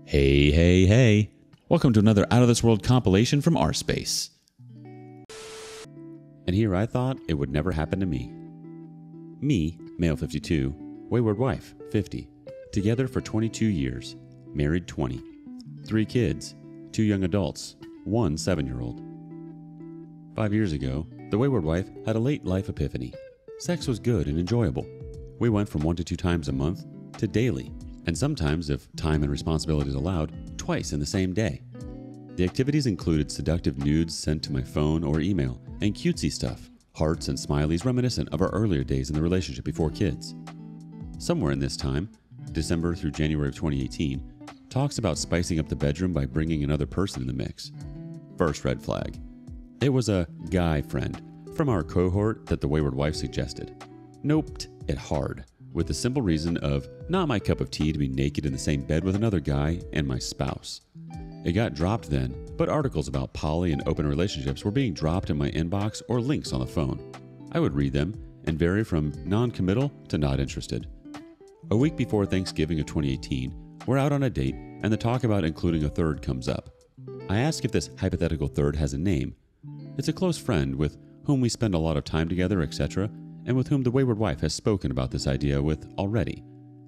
Hey, hey, hey. Welcome to another Out of This World compilation from R-Space. And here I thought it would never happen to me. Me, male 52, wayward wife, 50, together for 22 years, married 20, 3 kids, 2 young adults, 1 7-year-old. 5 years ago, the wayward wife had a late life epiphany. Sex was good and enjoyable. We went from 1 to 2 times a month to daily, and sometimes, if time and responsibilities allowed, twice in the same day. The activities included seductive nudes sent to my phone or email, and cutesy stuff, hearts and smileys reminiscent of our earlier days in the relationship before kids. Somewhere in this time, December through January of 2018, talks about spicing up the bedroom by bringing another person in the mix. First red flag. It was a guy friend from our cohort that the wayward wife suggested. Noped it hard, with the simple reason of not my cup of tea to be naked in the same bed with another guy and my spouse. It got dropped then, but articles about poly and open relationships were being dropped in my inbox or links on the phone. I would read them and vary from non-committal to not interested. A week before Thanksgiving of 2018, we're out on a date and the talk about including a third comes up. I ask if this hypothetical third has a name. It's a close friend with whom we spend a lot of time together, etc., and with whom the wayward wife has spoken about this idea with already.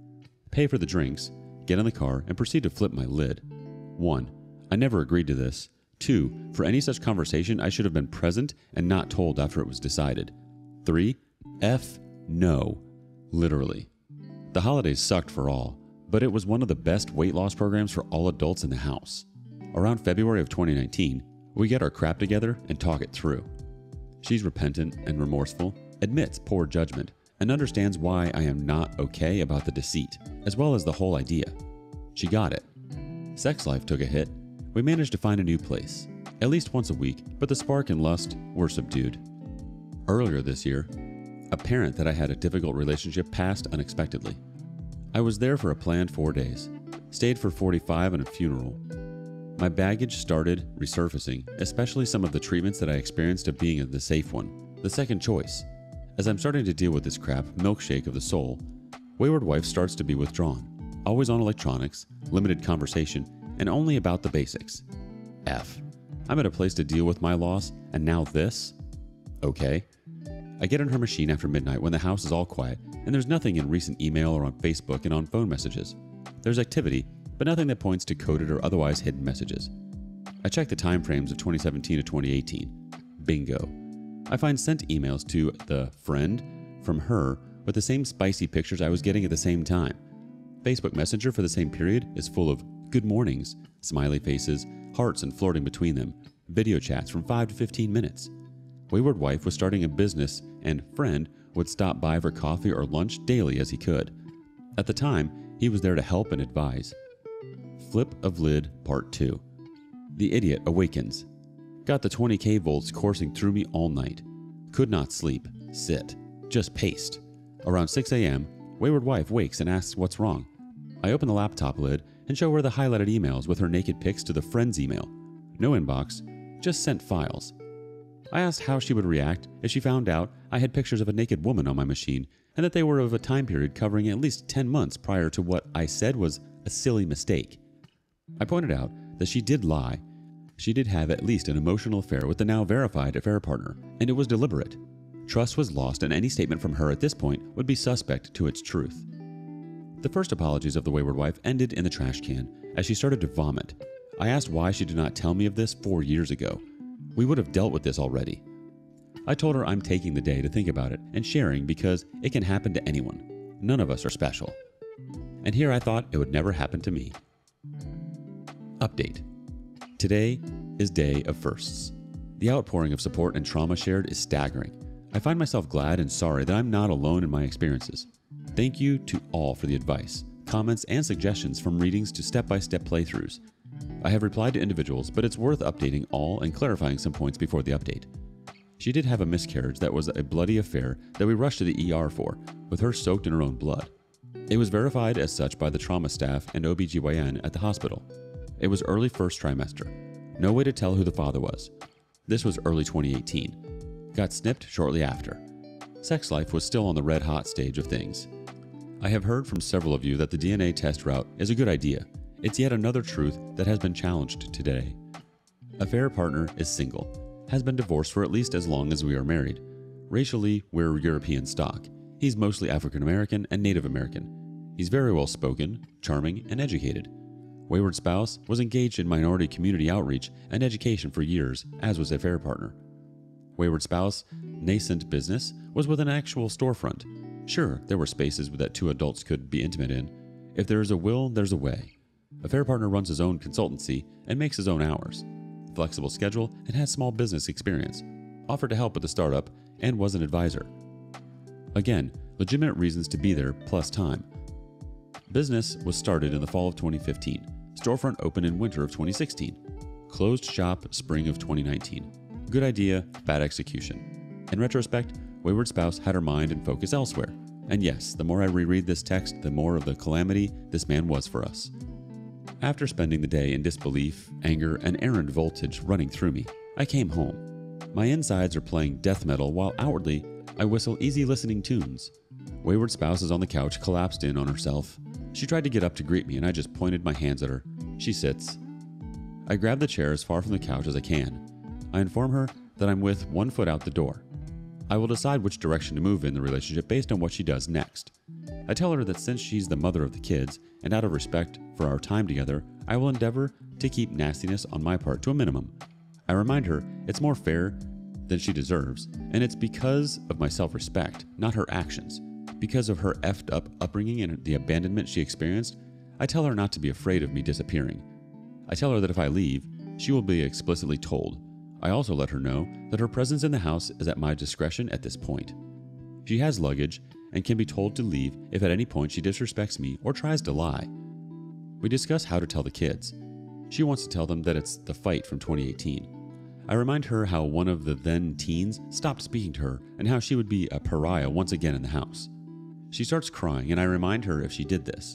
Pay for the drinks, get in the car, and proceed to flip my lid. 1. I never agreed to this. 2. For any such conversation, I should have been present and not told after it was decided. 3. F no. Literally. The holidays sucked for all, but it was one of the best weight loss programs for all adults in the house. Around February of 2019, we get our crap together and talk it through. She's repentant and remorseful, admits poor judgment, and understands why I am not okay about the deceit, as well as the whole idea. She got it. Sex life took a hit. We managed to find a new place, at least once a week, but the spark and lust were subdued. Earlier this year, a parent that I had a difficult relationship passed unexpectedly. I was there for a planned 4 days, stayed for 45 and a funeral. My baggage started resurfacing, especially some of the treatments that I experienced of being the safe one, the second choice. As I'm starting to deal with this crap milkshake of the soul, wayward wife starts to be withdrawn, always on electronics, limited conversation, and only about the basics. F. I'm at a place to deal with my loss, and now this? Okay. I get on her machine after midnight when the house is all quiet, and there's nothing in recent email or on Facebook and on phone messages. There's activity, but nothing that points to coded or otherwise hidden messages. I check the time frames of 2017 to 2018. Bingo. I find sent emails to the friend from her with the same spicy pictures I was getting at the same time. Facebook Messenger for the same period is full of good mornings, smiley faces, hearts and flirting between them, video chats from 5 to 15 minutes. Wayward wife was starting a business and friend would stop by for coffee or lunch daily as he could. At the time, he was there to help and advise. Flip of lid part 2. The idiot awakens. Got the 20k volts coursing through me all night. Could not sleep, sit, just paced. Around 6 a.m., wayward wife wakes and asks what's wrong. I open the laptop lid and show her the highlighted emails with her naked pics to the friend's email. No inbox, just sent files. I asked how she would react if she found out I had pictures of a naked woman on my machine and that they were of a time period covering at least 10 months prior to what I said was a silly mistake. I pointed out that she did lie. She did have at least an emotional affair with the now verified affair partner, and it was deliberate. Trust was lost, and any statement from her at this point would be suspect to its truth. The first apologies of the wayward wife ended in the trash can as she started to vomit. I asked why she did not tell me of this 4 years ago. We would have dealt with this already. I told her I'm taking the day to think about it and sharing because it can happen to anyone. None of us are special. And here I thought it would never happen to me. Update. Today is day of firsts. The outpouring of support and trauma shared is staggering. I find myself glad and sorry that I'm not alone in my experiences. Thank you to all for the advice, comments, and suggestions from readings to step-by-step playthroughs. I have replied to individuals, but it's worth updating all and clarifying some points before the update. She did have a miscarriage that was a bloody affair that we rushed to the ER for, with her soaked in her own blood. It was verified as such by the trauma staff and OBGYN at the hospital. It was early first trimester. No way to tell who the father was. This was early 2018. Got snipped shortly after. Sex life was still on the red hot stage of things. I have heard from several of you that the DNA test route is a good idea. It's yet another truth that has been challenged today. Affair partner is single, has been divorced for at least as long as we are married. Racially, we're European stock. He's mostly African American and Native American. He's very well spoken, charming, and educated. Wayward spouse was engaged in minority community outreach and education for years, as was affair partner. Wayward spouse, nascent business, was with an actual storefront. Sure, there were spaces that two adults could be intimate in. If there is a will, there's a way. Affair partner runs his own consultancy and makes his own hours. Flexible schedule and has small business experience. Offered to help with the startup and was an advisor. Again, legitimate reasons to be there plus time. Business was started in the fall of 2015. Storefront opened in winter of 2016. Closed shop spring of 2019. Good idea, bad execution. In retrospect, Wayward spouse had her mind and focus elsewhere. And yes, the more I reread this text, the more of the calamity this man was for us. After spending the day in disbelief, anger, and errand voltage running through me, I came home. My insides are playing death metal while outwardly I whistle easy listening tunes. Wayward spouse is on the couch, collapsed in on herself. She tried to get up to greet me and I just pointed my hands at her. She sits. I grab the chair as far from the couch as I can. I inform her that I'm with one foot out the door. I will decide which direction to move in the relationship based on what she does next. I tell her that since she's the mother of the kids, and out of respect for our time together, I will endeavor to keep nastiness on my part to a minimum. I remind her it's more fair than she deserves, and it's because of my self-respect, not her actions. Because of her effed up upbringing and the abandonment she experienced, I tell her not to be afraid of me disappearing. I tell her that if I leave, she will be explicitly told. I also let her know that her presence in the house is at my discretion at this point. She has luggage and can be told to leave if at any point she disrespects me or tries to lie. We discuss how to tell the kids. She wants to tell them that it's the fight from 2018. I remind her how one of the then teens stopped speaking to her and how she would be a pariah once again in the house. She starts crying and I remind her if she did this.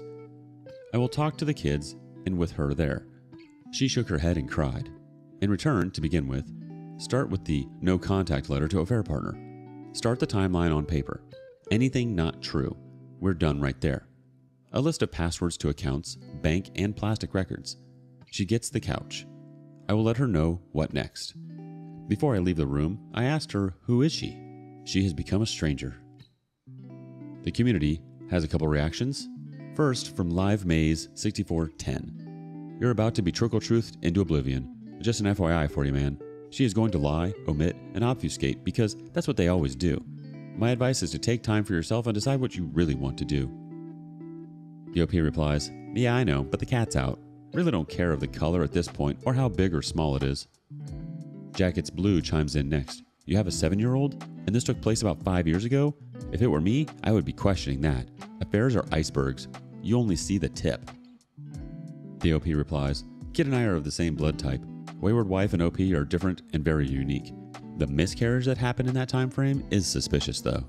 I will talk to the kids and with her there. She shook her head and cried. In return, to begin with, start with the no contact letter to affair partner. Start the timeline on paper. Anything not true. We're done right there. A list of passwords to accounts, bank, and plastic records. She gets the couch. I will let her know what next. Before I leave the room, I asked her, who is she? She has become a stranger. The community has a couple reactions. First, from Live Maze 6410. You're about to be trickle-truthed into oblivion. Just an FYI for you, man. She is going to lie, omit, and obfuscate because that's what they always do. My advice is to take time for yourself and decide what you really want to do. The OP replies, yeah, I know, but the cat's out. Really don't care of the color at this point or how big or small it is. Jackets Blue chimes in next. You have a 7-year-old? And this took place about 5 years ago? If it were me, I would be questioning that. Affairs are icebergs. You only see the tip. The OP replies, Kid and I are of the same blood type. Wayward wife and OP are different and very unique. The miscarriage that happened in that time frame is suspicious though.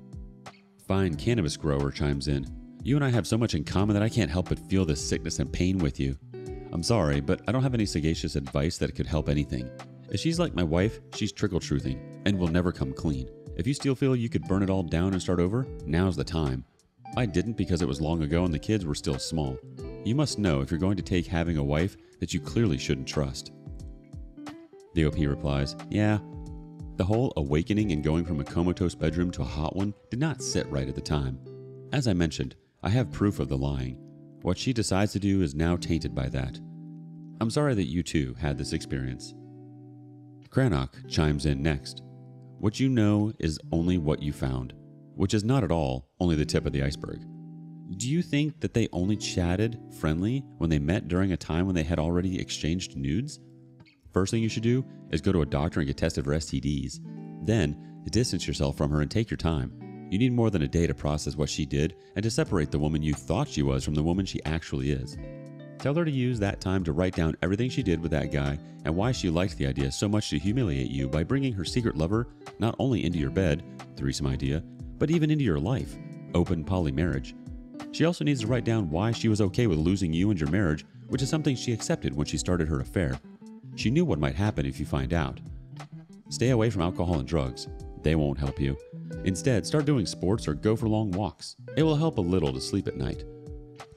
Fine Cannabis Grower chimes in. You and I have so much in common that I can't help but feel this sickness and pain with you. I'm sorry, but I don't have any sagacious advice that could help anything. If she's like my wife, she's trickle-truthing and will never come clean. If you still feel you could burn it all down and start over, now's the time. I didn't because it was long ago and the kids were still small. You must know if you're going to take having a wife that you clearly shouldn't trust. The OP replies, yeah. The whole awakening and going from a comatose bedroom to a hot one did not sit right at the time. As I mentioned, I have proof of the lying. What she decides to do is now tainted by that. I'm sorry that you too had this experience. Cranach chimes in next. What you know is only what you found, which is not at all only the tip of the iceberg. Do you think that they only chatted friendly when they met during a time when they had already exchanged nudes? First thing you should do is go to a doctor and get tested for STDs. Then, distance yourself from her and take your time. You need more than a day to process what she did and to separate the woman you thought she was from the woman she actually is. Tell her to use that time to write down everything she did with that guy and why she liked the idea so much to humiliate you by bringing her secret lover not only into your bed, threesome idea, but even into your life, open poly marriage. She also needs to write down why she was okay with losing you and your marriage, which is something she accepted when she started her affair. She knew what might happen if you find out. Stay away from alcohol and drugs. They won't help you. Instead, start doing sports or go for long walks. It will help a little to sleep at night.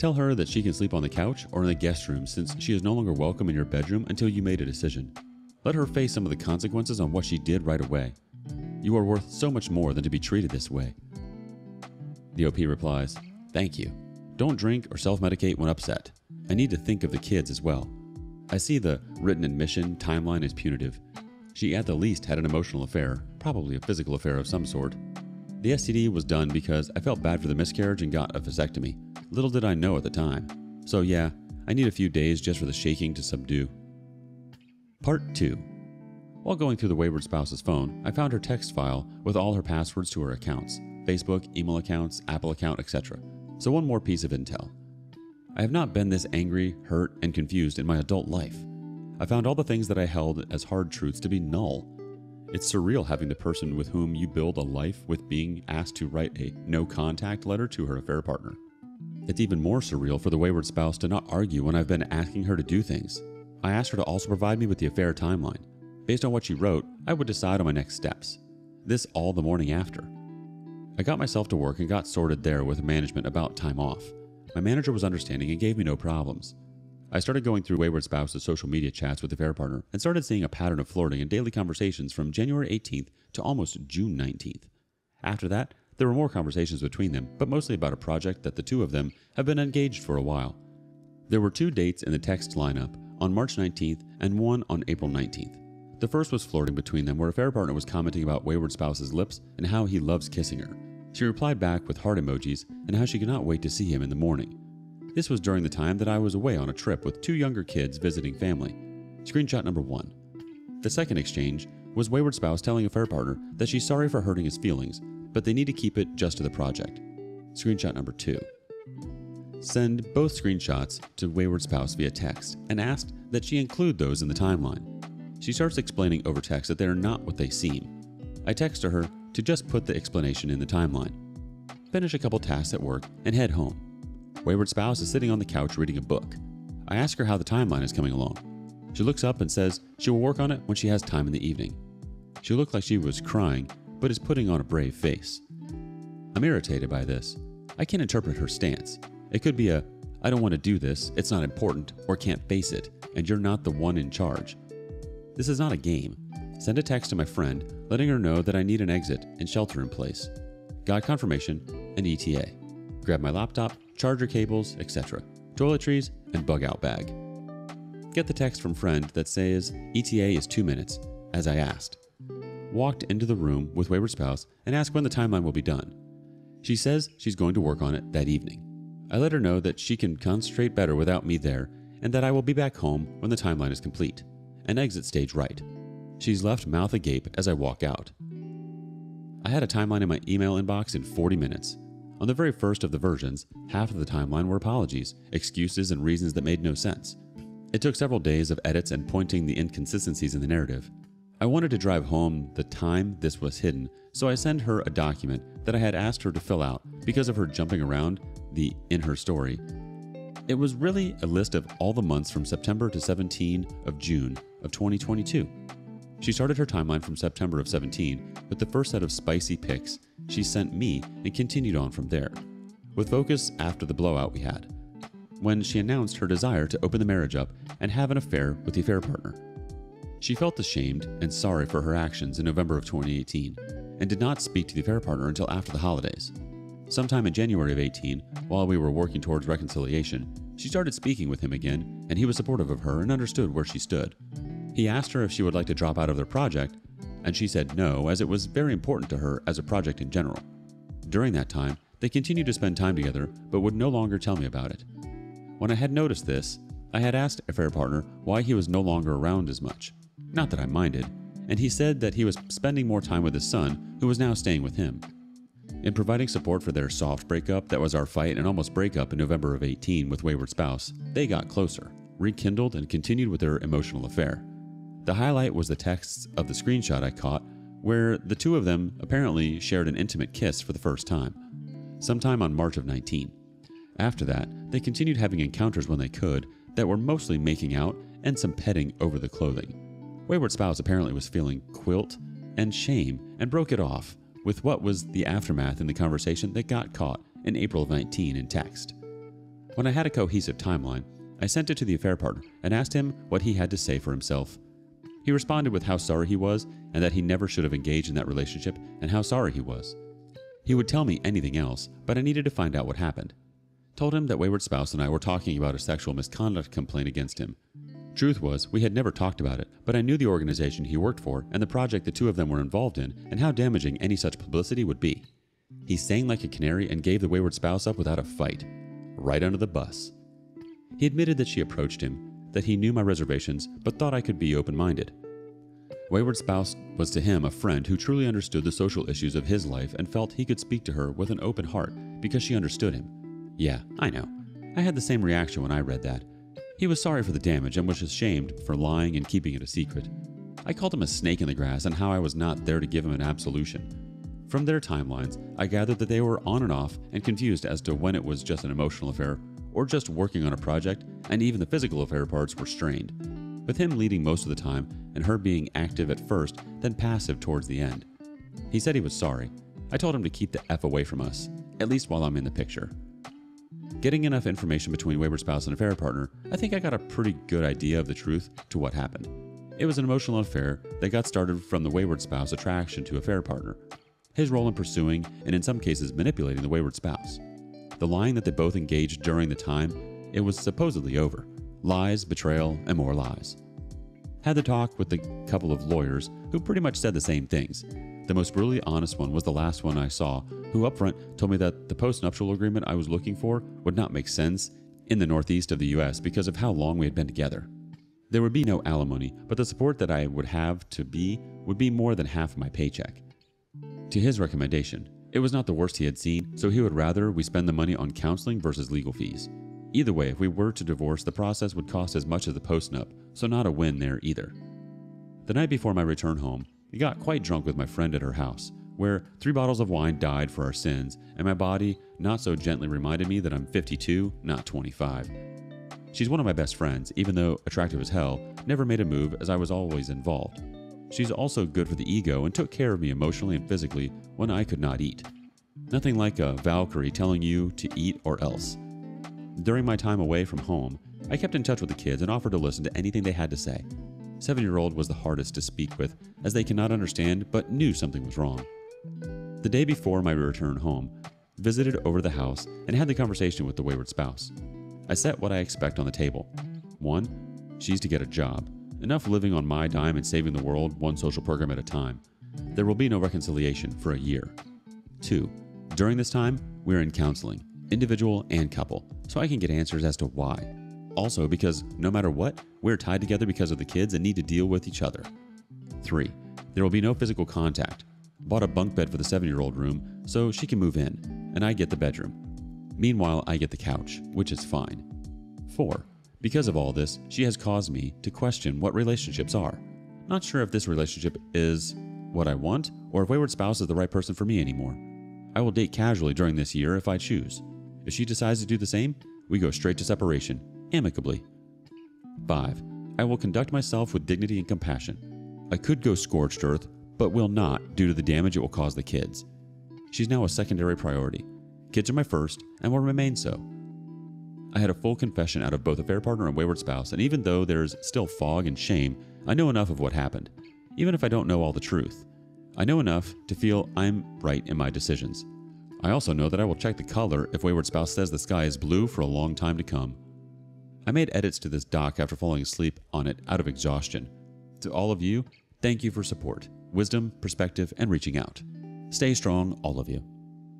Tell her that she can sleep on the couch or in the guest room since she is no longer welcome in your bedroom until you made a decision. Let her face some of the consequences on what she did right away. You are worth so much more than to be treated this way. The OP replies, "Thank you. Don't drink or self-medicate when upset. I need to think of the kids as well. I see the written admission timeline as punitive. She at the least had an emotional affair, probably a physical affair of some sort. The STD was done because I felt bad for the miscarriage and got a vasectomy. Little did I know at the time. So yeah, I need a few days just for the shaking to subdue." Part 2. While going through the wayward spouse's phone, I found her text file with all her passwords to her accounts, Facebook, email accounts, Apple account, etc. So one more piece of intel. I have not been this angry, hurt, and confused in my adult life. I found all the things that I held as hard truths to be null. It's surreal having the person with whom you build a life with being asked to write a no-contact letter to her affair partner. It's even more surreal for the wayward spouse to not argue when I've been asking her to do things. I asked her to also provide me with the affair timeline. Based on what she wrote, I would decide on my next steps. This all the morning after. I got myself to work and got sorted there with management about time off. My manager was understanding and gave me no problems. I started going through wayward spouse's social media chats with the affair partner and started seeing a pattern of flirting and daily conversations from January 18th to almost June 19th. After that, there were more conversations between them, but mostly about a project that the two of them have been engaged for a while. There were 2 dates in the text lineup, on March 19th and one on April 19th. The first was flirting between them, where affair partner was commenting about wayward spouse's lips and how he loves kissing her. She replied back with heart emojis and how she could not wait to see him in the morning. This was during the time that I was away on a trip with 2 younger kids visiting family. Screenshot number 1. The second exchange was wayward spouse telling affair partner that she's sorry for hurting his feelings, but they need to keep it just to the project. Screenshot number 2. Send both screenshots to wayward spouse via text and asked that she include those in the timeline. She starts explaining over text that they are not what they seem. I text her to just put the explanation in the timeline. Finish a couple tasks at work and head home. Wayward spouse is sitting on the couch reading a book. I ask her how the timeline is coming along. She looks up and says she will work on it when she has time in the evening. She looked like she was crying, but is putting on a brave face. I'm irritated by this. I can't interpret her stance. It could be a, "I don't want to do this, it's not important, or can't face it, and you're not the one in charge." This is not a game. Send a text to my friend, letting her know that I need an exit and shelter in place. Got confirmation and ETA. Grab my laptop, charger cables, etc. Toiletries, and bug out bag. Get the text from friend that says ETA is 2 minutes, as I asked. Walked into the room with wayward spouse and asked when the timeline will be done. She says she's going to work on it that evening. I let her know that she can concentrate better without me there and that I will be back home when the timeline is complete. An exit stage right. She's left mouth agape as I walk out. I had a timeline in my email inbox in 40 minutes. On the very first of the versions, half of the timeline were apologies, excuses, and reasons that made no sense. It took several days of edits and pointing the inconsistencies in the narrative. I wanted to drive home the time this was hidden, so I sent her a document that I had asked her to fill out because of her jumping around the in her story. It was really a list of all the months from September to 17 of June of 2022. She started her timeline from September of 17 with the first set of spicy pics she sent me and continued on from there, with focus after the blowout we had, when she announced her desire to open the marriage up and have an affair with the affair partner. She felt ashamed and sorry for her actions in November of 2018 and did not speak to the affair partner until after the holidays. Sometime in January of 18, while we were working towards reconciliation, she started speaking with him again, and he was supportive of her and understood where she stood. He asked her if she would like to drop out of their project, and she said no, as it was very important to her as a project in general. During that time, they continued to spend time together, but would no longer tell me about it. When I had noticed this, I had asked affair partner why he was no longer around as much. Not that I minded, and he said that he was spending more time with his son, who was now staying with him. In providing support for their soft breakup that was our fight and almost breakup in November of 18 with wayward spouse, they got closer, rekindled, and continued with their emotional affair. The highlight was the texts of the screenshot I caught where the two of them apparently shared an intimate kiss for the first time, sometime on March of 19. After that, they continued having encounters when they could that were mostly making out and some petting over the clothing. Wayward spouse apparently was feeling guilt and shame and broke it off with what was the aftermath in the conversation that got caught in April of 19 in text. When I had a cohesive timeline, I sent it to the affair partner and asked him what he had to say for himself. He responded with how sorry he was and that he never should have engaged in that relationship and how sorry he was. He would tell me anything else, but I needed to find out what happened. Told him that Wayward Spouse and I were talking about a sexual misconduct complaint against him. Truth was, we had never talked about it, but I knew the organization he worked for and the project the two of them were involved in and how damaging any such publicity would be. He sang like a canary and gave the Wayward Spouse up without a fight. Right under the bus. He admitted that she approached him, that he knew my reservations, but thought I could be open-minded. Wayward Spouse was to him a friend who truly understood the social issues of his life and felt he could speak to her with an open heart because she understood him. Yeah, I know. I had the same reaction when I read that. He was sorry for the damage and was ashamed for lying and keeping it a secret. I called him a snake in the grass and how I was not there to give him an absolution. From their timelines, I gathered that they were on and off and confused as to when it was just an emotional affair or just working on a project, and even the physical affair parts were strained, with him leading most of the time and her being active at first, then passive towards the end. He said he was sorry. I told him to keep the F away from us, at least while I'm in the picture. Getting enough information between Wayward Spouse and affair partner, I think I got a pretty good idea of the truth to what happened. It was an emotional affair that got started from the Wayward Spouse attraction to affair partner, his role in pursuing and in some cases manipulating the Wayward Spouse. The lying that they both engaged during the time it was supposedly over. Lies, betrayal, and more lies. Had the talk with a couple of lawyers who pretty much said the same things. The most brutally honest one was the last one I saw, who upfront told me that the post-nuptial agreement I was looking for would not make sense in the northeast of the US because of how long we had been together. There would be no alimony, but the support that I would have would be more than half of my paycheck. To his recommendation, it was not the worst he had seen, so he would rather we spend the money on counseling versus legal fees. Either way, if we were to divorce, the process would cost as much as the post-nup, so not a win there either. The night before my return home, I got quite drunk with my friend at her house, where 3 bottles of wine died for our sins, and my body not so gently reminded me that I'm 52, not 25. She's one of my best friends, even though attractive as hell, never made a move as I was always involved. She's also good for the ego and took care of me emotionally and physically when I could not eat. Nothing like a Valkyrie telling you to eat or else. During my time away from home, I kept in touch with the kids and offered to listen to anything they had to say. 7-year-old was the hardest to speak with, as they cannot understand but knew something was wrong. The day before my return home, visited over the house and had the conversation with the Wayward Spouse. I set what I expect on the table. 1, she's to get a job. Enough living on my dime and saving the world one social program at a time. There will be no reconciliation for a year. 2, during this time, we're in counseling, individual and couple, so I can get answers as to why. Also because no matter what, we're tied together because of the kids and need to deal with each other. 3, there will be no physical contact. Bought a bunk bed for the 7-year-old room so she can move in, and I get the bedroom. Meanwhile, I get the couch, which is fine. 4, because of all this, she has caused me to question what relationships are. Not sure if this relationship is what I want or if Wayward Spouse is the right person for me anymore. I will date casually during this year if I choose. If she decides to do the same, we go straight to separation, amicably. 5, I will conduct myself with dignity and compassion. I could go scorched earth, but will not due to the damage it will cause the kids. She's now a secondary priority. Kids are my first and will remain so. I had a full confession out of both affair partner and Wayward Spouse, and even though there's still fog and shame, I know enough of what happened. Even if I don't know all the truth, I know enough to feel I'm right in my decisions. I also know that I will check the color if Wayward Spouse says the sky is blue for a long time to come. I made edits to this doc after falling asleep on it out of exhaustion. To all of you, thank you for support, wisdom, perspective, and reaching out. Stay strong, all of you.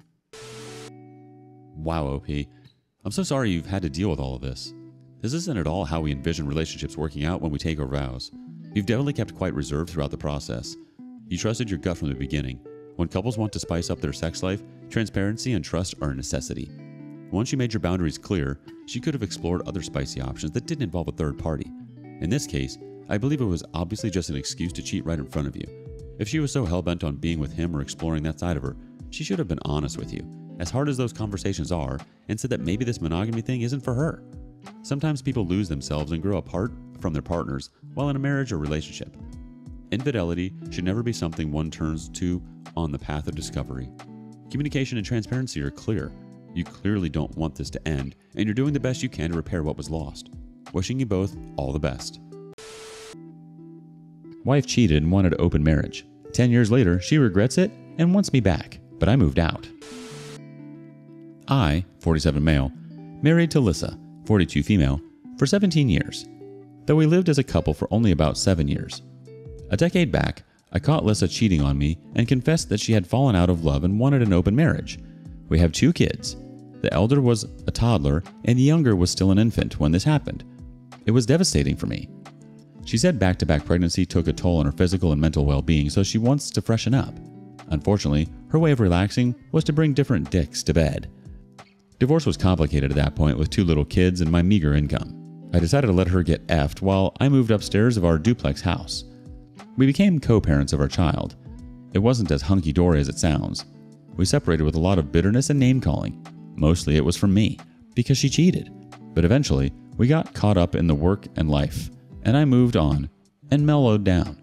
Wow, OP. I'm so sorry you've had to deal with all of this. This isn't at all how we envision relationships working out when we take our vows. You've definitely kept quite reserved throughout the process. You trusted your gut from the beginning. When couples want to spice up their sex life, transparency and trust are a necessity. Once you made your boundaries clear, she could have explored other spicy options that didn't involve a third party. In this case, I believe it was obviously just an excuse to cheat right in front of you. If she was so hell-bent on being with him or exploring that side of her, she should have been honest with you, as hard as those conversations are, and said that maybe this monogamy thing isn't for her. Sometimes people lose themselves and grow apart from their partners while in a marriage or relationship. Infidelity should never be something one turns to on the path of discovery. Communication and transparency are clear. You clearly don't want this to end, and you're doing the best you can to repair what was lost. Wishing you both all the best. Wife cheated and wanted open marriage. 10 years later, she regrets it and wants me back, but I moved out. I, 47 male, married to Lissa, 42 female, for 17 years, though we lived as a couple for only about 7 years. A decade back, I caught Lissa cheating on me and confessed that she had fallen out of love and wanted an open marriage. We have 2 kids. The elder was a toddler and the younger was still an infant when this happened. It was devastating for me. She said back-to-back pregnancy took a toll on her physical and mental well-being, so she wants to freshen up. Unfortunately, her way of relaxing was to bring different dicks to bed. Divorce was complicated at that point with 2 little kids and my meager income. I decided to let her get effed while I moved upstairs of our duplex house. We became co-parents of our child. It wasn't as hunky-dory as it sounds. We separated with a lot of bitterness and name-calling. Mostly it was from me, because she cheated. But eventually, we got caught up in the work and life, and I moved on and mellowed down.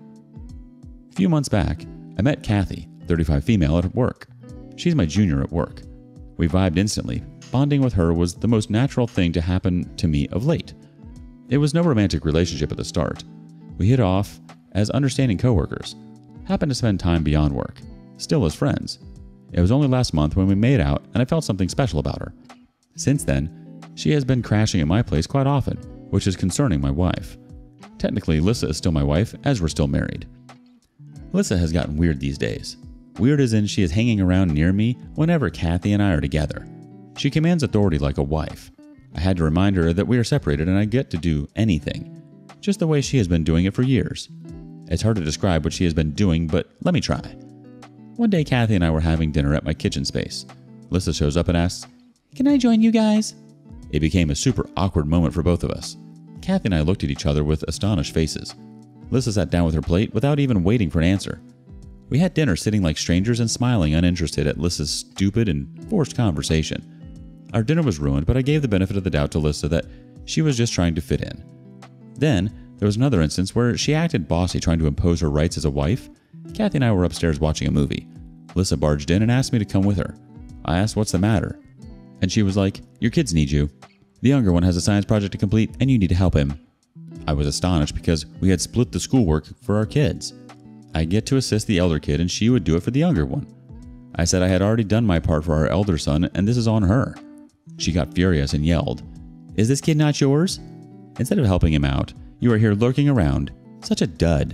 A few months back, I met Kathy, 35 female, at work. She's my junior at work. We vibed instantly. Bonding with her was the most natural thing to happen to me of late. It was no romantic relationship at the start. We hit off as understanding coworkers, happened to spend time beyond work, still as friends. It was only last month when we made out and I felt something special about her. Since then, she has been crashing at my place quite often, which is concerning my wife. Technically, Lissa is still my wife, as we're still married. Lissa has gotten weird these days. Weird as in she is hanging around near me whenever Kathy and I are together. She commands authority like a wife. I had to remind her that we are separated and I get to do anything, just the way she has been doing it for years. It's hard to describe what she has been doing, but let me try. One day, Kathy and I were having dinner at my kitchen space. Lissa shows up and asks, "Can I join you guys?" It became a super awkward moment for both of us. Kathy and I looked at each other with astonished faces. Lissa sat down with her plate without even waiting for an answer. We had dinner sitting like strangers and smiling uninterested at Lissa's stupid and forced conversation. Our dinner was ruined, but I gave the benefit of the doubt to Lissa that she was just trying to fit in. Then, there was another instance where she acted bossy trying to impose her rights as a wife. Kathy and I were upstairs watching a movie. Lissa barged in and asked me to come with her. I asked what's the matter, and she was like, "Your kids need you. The younger one has a science project to complete and you need to help him." I was astonished because we had split the schoolwork for our kids. I get to assist the elder kid and she would do it for the younger one. I said I had already done my part for our elder son and this is on her. She got furious and yelled, "Is this kid not yours? Instead of helping him out, you are here lurking around. Such a dud."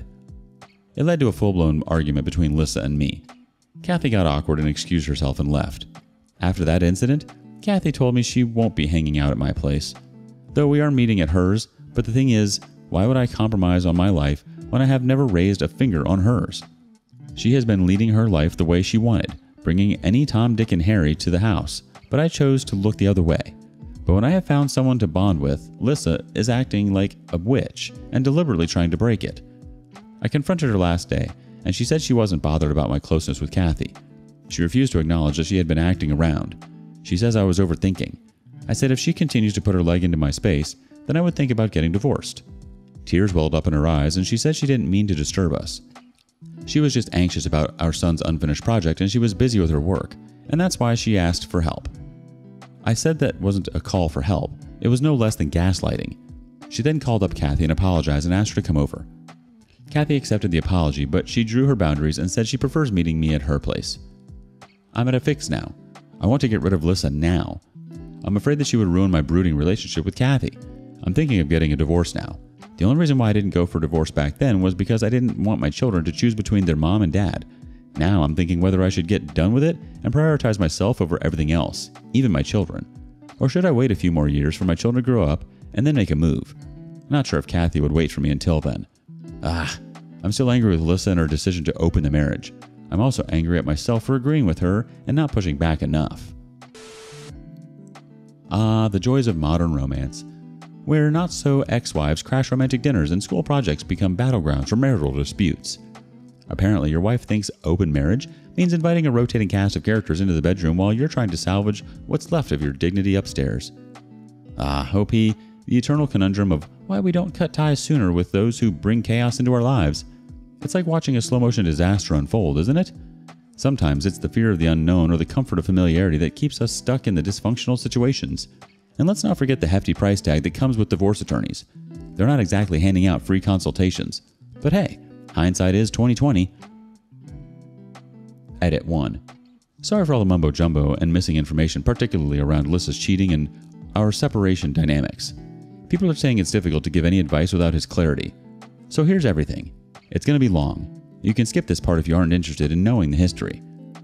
It led to a full-blown argument between Lissa and me. Kathy got awkward and excused herself and left. After that incident, Kathy told me she won't be hanging out at my place. Though we are meeting at hers, but the thing is, why would I compromise on my life when I have never raised a finger on hers? She has been leading her life the way she wanted, bringing any Tom, Dick, and Harry to the house, but I chose to look the other way. But when I have found someone to bond with, Lissa is acting like a witch and deliberately trying to break it. I confronted her last day, and she said she wasn't bothered about my closeness with Kathy. She refused to acknowledge that she had been acting around. She says I was overthinking. I said if she continues to put her leg into my space, then I would think about getting divorced. Tears welled up in her eyes, and she said she didn't mean to disturb us. She was just anxious about our son's unfinished project, and she was busy with her work, and that's why she asked for help. I said that wasn't a call for help. It was no less than gaslighting. She then called up Kathy and apologized and asked her to come over. Kathy accepted the apology, but she drew her boundaries and said she prefers meeting me at her place. I'm at a fix now. I want to get rid of Lissa now. I'm afraid that she would ruin my brooding relationship with Kathy. I'm thinking of getting a divorce now. The only reason why I didn't go for divorce back then was because I didn't want my children to choose between their mom and dad. Now I'm thinking whether I should get done with it and prioritize myself over everything else, even my children. Or should I wait a few more years for my children to grow up and then make a move? Not sure if Kathy would wait for me until then. I'm still angry with Lissa and her decision to open the marriage. I'm also angry at myself for agreeing with her and not pushing back enough. The joys of modern romance, where not-so-ex-wives crash romantic dinners and school projects become battlegrounds for marital disputes. Apparently, your wife thinks open marriage means inviting a rotating cast of characters into the bedroom while you're trying to salvage what's left of your dignity upstairs. OP, the eternal conundrum of why we don't cut ties sooner with those who bring chaos into our lives. It's like watching a slow-motion disaster unfold, isn't it? Sometimes it's the fear of the unknown or the comfort of familiarity that keeps us stuck in the dysfunctional situations. And let's not forget the hefty price tag that comes with divorce attorneys. They're not exactly handing out free consultations. But hey, hindsight is 20/20. Edit 1. Sorry for all the mumbo jumbo and missing information, particularly around Lissa's cheating and our separation dynamics. People are saying it's difficult to give any advice without his clarity. So here's everything. It's going to be long. You can skip this part if you aren't interested in knowing the history.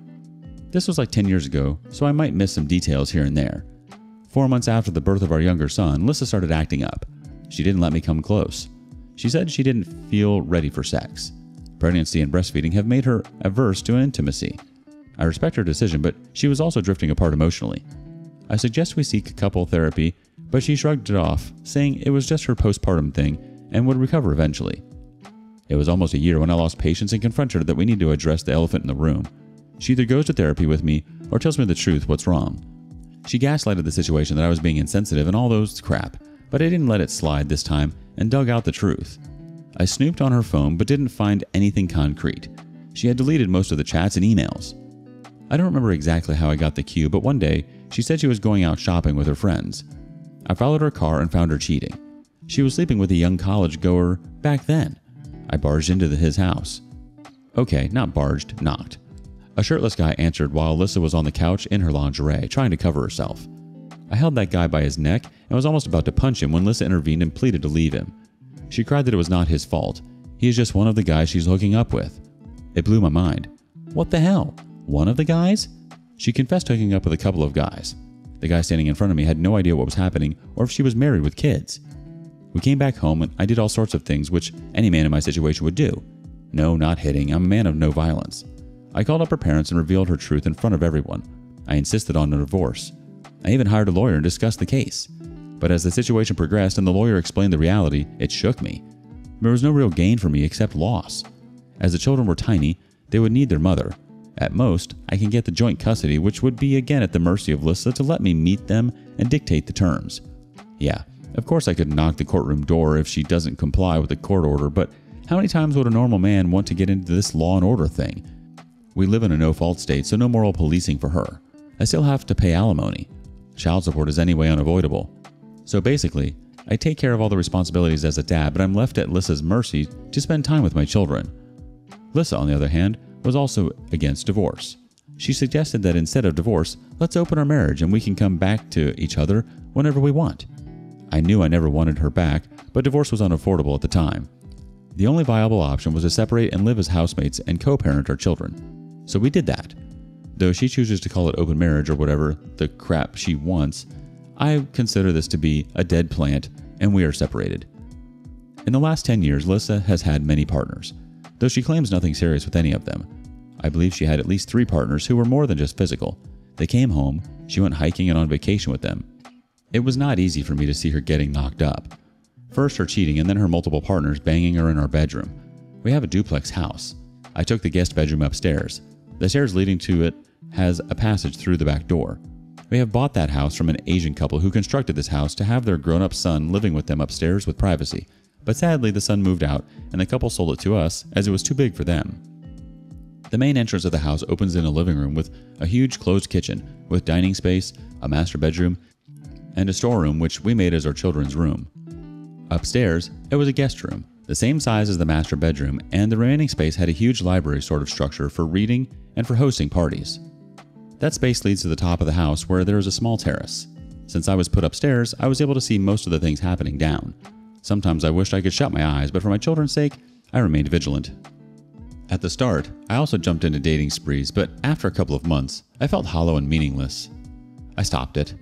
This was like 10 years ago, so I might miss some details here and there. 4 months after the birth of our younger son, Lissa started acting up. She didn't let me come close. She said she didn't feel ready for sex. Pregnancy and breastfeeding have made her averse to intimacy. I respect her decision, but she was also drifting apart emotionally. I suggest we seek couple therapy, but she shrugged it off, saying it was just her postpartum thing and would recover eventually. It was almost a year when I lost patience and confronted her that we need to address the elephant in the room. She either goes to therapy with me or tells me the truth, what's wrong. She gaslighted the situation that I was being insensitive and all those crap, but I didn't let it slide this time and dug out the truth. I snooped on her phone but didn't find anything concrete. She had deleted most of the chats and emails. I don't remember exactly how I got the cue, but one day she said she was going out shopping with her friends. I followed her car and found her cheating. She was sleeping with a young college goer back then. I barged into his house. Okay, not barged, knocked. A shirtless guy answered while Lissa was on the couch in her lingerie, trying to cover herself. I held that guy by his neck and was almost about to punch him when Lissa intervened and pleaded to leave him. She cried that it was not his fault. He is just one of the guys she's hooking up with. It blew my mind. What the hell? One of the guys? She confessed hooking up with a couple of guys. The guy standing in front of me had no idea what was happening or if she was married with kids. We came back home and I did all sorts of things which any man in my situation would do. No, not hitting. I'm a man of no violence. I called up her parents and revealed her truth in front of everyone. I insisted on a divorce. I even hired a lawyer and discussed the case. But as the situation progressed and the lawyer explained the reality, it shook me. There was no real gain for me except loss. As the children were tiny, they would need their mother. At most, I can get the joint custody, which would be again at the mercy of Lissa to let me meet them and dictate the terms. Yeah, of course I could knock the courtroom door if she doesn't comply with the court order, but how many times would a normal man want to get into this law and order thing? We live in a no-fault state, so no moral policing for her. I still have to pay alimony. Child support is anyway unavoidable. So basically, I take care of all the responsibilities as a dad, but I'm left at Lissa's mercy to spend time with my children. Lissa, on the other hand, was also against divorce. She suggested that instead of divorce, let's open our marriage and we can come back to each other whenever we want. I knew I never wanted her back, but divorce was unaffordable at the time. The only viable option was to separate and live as housemates and co-parent our children. So we did that. Though she chooses to call it open marriage or whatever the crap she wants, I consider this to be a dead plant and we are separated. In the last 10 years, Lissa has had many partners, though she claims nothing serious with any of them. I believe she had at least 3 partners who were more than just physical. They came home, she went hiking and on vacation with them. It was not easy for me to see her getting knocked up. First her cheating and then her multiple partners banging her in our bedroom. We have a duplex house. I took the guest bedroom upstairs. The stairs leading to it has a passage through the back door. We have bought that house from an Asian couple who constructed this house to have their grown-up son living with them upstairs with privacy. But sadly, the son moved out and the couple sold it to us as it was too big for them. The main entrance of the house opens in a living room with a huge closed kitchen with dining space, a master bedroom, and a storeroom which we made as our children's room. Upstairs, it was a guest room, the same size as the master bedroom, and the remaining space had a huge library sort of structure for reading and for hosting parties. That space leads to the top of the house where there is a small terrace. Since I was put upstairs, I was able to see most of the things happening down. Sometimes I wished I could shut my eyes, but for my children's sake, I remained vigilant. At the start, I also jumped into dating sprees, but after a couple of months, I felt hollow and meaningless. I stopped it.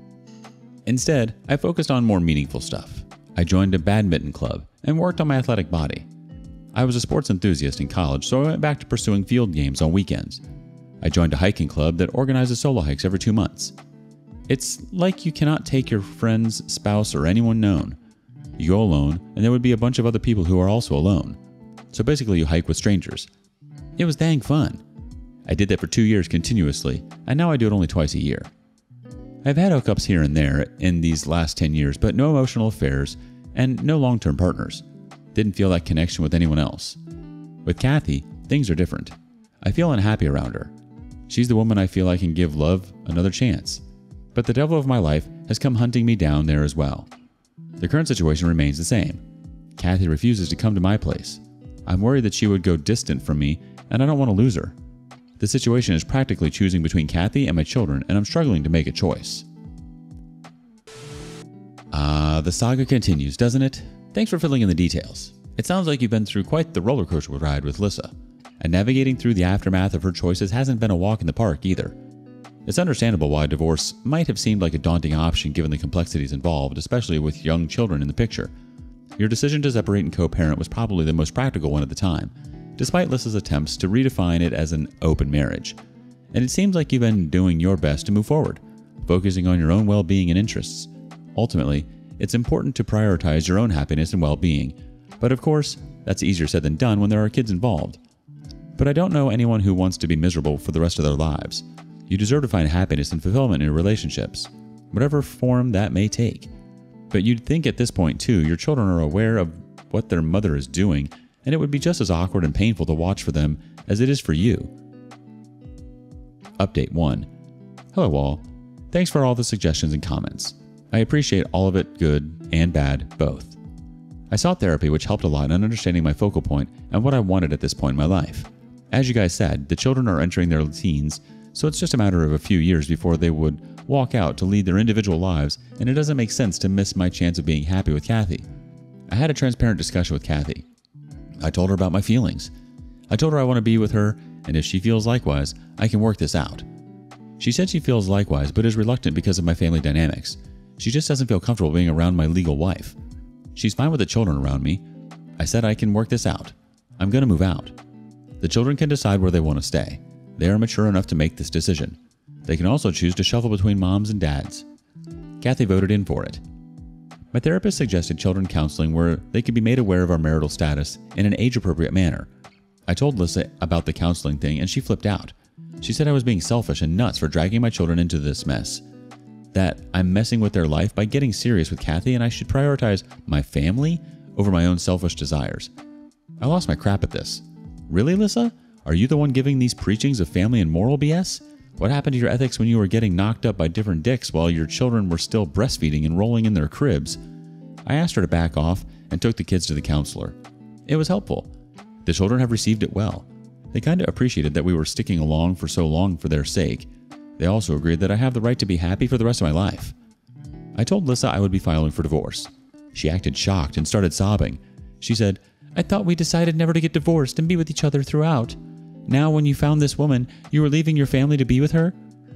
Instead, I focused on more meaningful stuff. I joined a badminton club and worked on my athletic body. I was a sports enthusiast in college, so I went back to pursuing field games on weekends. I joined a hiking club that organizes solo hikes every 2 months. It's like you cannot take your friend's spouse or anyone known. You go alone, and there would be a bunch of other people who are also alone. So basically you hike with strangers. It was dang fun. I did that for 2 years continuously, and now I do it only twice a year. I've had hookups here and there in these last 10 years, but no emotional affairs and no long-term partners. Didn't feel that connection with anyone else. With Kathy, things are different. I feel unhappy around her. She's the woman I feel I can give love another chance. But the devil of my life has come hunting me down there as well. The current situation remains the same. Kathy refuses to come to my place. I'm worried that she would go distant from me, and I don't want to lose her. The situation is practically choosing between Kathy and my children, and I'm struggling to make a choice. The saga continues, doesn't it? Thanks for filling in the details. It sounds like you've been through quite the roller coaster ride with Lissa, and navigating through the aftermath of her choices hasn't been a walk in the park either. It's understandable why divorce might have seemed like a daunting option given the complexities involved, especially with young children in the picture. Your decision to separate and co-parent was probably the most practical one at the time, despite Lissa's attempts to redefine it as an open marriage. And it seems like you've been doing your best to move forward, focusing on your own well-being and interests. Ultimately, it's important to prioritize your own happiness and well-being, but of course, that's easier said than done when there are kids involved. But I don't know anyone who wants to be miserable for the rest of their lives. You deserve to find happiness and fulfillment in your relationships, whatever form that may take. But you'd think at this point too, your children are aware of what their mother is doing, and it would be just as awkward and painful to watch for them as it is for you. Update 1. Hello all. Thanks for all the suggestions and comments. I appreciate all of it, good and bad, both. I sought therapy, which helped a lot in understanding my focal point and what I wanted at this point in my life. As you guys said, the children are entering their teens, so it's just a matter of a few years before they would walk out to lead their individual lives, and it doesn't make sense to miss my chance of being happy with Kathy. I had a transparent discussion with Kathy. I told her about my feelings. I told her I want to be with her, and if she feels likewise, I can work this out. She said she feels likewise, but is reluctant because of my family dynamics. She just doesn't feel comfortable being around my legal wife. She's fine with the children around me. I said I can work this out. I'm going to move out. The children can decide where they want to stay. They are mature enough to make this decision. They can also choose to shuffle between moms and dads. Kathy voted in for it. My therapist suggested children counseling where they could be made aware of our marital status in an age-appropriate manner. I told Lissa about the counseling thing and she flipped out. She said I was being selfish and nuts for dragging my children into this mess. That I'm messing with their life by getting serious with Kathy and I should prioritize my family over my own selfish desires. I lost my crap at this. Really, Lissa? Are you the one giving these preachings of family and moral BS? What happened to your ethics when you were getting knocked up by different dicks while your children were still breastfeeding and rolling in their cribs? I asked her to back off and took the kids to the counselor. It was helpful. The children have received it well. They kind of appreciated that we were sticking along for so long for their sake. They also agreed that I have the right to be happy for the rest of my life. I told Lissa I would be filing for divorce. She acted shocked and started sobbing. She said, "I thought we decided never to get divorced and be with each other throughout. Now when you found this woman, you were leaving your family to be with her?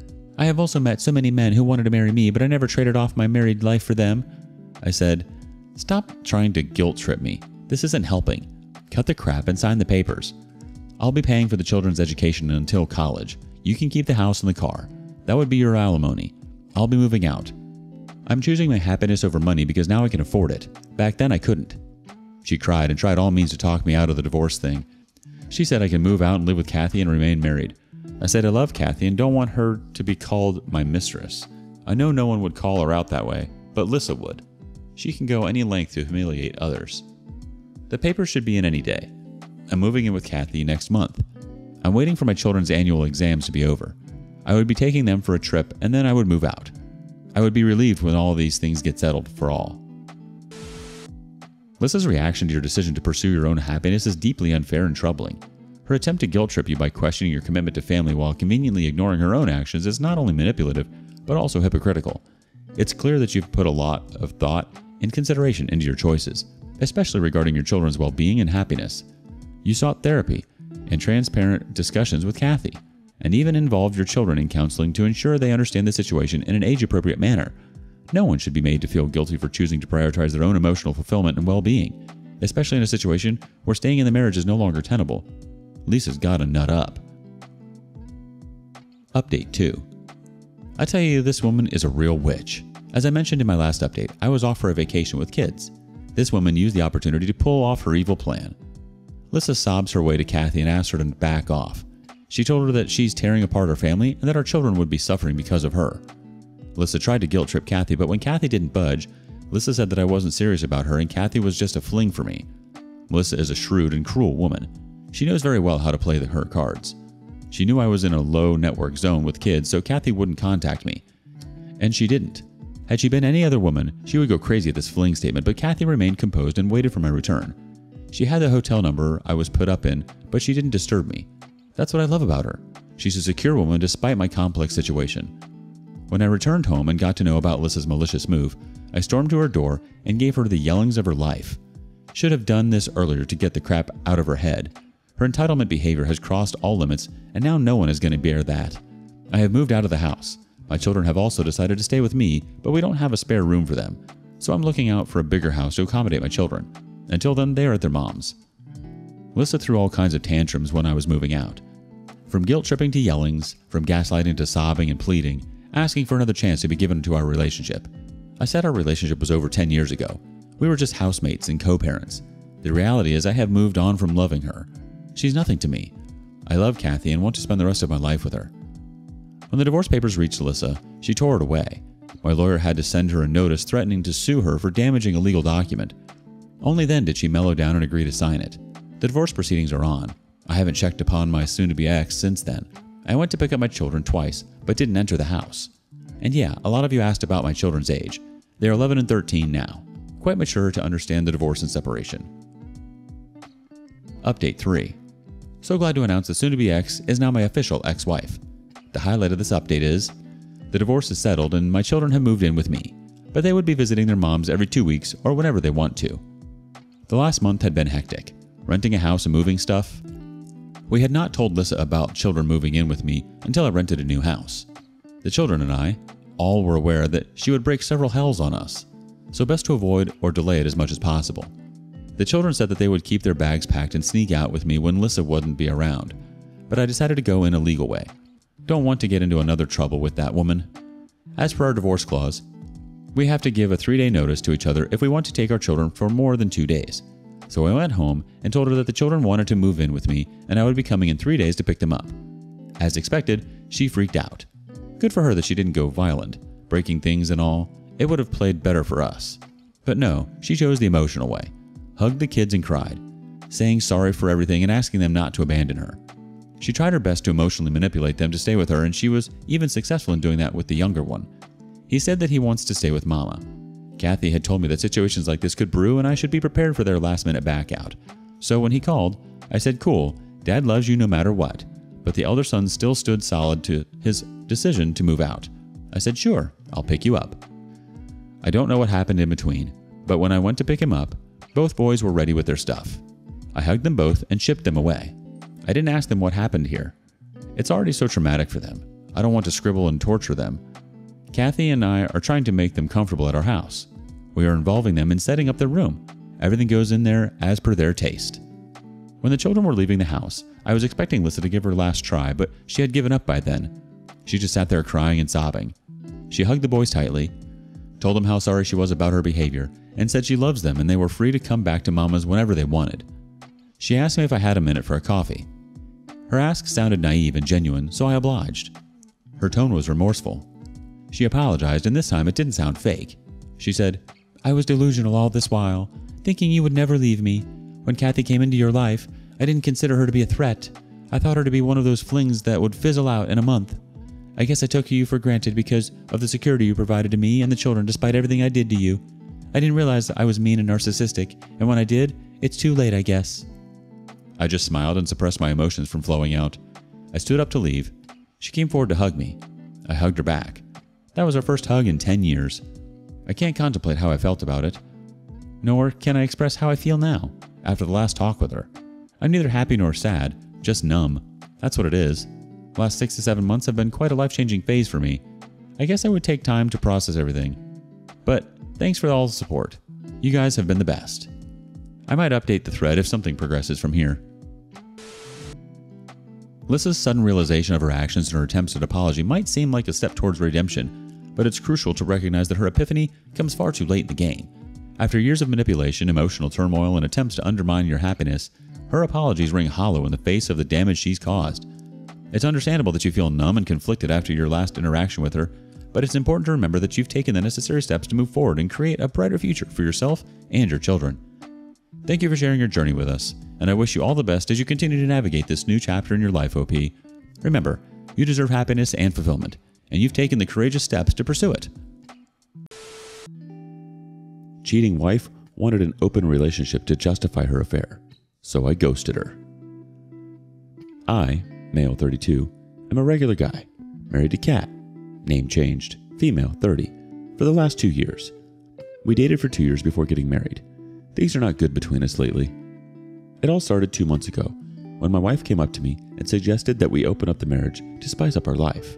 I have also met so many men who wanted to marry me, but I never traded off my married life for them." I said, "Stop trying to guilt trip me. This isn't helping. Cut the crap and sign the papers. I'll be paying for the children's education until college. You can keep the house and the car. That would be your alimony. I'll be moving out. I'm choosing my happiness over money because now I can afford it. Back then I couldn't." She cried and tried all means to talk me out of the divorce thing. She said I can move out and live with Kathy and remain married. I said I love Kathy and don't want her to be called my mistress. I know no one would call her out that way, but Lissa would. She can go any length to humiliate others. The papers should be in any day. I'm moving in with Kathy next month. I'm waiting for my children's annual exams to be over. I would be taking them for a trip and then I would move out. I would be relieved when all these things get settled for all. Lissa's reaction to your decision to pursue your own happiness is deeply unfair and troubling. Her attempt to guilt trip you by questioning your commitment to family while conveniently ignoring her own actions is not only manipulative, but also hypocritical. It's clear that you've put a lot of thought and consideration into your choices, especially regarding your children's well-being and happiness. You sought therapy and transparent discussions with Kathy, and even involved your children in counseling to ensure they understand the situation in an age-appropriate manner. No one should be made to feel guilty for choosing to prioritize their own emotional fulfillment and well-being, especially in a situation where staying in the marriage is no longer tenable. Lisa's gotta nut up. Update 2. I tell you, this woman is a real witch. As I mentioned in my last update, I was off for a vacation with kids. This woman used the opportunity to pull off her evil plan. Lissa sobs her way to Kathy and asks her to back off. She told her that she's tearing apart her family and that our children would be suffering because of her. Lissa tried to guilt trip Kathy, but when Kathy didn't budge, Lissa said that I wasn't serious about her and Kathy was just a fling for me. Lissa is a shrewd and cruel woman. She knows very well how to play her cards. She knew I was in a low network zone with kids, so Kathy wouldn't contact me. And she didn't. Had she been any other woman, she would go crazy at this fling statement, but Kathy remained composed and waited for my return. She had the hotel number I was put up in, but she didn't disturb me. That's what I love about her. She's a secure woman despite my complex situation. When I returned home and got to know about Lissa's malicious move, I stormed to her door and gave her the yellings of her life. Should have done this earlier to get the crap out of her head. Her entitlement behavior has crossed all limits, and now no one is going to bear that. I have moved out of the house. My children have also decided to stay with me, but we don't have a spare room for them, so I'm looking out for a bigger house to accommodate my children. Until then, they are at their mom's. Lissa threw all kinds of tantrums when I was moving out. From guilt-tripping to yellings, from gaslighting to sobbing and pleading, asking for another chance to be given to our relationship. I said our relationship was over 10 years ago. We were just housemates and co-parents. The reality is I have moved on from loving her. She's nothing to me. I love Kathy and want to spend the rest of my life with her. When the divorce papers reached Lissa, she tore it away. My lawyer had to send her a notice threatening to sue her for damaging a legal document. Only then did she mellow down and agree to sign it. The divorce proceedings are on. I haven't checked upon my soon-to-be ex since then. I went to pick up my children twice, but didn't enter the house. And yeah, a lot of you asked about my children's age. They're 11 and 13 now, quite mature to understand the divorce and separation. Update 3. So glad to announce the soon-to-be ex is now my official ex-wife. The highlight of this update is, the divorce is settled and my children have moved in with me, but they would be visiting their moms every 2 weeks or whenever they want to. The last month had been hectic, renting a house and moving stuff. We had not told Lissa about children moving in with me until I rented a new house. The children and I all were aware that she would break several hells on us, so best to avoid or delay it as much as possible. The children said that they would keep their bags packed and sneak out with me when Lissa wouldn't be around, but I decided to go in a legal way. Don't want to get into another trouble with that woman. As per our divorce clause, we have to give a 3-day notice to each other if we want to take our children for more than 2 days. So I went home and told her that the children wanted to move in with me and I would be coming in 3 days to pick them up. As expected, she freaked out. Good for her that she didn't go violent, breaking things and all. It would have played better for us. But no, she chose the emotional way. Hugged the kids and cried, saying sorry for everything and asking them not to abandon her. She tried her best to emotionally manipulate them to stay with her, and she was even successful in doing that with the younger one. He said that he wants to stay with Mama. Kathy had told me that situations like this could brew and I should be prepared for their last-minute back out. So when he called, I said, "Cool, Dad loves you no matter what." But the elder son still stood solid to his decision to move out. I said, "Sure, I'll pick you up." I don't know what happened in between, but when I went to pick him up, both boys were ready with their stuff. I hugged them both and shipped them away. I didn't ask them what happened here. It's already so traumatic for them. I don't want to scribble and torture them. Kathy and I are trying to make them comfortable at our house. We are involving them in setting up their room. Everything goes in there as per their taste. When the children were leaving the house, I was expecting Lissa to give her last try, but she had given up by then. She just sat there crying and sobbing. She hugged the boys tightly, told them how sorry she was about her behavior, and said she loves them and they were free to come back to Mama's whenever they wanted. She asked me if I had a minute for a coffee. Her ask sounded naive and genuine, so I obliged. Her tone was remorseful. She apologized, and this time it didn't sound fake. She said, "I was delusional all this while, thinking you would never leave me. When Kathy came into your life, I didn't consider her to be a threat. I thought her to be one of those flings that would fizzle out in a month. I guess I took you for granted because of the security you provided to me and the children despite everything I did to you. I didn't realize I was mean and narcissistic, and when I did, it's too late, I guess." I just smiled and suppressed my emotions from flowing out. I stood up to leave. She came forward to hug me. I hugged her back. That was our first hug in 10 years. I can't contemplate how I felt about it. Nor can I express how I feel now, after the last talk with her. I'm neither happy nor sad, just numb. That's what it is. The last 6 to 7 months have been quite a life-changing phase for me. I guess I would take time to process everything. But thanks for all the support. You guys have been the best. I might update the thread if something progresses from here. Lissa's sudden realization of her actions and her attempts at apology might seem like a step towards redemption, but it's crucial to recognize that her epiphany comes far too late in the game. After years of manipulation, emotional turmoil, and attempts to undermine your happiness, her apologies ring hollow in the face of the damage she's caused. It's understandable that you feel numb and conflicted after your last interaction with her, but it's important to remember that you've taken the necessary steps to move forward and create a brighter future for yourself and your children. Thank you for sharing your journey with us, and I wish you all the best as you continue to navigate this new chapter in your life, OP. Remember, you deserve happiness and fulfillment, and you've taken the courageous steps to pursue it. Cheating wife wanted an open relationship to justify her affair, so I ghosted her. I, male 32, am a regular guy, married to Kat, name changed, female 30, for the last 2 years. We dated for 2 years before getting married. Things are not good between us lately. It all started 2 months ago, when my wife came up to me and suggested that we open up the marriage to spice up our life.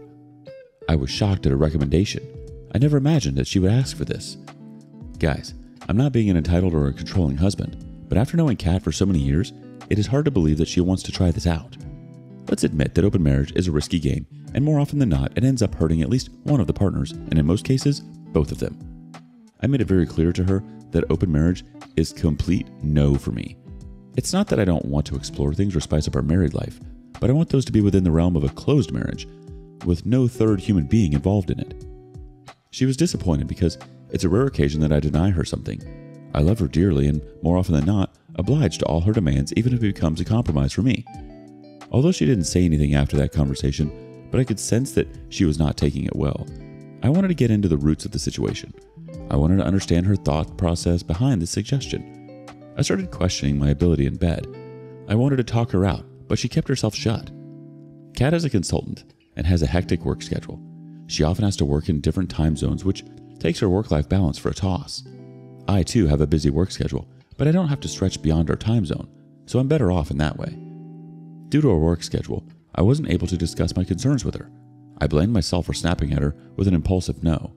I was shocked at her recommendation. I never imagined that she would ask for this. Guys, I'm not being an entitled or a controlling husband, but after knowing Kat for so many years, it is hard to believe that she wants to try this out. Let's admit that open marriage is a risky game, and more often than not, it ends up hurting at least one of the partners, and in most cases, both of them. I made it very clear to her that open marriage is complete no for me. It's not that I don't want to explore things or spice up our married life, but I want those to be within the realm of a closed marriage, with no third human being involved in it. She was disappointed because it's a rare occasion that I deny her something. I love her dearly and, more often than not, oblige to all her demands even if it becomes a compromise for me. Although she didn't say anything after that conversation, but I could sense that she was not taking it well. I wanted to get into the roots of the situation. I wanted to understand her thought process behind this suggestion. I started questioning my ability in bed. I wanted to talk her out, but she kept herself shut. Kat is a consultant and has a hectic work schedule. She often has to work in different time zones, which takes her work-life balance for a toss. I too have a busy work schedule, but I don't have to stretch beyond our time zone, so I'm better off in that way. Due to our work schedule, I wasn't able to discuss my concerns with her. I blamed myself for snapping at her with an impulsive no.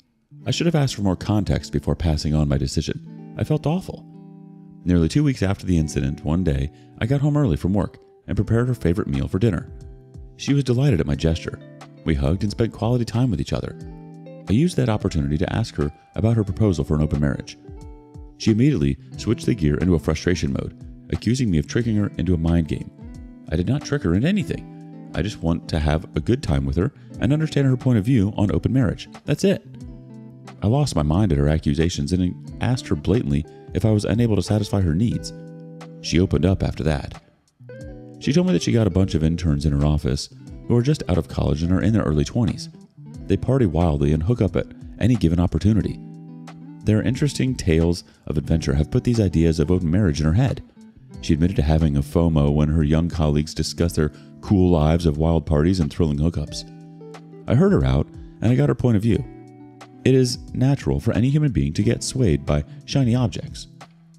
I should have asked for more context before passing on my decision. I felt awful. Nearly 2 weeks after the incident, one day, I got home early from work and prepared her favorite meal for dinner. She was delighted at my gesture. We hugged and spent quality time with each other. I used that opportunity to ask her about her proposal for an open marriage. She immediately switched the gear into a frustration mode, accusing me of tricking her into a mind game. I did not trick her into anything. I just want to have a good time with her and understand her point of view on open marriage. That's it. I lost my mind at her accusations and asked her blatantly if I was unable to satisfy her needs. She opened up after that. She told me that she got a bunch of interns in her office who are just out of college and are in their early 20s. They party wildly and hook up at any given opportunity. Their interesting tales of adventure have put these ideas of open marriage in her head. She admitted to having a FOMO when her young colleagues discussed their cool lives of wild parties and thrilling hookups. I heard her out, and I got her point of view. It is natural for any human being to get swayed by shiny objects.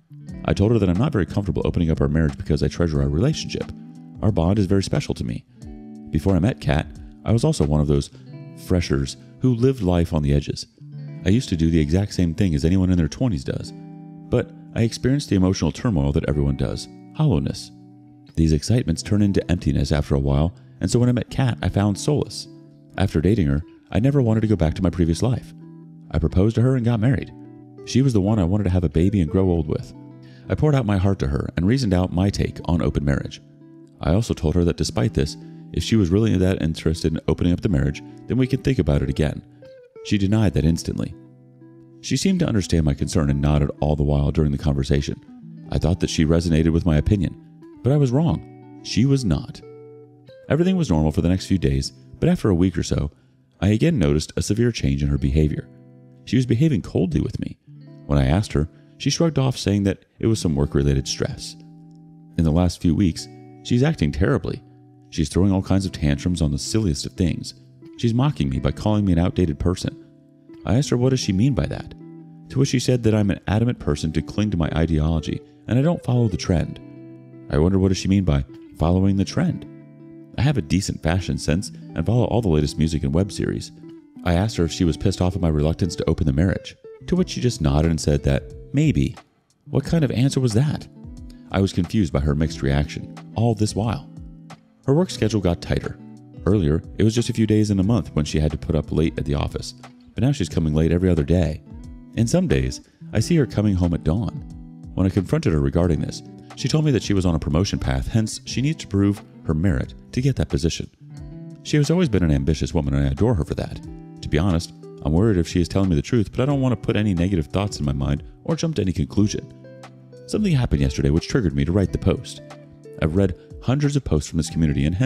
I told her that I'm not very comfortable opening up our marriage because I treasure our relationship. Our bond is very special to me. Before I met Kat, I was also one of those freshers who lived life on the edges. I used to do the exact same thing as anyone in their 20s does, but I experienced the emotional turmoil that everyone does, hollowness. These excitements turn into emptiness after a while, and so when I met Kat, I found solace. After dating her, I never wanted to go back to my previous life. I proposed to her and got married. She was the one I wanted to have a baby and grow old with. I poured out my heart to her and reasoned out my take on open marriage. I also told her that despite this, if she was really that interested in opening up the marriage, then we could think about it again. She denied that instantly. She seemed to understand my concern and nodded all the while during the conversation. I thought that she resonated with my opinion, but I was wrong. She was not. Everything was normal for the next few days, but after a week or so, I again noticed a severe change in her behavior. She was behaving coldly with me. When I asked her, she shrugged off, saying that it was some work-related stress. In the last few weeks, she's acting terribly. She's throwing all kinds of tantrums on the silliest of things. She's mocking me by calling me an outdated person. I asked her what does she mean by that, to which she said that I'm an adamant person to cling to my ideology and I don't follow the trend. I wonder what does she mean by following the trend. I have a decent fashion sense and follow all the latest music and web series. I asked her if she was pissed off at my reluctance to open the marriage, to which she just nodded and said that maybe. What kind of answer was that? I was confused by her mixed reaction, all this while. Her work schedule got tighter. Earlier, it was just a few days in a month when she had to put up late at the office, but now she's coming late every other day. And some days, I see her coming home at dawn. When I confronted her regarding this, she told me that she was on a promotion path, hence she needs to prove her merit to get that position. She has always been an ambitious woman and I adore her for that. To be honest, I'm worried if she is telling me the truth, but I don't want to put any negative thoughts in my mind or jump to any conclusion. Something happened yesterday which triggered me to write the post. I've read hundreds of posts from this community and hence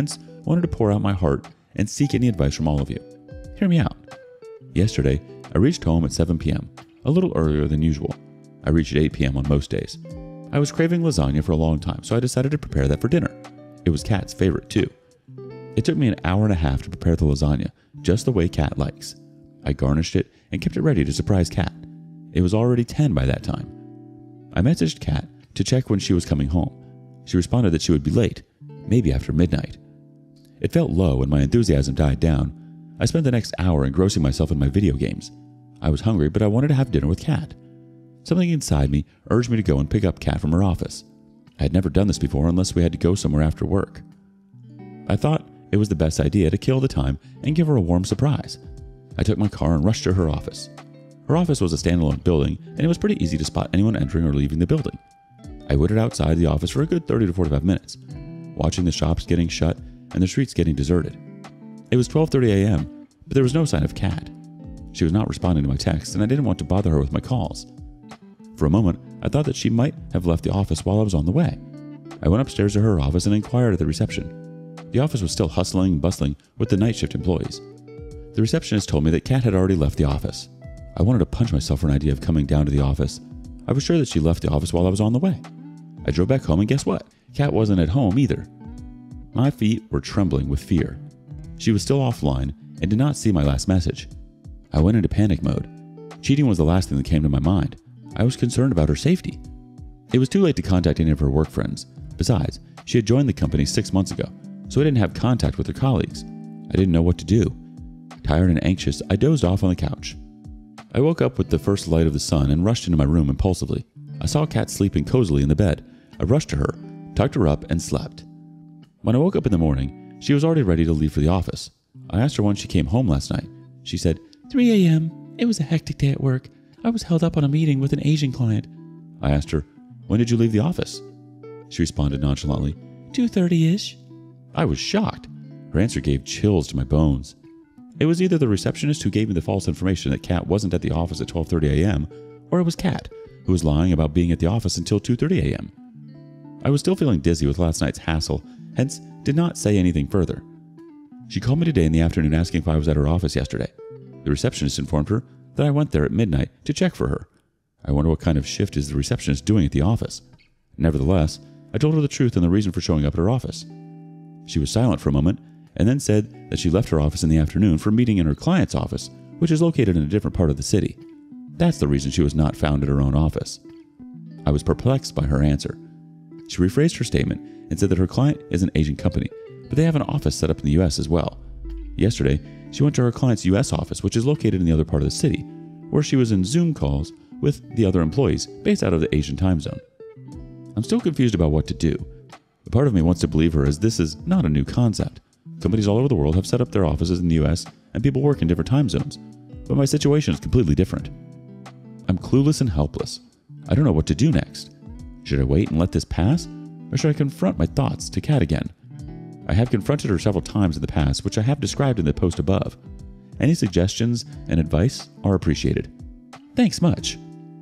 I wanted to pour out my heart and seek any advice from all of you. Hear me out. Yesterday, I reached home at 7 p.m., a little earlier than usual. I reached at 8 p.m. on most days. I was craving lasagna for a long time, so I decided to prepare that for dinner. It was Kat's favorite too. It took me an hour and a half to prepare the lasagna, just the way Kat likes. I garnished it and kept it ready to surprise Kat. It was already 10 by that time. I messaged Kat to check when she was coming home. She responded that she would be late, maybe after midnight. It felt low and my enthusiasm died down. I spent the next hour engrossing myself in my video games. I was hungry, but I wanted to have dinner with Kat. Something inside me urged me to go and pick up Kat from her office. I had never done this before unless we had to go somewhere after work. I thought it was the best idea to kill the time and give her a warm surprise. I took my car and rushed to her office. Her office was a standalone building, and it was pretty easy to spot anyone entering or leaving the building. I waited outside the office for a good 30 to 45 minutes, watching the shops getting shut and the streets getting deserted. It was 12:30 a.m., but there was no sign of Kat. She was not responding to my texts, and I didn't want to bother her with my calls. For a moment, I thought that she might have left the office while I was on the way. I went upstairs to her office and inquired at the reception. The office was still hustling and bustling with the night shift employees. The receptionist told me that Kat had already left the office. I wanted to punch myself for an idea of coming down to the office. I was sure that she left the office while I was on the way. I drove back home and guess what? Kat wasn't at home either. My feet were trembling with fear. She was still offline and did not see my last message. I went into panic mode. Cheating was the last thing that came to my mind. I was concerned about her safety. It was too late to contact any of her work friends. Besides, she had joined the company 6 months ago, so I didn't have contact with her colleagues. I didn't know what to do. Tired and anxious, I dozed off on the couch. I woke up with the first light of the sun and rushed into my room impulsively. I saw Kat sleeping cozily in the bed. I rushed to her, tucked her up, and slept. When I woke up in the morning, she was already ready to leave for the office. I asked her when she came home last night. She said, 3 a.m. It was a hectic day at work. I was held up on a meeting with an Asian client. I asked her, when did you leave the office? She responded nonchalantly, 2:30-ish. I was shocked. Her answer gave chills to my bones. It was either the receptionist who gave me the false information that Kat wasn't at the office at 12:30 a.m., or it was Kat, who was lying about being at the office until 2:30 a.m. I was still feeling dizzy with last night's hassle, hence did not say anything further. She called me today in the afternoon asking if I was at her office yesterday. The receptionist informed her that I went there at midnight to check for her. I wonder what kind of shift is the receptionist doing at the office. Nevertheless, I told her the truth and the reason for showing up at her office. She was silent for a moment and then said that she left her office in the afternoon for a meeting in her client's office, which is located in a different part of the city. That's the reason she was not found at her own office. I was perplexed by her answer. She rephrased her statement and said that her client is an Asian company, but they have an office set up in the U.S. as well. Yesterday, she went to her client's U.S. office, which is located in the other part of the city, where she was in Zoom calls with the other employees based out of the Asian time zone. I'm still confused about what to do. A part of me wants to believe her as this is not a new concept. Companies all over the world have set up their offices in the U.S. and people work in different time zones, but my situation is completely different. I'm clueless and helpless. I don't know what to do next. Should I wait and let this pass, or should I confront my thoughts to Kat again? I have confronted her several times in the past, which I have described in the post above. Any suggestions and advice are appreciated. Thanks much.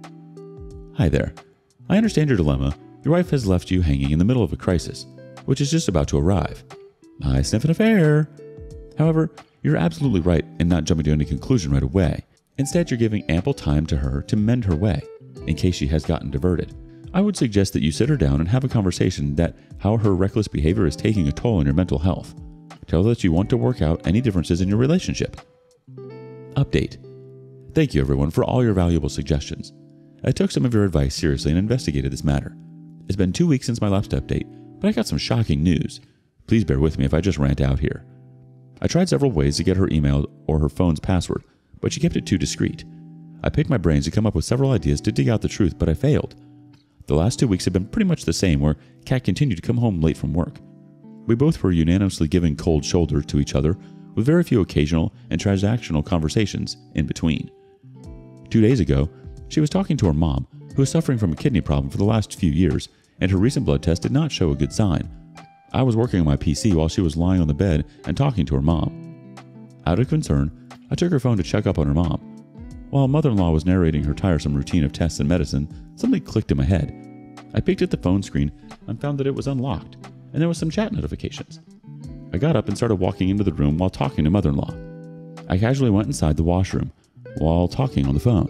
Hi there. I understand your dilemma. Your wife has left you hanging in the middle of a crisis, which is just about to arrive. I sniff an affair. However, you're absolutely right in not jumping to any conclusion right away. Instead, you're giving ample time to her to mend her way, in case she has gotten diverted. I would suggest that you sit her down and have a conversation that how her reckless behavior is taking a toll on your mental health. Tell her that you want to work out any differences in your relationship. Update. Thank you everyone for all your valuable suggestions. I took some of your advice seriously and investigated this matter. It's been 2 weeks since my last update, but I got some shocking news. Please bear with me if I just rant out here. I tried several ways to get her email or her phone's password, but she kept it too discreet. I picked my brains to come up with several ideas to dig out the truth, but I failed. The last 2 weeks have been pretty much the same, where Kat continued to come home late from work. We both were unanimously giving cold shoulder to each other, with very few occasional and transactional conversations in between. 2 days ago, she was talking to her mom, who is suffering from a kidney problem for the last few years, and her recent blood test did not show a good sign. I was working on my PC while she was lying on the bed and talking to her mom. Out of concern, I took her phone to check up on her mom. While mother-in-law was narrating her tiresome routine of tests and medicine, something clicked in my head. I peeked at the phone screen and found that it was unlocked, and there was some chat notifications. I got up and started walking into the room while talking to mother-in-law. I casually went inside the washroom while talking on the phone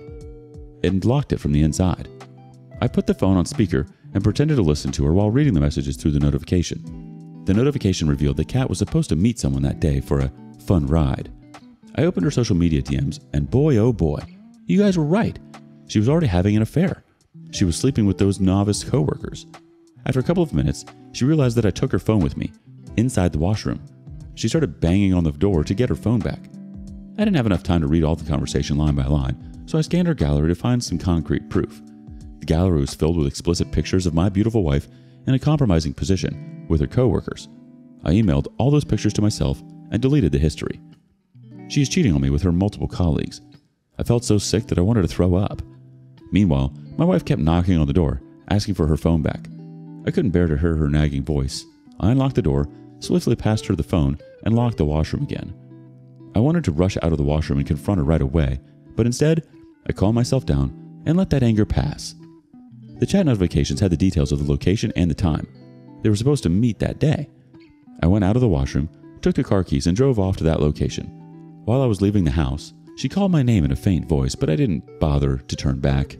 and locked it from the inside. I put the phone on speaker and pretended to listen to her while reading the messages through the notification. The notification revealed that Kat was supposed to meet someone that day for a fun ride. I opened her social media DMs, and boy oh boy, you guys were right. She was already having an affair. She was sleeping with those novice coworkers. After a couple of minutes, she realized that I took her phone with me inside the washroom. She started banging on the door to get her phone back. I didn't have enough time to read all the conversation line by line, so I scanned her gallery to find some concrete proof. The gallery was filled with explicit pictures of my beautiful wife in a compromising position with her coworkers. I emailed all those pictures to myself and deleted the history. She is cheating on me with her multiple colleagues. I felt so sick that I wanted to throw up. Meanwhile, my wife kept knocking on the door, asking for her phone back. I couldn't bear to hear her nagging voice. I unlocked the door, swiftly passed her the phone, and locked the washroom again. I wanted to rush out of the washroom and confront her right away, but instead, I calmed myself down and let that anger pass. The chat notifications had the details of the location and the time. They were supposed to meet that day. I went out of the washroom, took the car keys, and drove off to that location. While I was leaving the house, she called my name in a faint voice, but I didn't bother to turn back.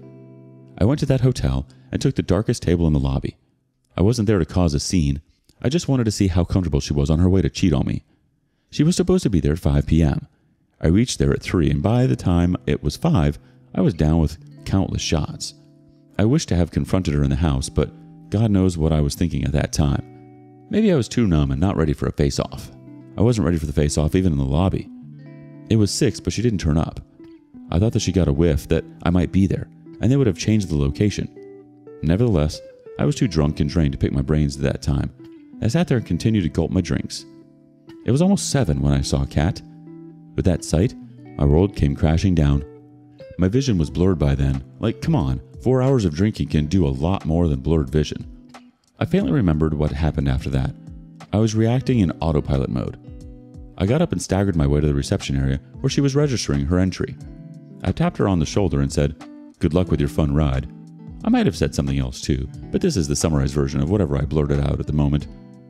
I went to that hotel and took the darkest table in the lobby. I wasn't there to cause a scene. I just wanted to see how comfortable she was on her way to cheat on me. She was supposed to be there at 5 p.m. I reached there at 3, and by the time it was 5, I was down with countless shots. I wished to have confronted her in the house, but God knows what I was thinking at that time. Maybe I was too numb and not ready for a face-off. I wasn't ready for the face-off even in the lobby. It was 6, but she didn't turn up. I thought that she got a whiff that I might be there, and they would have changed the location. Nevertheless, I was too drunk and drained to pick my brains at that time. I sat there and continued to gulp my drinks. It was almost 7 when I saw Kat. With that sight, my world came crashing down. My vision was blurred by then. Like, come on, 4 hours of drinking can do a lot more than blurred vision. I faintly remembered what happened after that. I was reacting in autopilot mode. I got up and staggered my way to the reception area where she was registering her entry. I tapped her on the shoulder and said, "Good luck with your fun ride." I might have said something else too, but this is the summarized version of whatever I blurted out at the moment.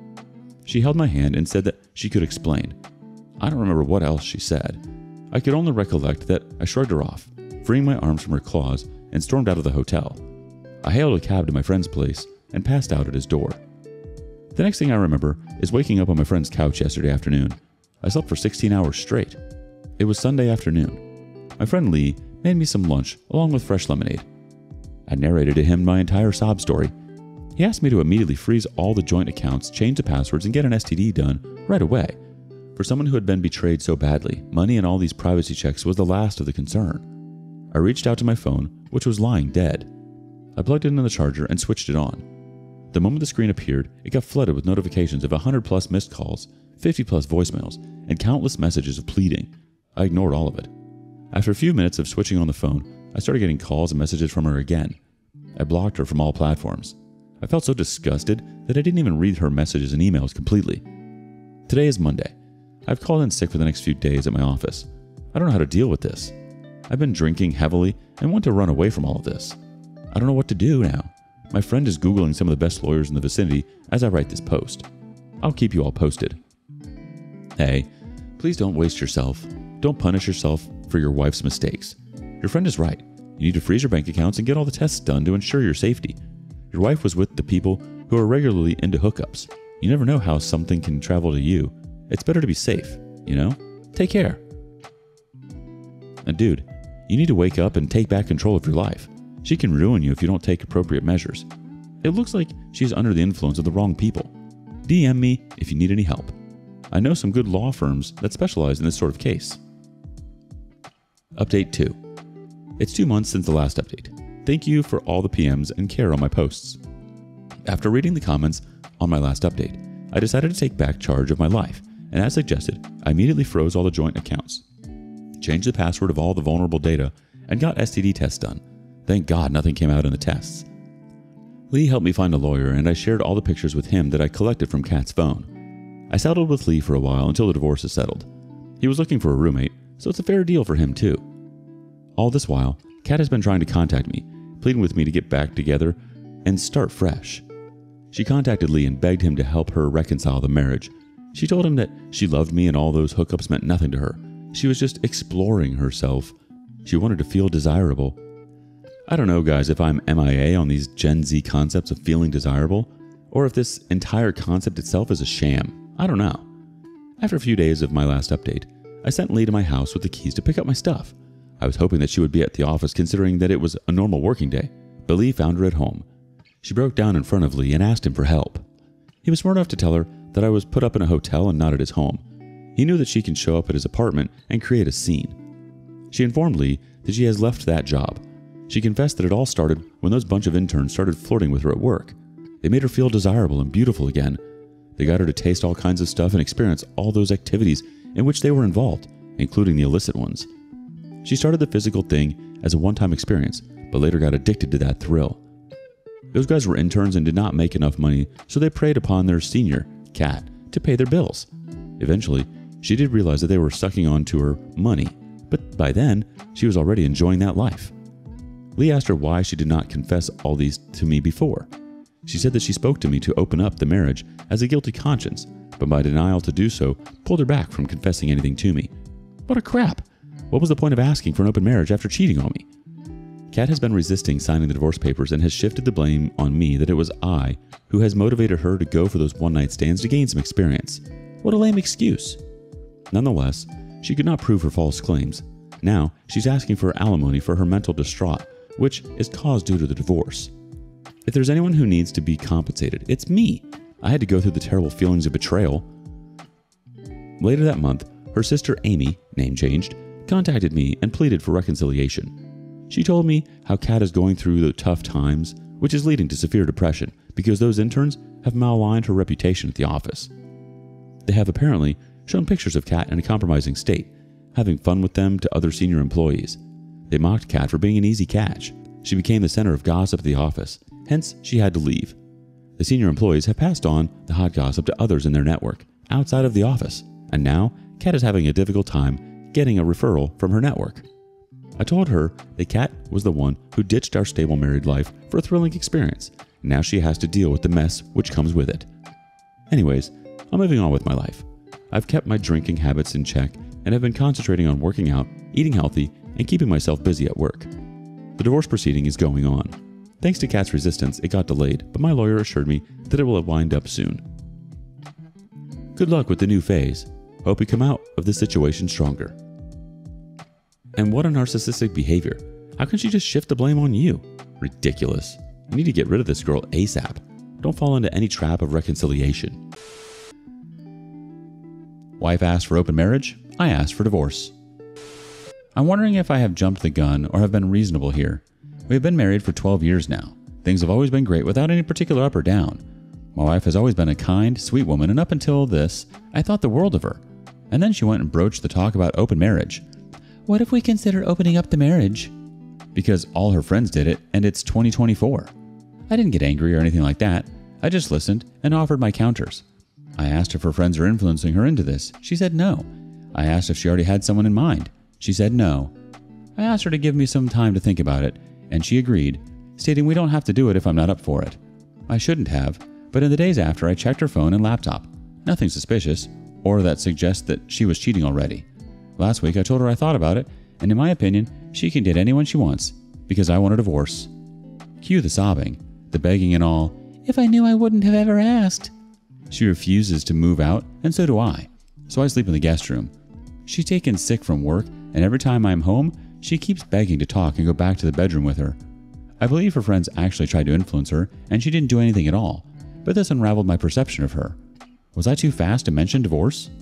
She held my hand and said that she could explain. I don't remember what else she said. I could only recollect that I shrugged her off, freeing my arms from her claws, and stormed out of the hotel. I hailed a cab to my friend's place and passed out at his door. The next thing I remember is waking up on my friend's couch yesterday afternoon. I slept for 16 hours straight. It was Sunday afternoon. My friend Lee made me some lunch along with fresh lemonade. I narrated to him my entire sob story. He asked me to immediately freeze all the joint accounts, change the passwords, and get an STD done right away. For someone who had been betrayed so badly, money and all these privacy checks was the last of the concern. I reached out to my phone, which was lying dead. I plugged it into the charger and switched it on. The moment the screen appeared, it got flooded with notifications of 100 plus missed calls, 50 plus voicemails, and countless messages of pleading. I ignored all of it. After a few minutes of switching on the phone, I started getting calls and messages from her again. I blocked her from all platforms. I felt so disgusted that I didn't even read her messages and emails completely. Today is Monday. I've called in sick for the next few days at my office. I don't know how to deal with this. I've been drinking heavily and want to run away from all of this. I don't know what to do now. My friend is Googling some of the best lawyers in the vicinity as I write this post. I'll keep you all posted. Hey, please don't waste yourself. Don't punish yourself for your wife's mistakes. Your friend is right. You need to freeze your bank accounts and get all the tests done to ensure your safety. Your wife was with the people who are regularly into hookups. You never know how something can travel to you. It's better to be safe, you know? Take care. And dude, you need to wake up and take back control of your life. She can ruin you if you don't take appropriate measures. It looks like she's under the influence of the wrong people. DM me if you need any help. I know some good law firms that specialize in this sort of case. Update 2. It's 2 months since the last update. Thank you for all the PMs and care on my posts. After reading the comments on my last update, I decided to take back charge of my life, and as suggested, I immediately froze all the joint accounts, changed the password of all the vulnerable data, and got STD tests done. Thank God nothing came out in the tests. Lee helped me find a lawyer, and I shared all the pictures with him that I collected from Kat's phone. I settled with Lee for a while until the divorce is settled. He was looking for a roommate, so it's a fair deal for him too. All this while, Kat has been trying to contact me, pleading with me to get back together and start fresh. She contacted Lee and begged him to help her reconcile the marriage. She told him that she loved me and all those hookups meant nothing to her. She was just exploring herself. She wanted to feel desirable. I don't know, guys, if I'm MIA on these Gen Z concepts of feeling desirable, or if this entire concept itself is a sham. I don't know. After a few days of my last update, I sent Lee to my house with the keys to pick up my stuff. I was hoping that she would be at the office considering that it was a normal working day, but Lee found her at home. She broke down in front of Lee and asked him for help. He was smart enough to tell her that I was put up in a hotel and not at his home. He knew that she can show up at his apartment and create a scene. She informed Lee that she has left that job. She confessed that it all started when those bunch of interns started flirting with her at work. They made her feel desirable and beautiful again. They got her to taste all kinds of stuff and experience all those activities in which they were involved, including the illicit ones. She started the physical thing as a one-time experience, but later got addicted to that thrill. Those guys were interns and did not make enough money, so they preyed upon their senior, Kat, to pay their bills. Eventually, she did realize that they were sucking on to her money, but by then, she was already enjoying that life. Lee asked her why she did not confess all these to me before. She said that she spoke to me to open up the marriage as a guilty conscience, but my denial to do so pulled her back from confessing anything to me. What a crap! What was the point of asking for an open marriage after cheating on me? Kat has been resisting signing the divorce papers and has shifted the blame on me that it was I who has motivated her to go for those one-night stands to gain some experience. What a lame excuse. Nonetheless, she could not prove her false claims. Now, she's asking for alimony for her mental distraught, which is caused due to the divorce. If there's anyone who needs to be compensated, it's me. I had to go through the terrible feelings of betrayal. Later that month, her sister Amy, name changed, contacted me and pleaded for reconciliation. She told me how Kat is going through the tough times, which is leading to severe depression because those interns have malaligned her reputation at the office. They have apparently shown pictures of Kat in a compromising state, having fun with them to other senior employees. They mocked Kat for being an easy catch. She became the center of gossip at the office, hence she had to leave. The senior employees have passed on the hot gossip to others in their network, outside of the office, and now Kat is having a difficult time getting a referral from her network. I told her that Kat was the one who ditched our stable married life for a thrilling experience. Now she has to deal with the mess which comes with it. Anyways, I'm moving on with my life. I've kept my drinking habits in check and have been concentrating on working out, eating healthy, and keeping myself busy at work. The divorce proceeding is going on. Thanks to Kat's resistance, it got delayed, but my lawyer assured me that it will wind up soon. Good luck with the new phase. Hope you come out of this situation stronger. And what a narcissistic behavior. How can she just shift the blame on you? Ridiculous. You need to get rid of this girl ASAP. Don't fall into any trap of reconciliation. Wife asked for open marriage. I asked for divorce. I'm wondering if I have jumped the gun or have been reasonable here. We have been married for 12 years now. Things have always been great without any particular up or down. My wife has always been a kind, sweet woman, and up until this, I thought the world of her. And then she went and broached the talk about open marriage. What if we consider opening up the marriage? Because all her friends did it, and it's 2024. I didn't get angry or anything like that. I just listened and offered my counters. I asked if her friends are influencing her into this. She said no. I asked if she already had someone in mind. She said no. I asked her to give me some time to think about it, and she agreed, stating we don't have to do it if I'm not up for it. I shouldn't have, but in the days after, I checked her phone and laptop. Nothing suspicious, or that suggests that she was cheating already. Last week, I told her I thought about it, and in my opinion, she can date anyone she wants, because I want a divorce. Cue the sobbing, the begging and all. If I knew, I wouldn't have ever asked. She refuses to move out, and so do I. So I sleep in the guest room. She's taken sick from work, and every time I'm home, she keeps begging to talk and go back to the bedroom with her. I believe her friends actually tried to influence her, and she didn't do anything at all, but this unraveled my perception of her. Was I too fast to mention divorce?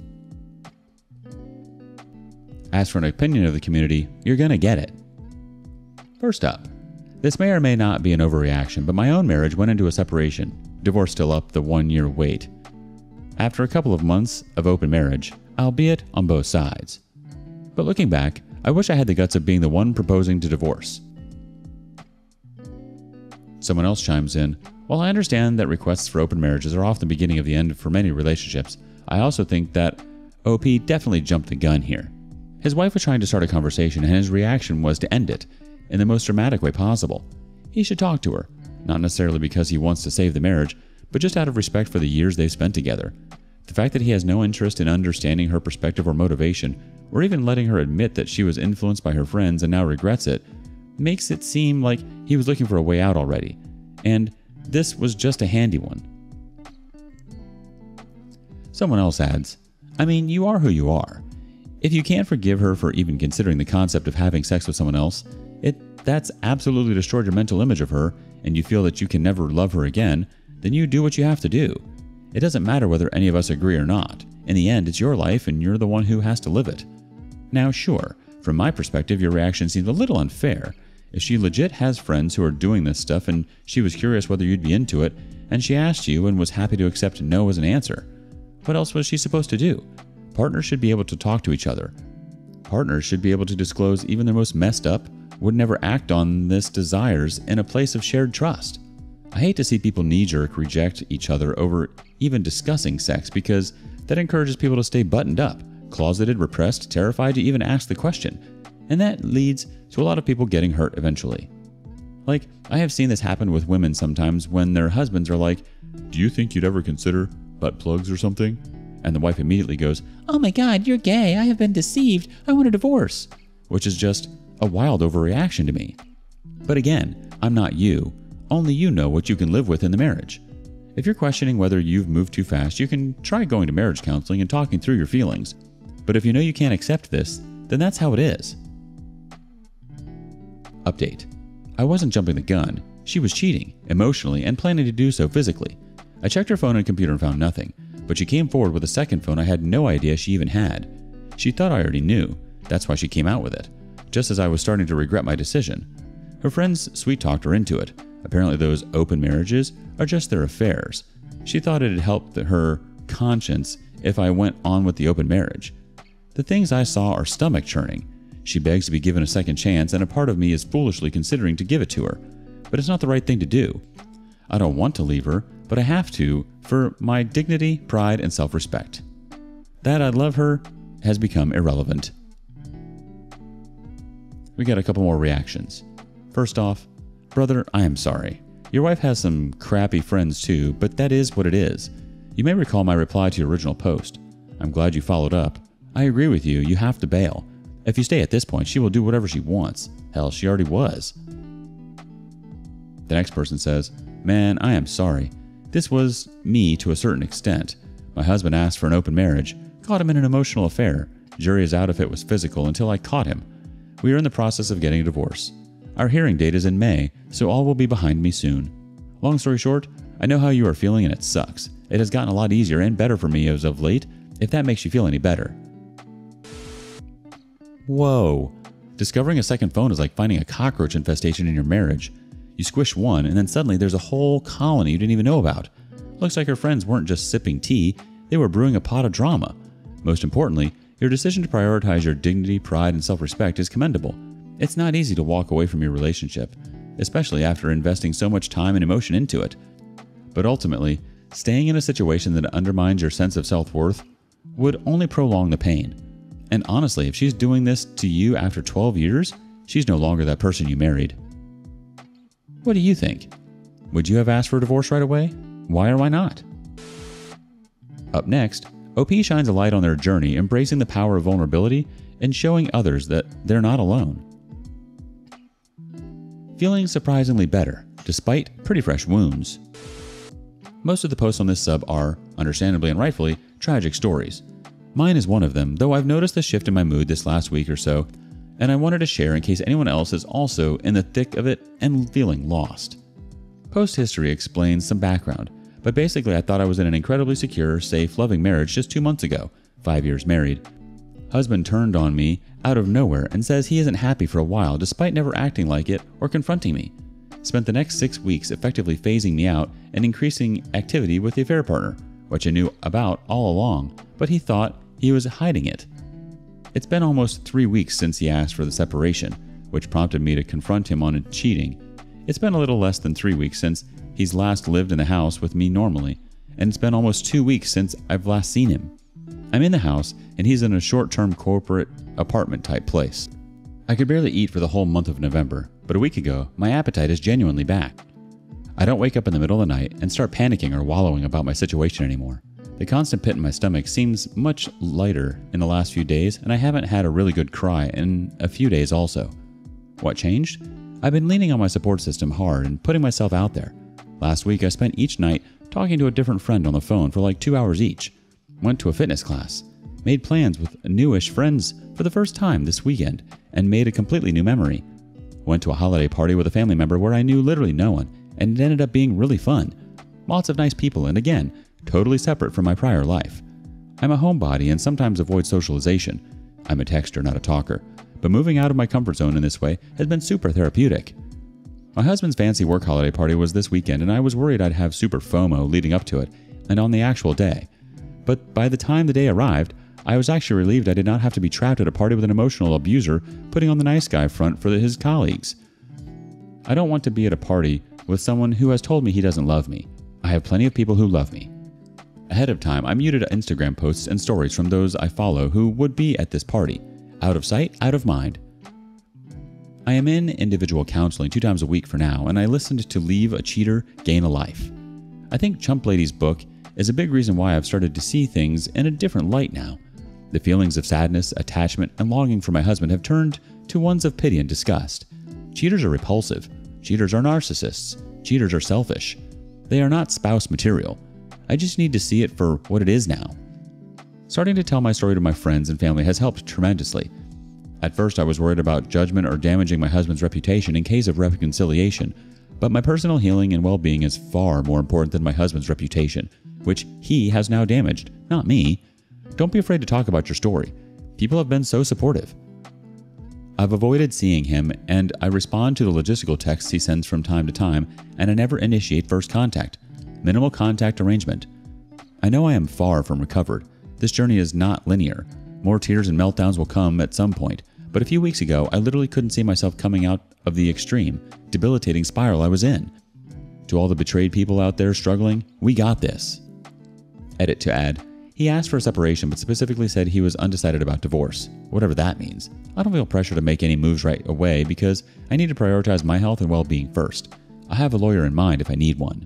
As for an opinion of the community, you're gonna get it. First up, this may or may not be an overreaction, but my own marriage went into a separation, divorce still up the 1-year wait. After a couple of months of open marriage, albeit on both sides. But looking back, I wish I had the guts of being the one proposing to divorce. Someone else chimes in, while I understand that requests for open marriages are often the beginning of the end for many relationships, I also think that OP definitely jumped the gun here. His wife was trying to start a conversation and his reaction was to end it in the most dramatic way possible. He should talk to her, not necessarily because he wants to save the marriage, but just out of respect for the years they've spent together. The fact that he has no interest in understanding her perspective or motivation, or even letting her admit that she was influenced by her friends and now regrets it, makes it seem like he was looking for a way out already, and this was just a handy one. Someone else adds, I mean, you are who you are. If you can't forgive her for even considering the concept of having sex with someone else, that's absolutely destroyed your mental image of her, and you feel that you can never love her again, then you do what you have to do. It doesn't matter whether any of us agree or not. In the end, it's your life and you're the one who has to live it. Now, sure, from my perspective, your reaction seems a little unfair. If she legit has friends who are doing this stuff and she was curious whether you'd be into it, and she asked you and was happy to accept no as an answer, what else was she supposed to do? Partners should be able to talk to each other. Partners should be able to disclose even their most messed up, would never act on this desires in a place of shared trust. I hate to see people knee-jerk reject each other over even discussing sex because that encourages people to stay buttoned up, closeted, repressed, terrified to even ask the question. And that leads to a lot of people getting hurt eventually. Like, I have seen this happen with women sometimes when their husbands are like, "Do you think you'd ever consider butt plugs or something?" And the wife immediately goes, "Oh my God, you're gay. I have been deceived. I want a divorce." Which is just a wild overreaction to me. But again, I'm not you. Only you know what you can live with in the marriage. If you're questioning whether you've moved too fast, you can try going to marriage counseling and talking through your feelings. But if you know you can't accept this, then that's how it is. Update. I wasn't jumping the gun. She was cheating, emotionally, and planning to do so physically. I checked her phone and computer and found nothing, but she came forward with a second phone I had no idea she even had. She thought I already knew. That's why she came out with it, just as I was starting to regret my decision. Her friends sweet-talked her into it. Apparently those open marriages are just their affairs. She thought it'd help her conscience if I went on with the open marriage. The things I saw are stomach-churning. She begs to be given a second chance, and a part of me is foolishly considering to give it to her. But it's not the right thing to do. I don't want to leave her, but I have to for my dignity, pride, and self-respect. That I love her has become irrelevant. We got a couple more reactions. First off, brother, I am sorry. Your wife has some crappy friends too, but that is what it is. You may recall my reply to your original post. I'm glad you followed up. I agree with you, you have to bail. If you stay at this point, she will do whatever she wants. Hell, she already was. The next person says, man, I am sorry. This was me to a certain extent. My husband asked for an open marriage, caught him in an emotional affair. Jury is out if it was physical until I caught him. We are in the process of getting a divorce. Our hearing date is in May, so all will be behind me soon. Long story short, I know how you are feeling and it sucks. It has gotten a lot easier and better for me as of late, if that makes you feel any better. Whoa. Discovering a second phone is like finding a cockroach infestation in your marriage. You squish one, and then suddenly there's a whole colony you didn't even know about. Looks like her friends weren't just sipping tea, they were brewing a pot of drama. Most importantly, your decision to prioritize your dignity, pride, and self-respect is commendable. It's not easy to walk away from your relationship, especially after investing so much time and emotion into it. But ultimately, staying in a situation that undermines your sense of self-worth would only prolong the pain. And honestly, if she's doing this to you after 12 years, she's no longer that person you married. What do you think? Would you have asked for a divorce right away? Why or why not? Up next, OP shines a light on their journey, embracing the power of vulnerability and showing others that they're not alone. Feeling surprisingly better, despite pretty fresh wounds. Most of the posts on this sub are, understandably and rightfully, tragic stories. Mine is one of them, though I've noticed a shift in my mood this last week or so, and I wanted to share in case anyone else is also in the thick of it and feeling lost. Post history explains some background, but basically I thought I was in an incredibly secure, safe, loving marriage just 2 months ago, 5 years married. Husband turned on me out of nowhere and says he isn't happy for a while despite never acting like it or confronting me. Spent the next 6 weeks effectively phasing me out and increasing activity with the affair partner, which I knew about all along, but he thought he was hiding it. It's been almost 3 weeks since he asked for the separation, which prompted me to confront him on cheating. It's been a little less than 3 weeks since he's last lived in the house with me normally, and it's been almost 2 weeks since I've last seen him. I'm in the house, and he's in a short-term corporate apartment-type place. I could barely eat for the whole month of November, but a week ago, my appetite is genuinely back. I don't wake up in the middle of the night and start panicking or wallowing about my situation anymore. The constant pit in my stomach seems much lighter in the last few days, and I haven't had a really good cry in a few days also. What changed? I've been leaning on my support system hard and putting myself out there. Last week I spent each night talking to a different friend on the phone for like 2 hours each. Went to a fitness class. Made plans with newish friends for the first time this weekend and made a completely new memory. Went to a holiday party with a family member where I knew literally no one, and it ended up being really fun. Lots of nice people, and again, totally separate from my prior life. I'm a homebody and sometimes avoid socialization. I'm a texter, not a talker, but moving out of my comfort zone in this way has been super therapeutic. My husband's fancy work holiday party was this weekend, and I was worried I'd have super FOMO leading up to it and on the actual day. But by the time the day arrived, I was actually relieved I did not have to be trapped at a party with an emotional abuser putting on the nice guy front for his colleagues. I don't want to be at a party with someone who has told me he doesn't love me. I have plenty of people who love me. Ahead of time, I muted Instagram posts and stories from those I follow who would be at this party. Out of sight, out of mind. I am in individual counseling 2 times a week for now, and I listened to Leave a Cheater, Gain a Life. I think Chump Lady's book is a big reason why I've started to see things in a different light now. The feelings of sadness, attachment, and longing for my husband have turned to ones of pity and disgust. Cheaters are repulsive. Cheaters are narcissists. Cheaters are selfish. They are not spouse material. I just need to see it for what it is now. Starting to tell my story to my friends and family has helped tremendously. At first, I was worried about judgment or damaging my husband's reputation in case of reconciliation, but my personal healing and well-being is far more important than my husband's reputation, which he has now damaged, not me. Don't be afraid to talk about your story. People have been so supportive. I've avoided seeing him, and I respond to the logistical texts he sends from time to time, and I never initiate first contact. Minimal contact arrangement. I know I am far from recovered. This journey is not linear. More tears and meltdowns will come at some point, but a few weeks ago, I literally couldn't see myself coming out of the extreme, debilitating spiral I was in. To all the betrayed people out there struggling, we got this. Edit to add, he asked for a separation but specifically said he was undecided about divorce, whatever that means. I don't feel pressure to make any moves right away because I need to prioritize my health and well-being first. I have a lawyer in mind if I need one.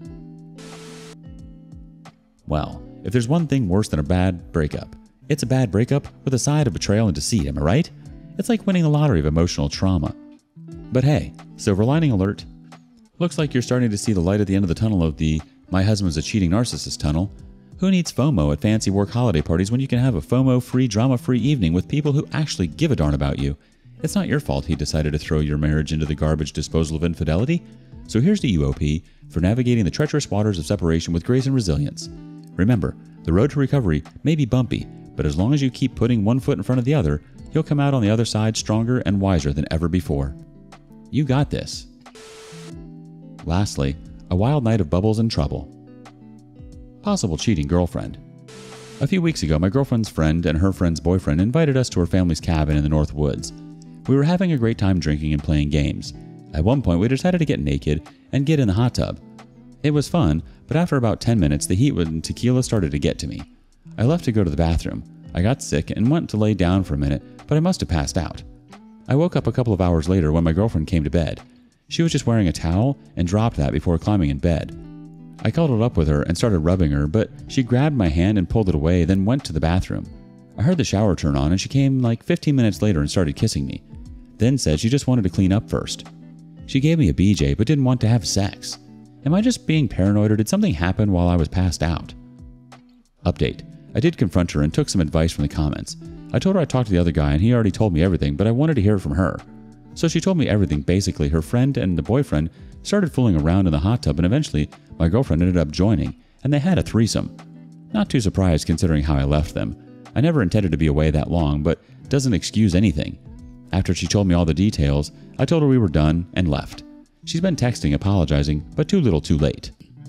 Well, if there's one thing worse than a bad breakup, it's a bad breakup with a side of betrayal and deceit, am I right? It's like winning the lottery of emotional trauma. But hey, silver lining alert. Looks like you're starting to see the light at the end of the tunnel of the "my husband's a cheating narcissist" tunnel. Who needs FOMO at fancy work holiday parties when you can have a FOMO-free, drama-free evening with people who actually give a darn about you? It's not your fault he decided to throw your marriage into the garbage disposal of infidelity. So here's to you, OP, for navigating the treacherous waters of separation with grace and resilience. Remember, the road to recovery may be bumpy, but as long as you keep putting one foot in front of the other, you'll come out on the other side stronger and wiser than ever before. You got this. Lastly, a wild night of bubbles and trouble. Possible cheating girlfriend. A few weeks ago, my girlfriend's friend and her friend's boyfriend invited us to her family's cabin in the North Woods. We were having a great time drinking and playing games. At one point, we decided to get naked and get in the hot tub. It was fun, but after about 10 minutes, the heat and tequila started to get to me. I left to go to the bathroom. I got sick and went to lay down for a minute, but I must have passed out. I woke up a couple of hours later when my girlfriend came to bed. She was just wearing a towel and dropped that before climbing in bed. I cuddled up with her and started rubbing her, but she grabbed my hand and pulled it away, then went to the bathroom. I heard the shower turn on and she came like 15 minutes later and started kissing me. Then said she just wanted to clean up first. She gave me a BJ but didn't want to have sex. Am I just being paranoid or did something happen while I was passed out? Update. I did confront her and took some advice from the comments. I told her I talked to the other guy and he already told me everything, but I wanted to hear it from her. So she told me everything. Basically, her friend and the boyfriend started fooling around in the hot tub and eventually my girlfriend ended up joining and they had a threesome. Not too surprised considering how I left them. I never intended to be away that long, but doesn't excuse anything. After she told me all the details, I told her we were done and left. She's been texting apologizing, but too little too late.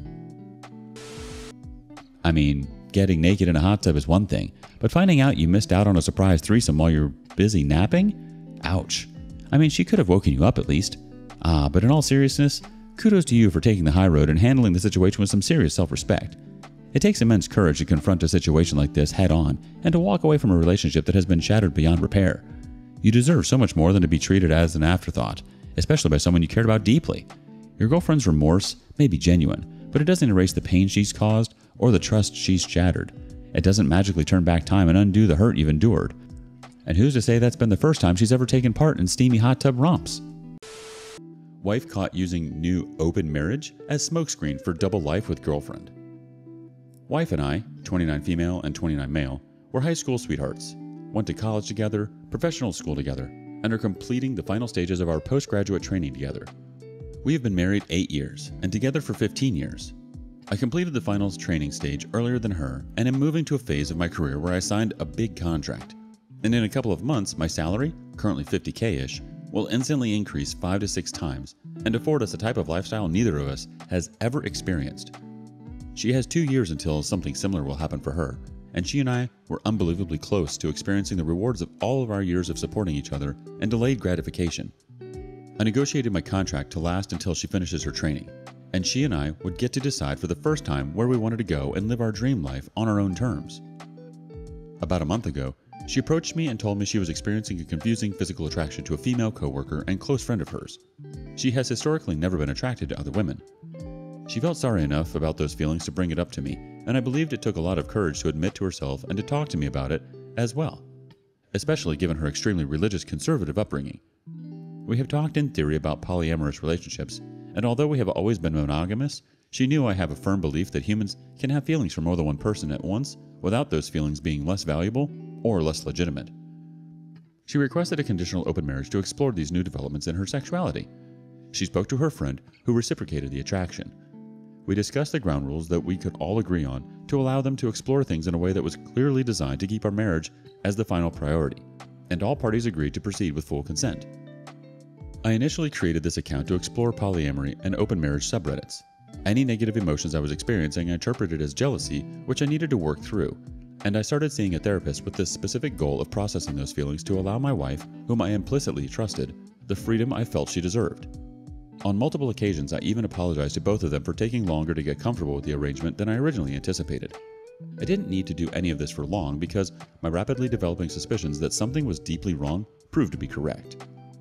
I mean, getting naked in a hot tub is one thing, but finding out you missed out on a surprise threesome while you're busy napping? Ouch. I mean, she could have woken you up at least. But in all seriousness, kudos to you for taking the high road and handling the situation with some serious self-respect. It takes immense courage to confront a situation like this head on and to walk away from a relationship that has been shattered beyond repair. You deserve so much more than to be treated as an afterthought, especially by someone you cared about deeply. Your girlfriend's remorse may be genuine, but it doesn't erase the pain she's caused or the trust she's shattered. It doesn't magically turn back time and undo the hurt you've endured. And who's to say that's been the first time she's ever taken part in steamy hot tub romps? Wife caught using new open marriage as smokescreen for double life with girlfriend. Wife and I, 29 female and 29 male, were high school sweethearts, went to college together, professional school together, and are completing the final stages of our postgraduate training together. We have been married 8 years and together for 15 years. I completed the finals training stage earlier than her and am moving to a phase of my career where I signed a big contract. And in a couple of months, my salary, currently $50K-ish, will instantly increase 5 to 6 times and afford us a type of lifestyle neither of us has ever experienced. She has 2 years until something similar will happen for her, and she and I were unbelievably close to experiencing the rewards of all of our years of supporting each other and delayed gratification. I negotiated my contract to last until she finishes her training, and she and I would get to decide for the first time where we wanted to go and live our dream life on our own terms. About a month ago, she approached me and told me she was experiencing a confusing physical attraction to a female coworker and close friend of hers. She has historically never been attracted to other women. She felt sorry enough about those feelings to bring it up to me, and I believed it took a lot of courage to admit to herself and to talk to me about it as well, especially given her extremely religious conservative upbringing. We have talked in theory about polyamorous relationships, and although we have always been monogamous, she knew I have a firm belief that humans can have feelings for more than one person at once without those feelings being less valuable or less legitimate. She requested a conditional open marriage to explore these new developments in her sexuality. She spoke to her friend, who reciprocated the attraction. We discussed the ground rules that we could all agree on to allow them to explore things in a way that was clearly designed to keep our marriage as the final priority, and all parties agreed to proceed with full consent. I initially created this account to explore polyamory and open marriage subreddits. Any negative emotions I was experiencing I interpreted as jealousy, which I needed to work through, and I started seeing a therapist with the specific goal of processing those feelings to allow my wife, whom I implicitly trusted, the freedom I felt she deserved. On multiple occasions, I even apologized to both of them for taking longer to get comfortable with the arrangement than I originally anticipated. I didn't need to do any of this for long because my rapidly developing suspicions that something was deeply wrong proved to be correct.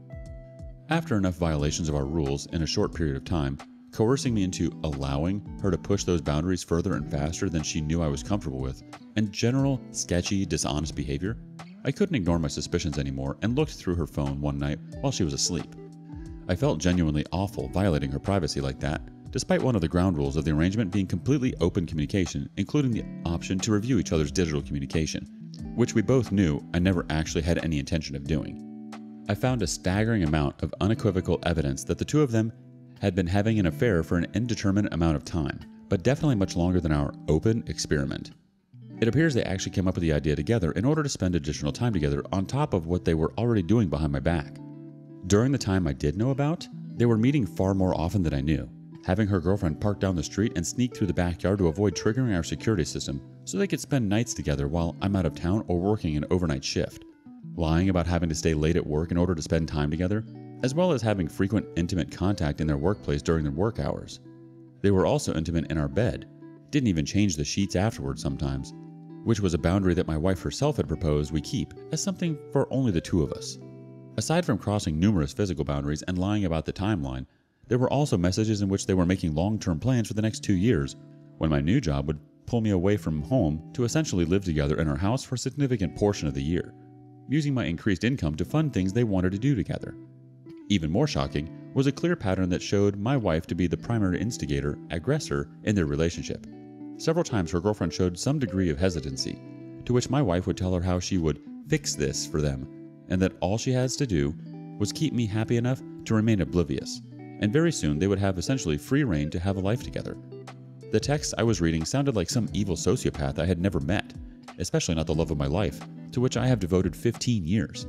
After enough violations of our rules in a short period of time, coercing me into allowing her to push those boundaries further and faster than she knew I was comfortable with, and general sketchy, dishonest behavior, I couldn't ignore my suspicions anymore and looked through her phone one night while she was asleep. I felt genuinely awful violating her privacy like that, despite one of the ground rules of the arrangement being completely open communication, including the option to review each other's digital communication, which we both knew I never actually had any intention of doing. I found a staggering amount of unequivocal evidence that the two of them had been having an affair for an indeterminate amount of time, but definitely much longer than our open experiment. It appears they actually came up with the idea together in order to spend additional time together on top of what they were already doing behind my back. During the time I did know about, they were meeting far more often than I knew, having her girlfriend park down the street and sneak through the backyard to avoid triggering our security system so they could spend nights together while I'm out of town or working an overnight shift, lying about having to stay late at work in order to spend time together, as well as having frequent intimate contact in their workplace during their work hours. They were also intimate in our bed, didn't even change the sheets afterwards sometimes, which was a boundary that my wife herself had proposed we keep as something for only the two of us. Aside from crossing numerous physical boundaries and lying about the timeline, there were also messages in which they were making long-term plans for the next 2 years, when my new job would pull me away from home to essentially live together in our house for a significant portion of the year, using my increased income to fund things they wanted to do together. Even more shocking was a clear pattern that showed my wife to be the primary instigator, aggressor in their relationship. Several times her girlfriend showed some degree of hesitancy, to which my wife would tell her how she would fix this for them, and that all she has to do was keep me happy enough to remain oblivious, and very soon they would have essentially free reign to have a life together. The text I was reading sounded like some evil sociopath I had never met, especially not the love of my life, to which I have devoted 15 years.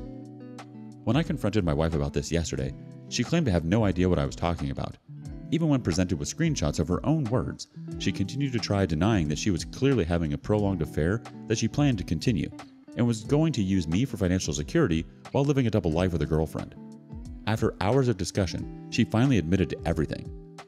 When I confronted my wife about this yesterday, she claimed to have no idea what I was talking about. Even when presented with screenshots of her own words, she continued to try denying that she was clearly having a prolonged affair that she planned to continue, and was going to use me for financial security while living a double life with a girlfriend. After hours of discussion, she finally admitted to everything.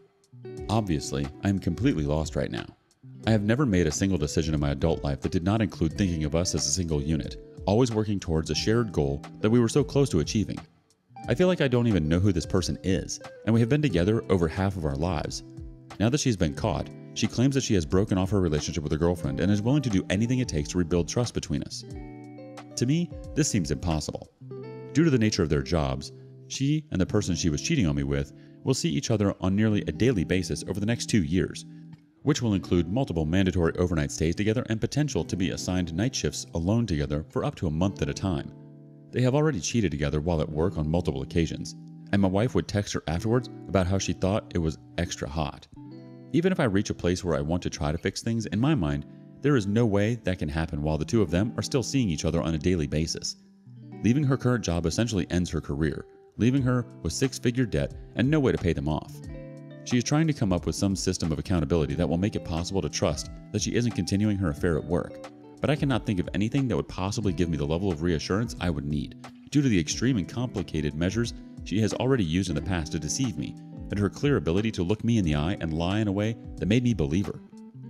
Obviously, I am completely lost right now. I have never made a single decision in my adult life that did not include thinking of us as a single unit, always working towards a shared goal that we were so close to achieving. I feel like I don't even know who this person is, and we have been together over half of our lives. Now that she's been caught, She claims that she has broken off her relationship with her girlfriend and is willing to do anything it takes to rebuild trust between us. To me, this seems impossible. Due to the nature of their jobs, she and the person she was cheating on me with will see each other on nearly a daily basis over the next 2 years, which will include multiple mandatory overnight stays together and potential to be assigned night shifts alone together for up to a month at a time. They have already cheated together while at work on multiple occasions, and my wife would text her afterwards about how she thought it was extra hot. Even if I reach a place where I want to try to fix things, in my mind, there is no way that can happen while the two of them are still seeing each other on a daily basis. Leaving her current job essentially ends her career, leaving her with 6-figure debt and no way to pay them off. She is trying to come up with some system of accountability that will make it possible to trust that she isn't continuing her affair at work, but I cannot think of anything that would possibly give me the level of reassurance I would need, due to the extreme and complicated measures she has already used in the past to deceive me, and her clear ability to look me in the eye and lie in a way that made me believe her.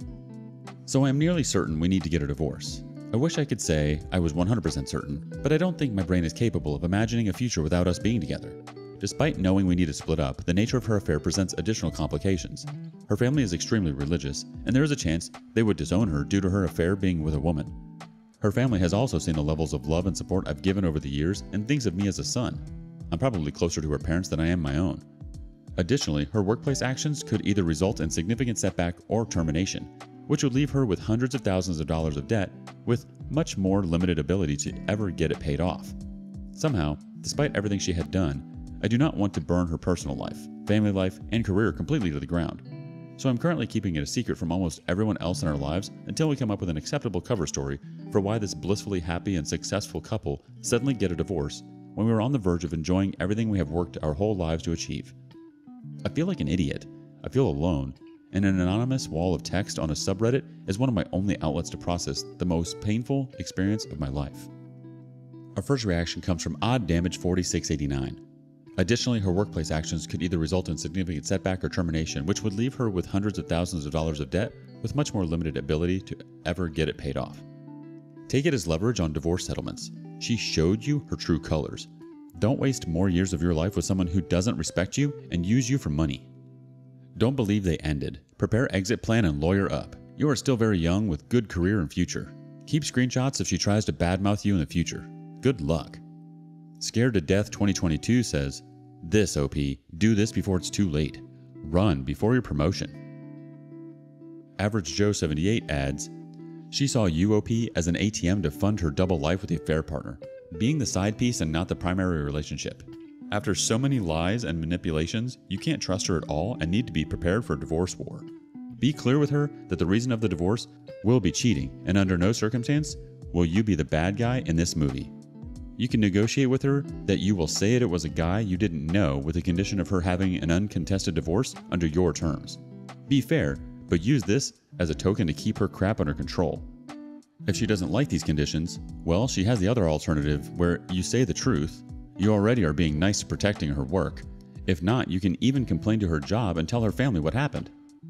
So I am nearly certain we need to get a divorce. I wish I could say I was 100% certain, but I don't think my brain is capable of imagining a future without us being together. Despite knowing we need to split up, the nature of her affair presents additional complications. Her family is extremely religious, and there is a chance they would disown her due to her affair being with a woman. Her family has also seen the levels of love and support I've given over the years and thinks of me as a son. I'm probably closer to her parents than I am my own. Additionally, her workplace actions could either result in significant setback or termination, which would leave her with hundreds of thousands of dollars of debt with much more limited ability to ever get it paid off. Somehow, despite everything she had done, I do not want to burn her personal life, family life, and career completely to the ground. So I'm currently keeping it a secret from almost everyone else in our lives until we come up with an acceptable cover story for why this blissfully happy and successful couple suddenly get a divorce when we were on the verge of enjoying everything we have worked our whole lives to achieve. I feel like an idiot. I feel alone, and an anonymous wall of text on a subreddit is one of my only outlets to process the most painful experience of my life. Our first reaction comes from OddDamage4689. Additionally, her workplace actions could either result in significant setback or termination, which would leave her with hundreds of thousands of dollars of debt with much more limited ability to ever get it paid off. Take it as leverage on divorce settlements. She showed you her true colors. Don't waste more years of your life with someone who doesn't respect you and use you for money. Don't believe they ended. Prepare exit plan and lawyer up. You are still very young with good career and future. Keep screenshots if she tries to badmouth you in the future. Good luck. Scared to Death 2022 says, "This, OP, do this before it's too late. Run before your promotion." Average Joe 78 adds, "She saw UOP as an ATM to fund her double life with the affair partner, being the side piece and not the primary relationship. After so many lies and manipulations, you can't trust her at all and need to be prepared for a divorce war. Be clear with her that the reason of the divorce will be cheating, and under no circumstance will you be the bad guy in this movie. You can negotiate with her that you will say it was a guy you didn't know with the condition of her having an uncontested divorce under your terms. Be fair, but use this as a token to keep her crap under control. If she doesn't like these conditions, well, she has the other alternative where you say the truth. You already are being nice to protecting her work. If not, you can even complain to her job and tell her family what happened."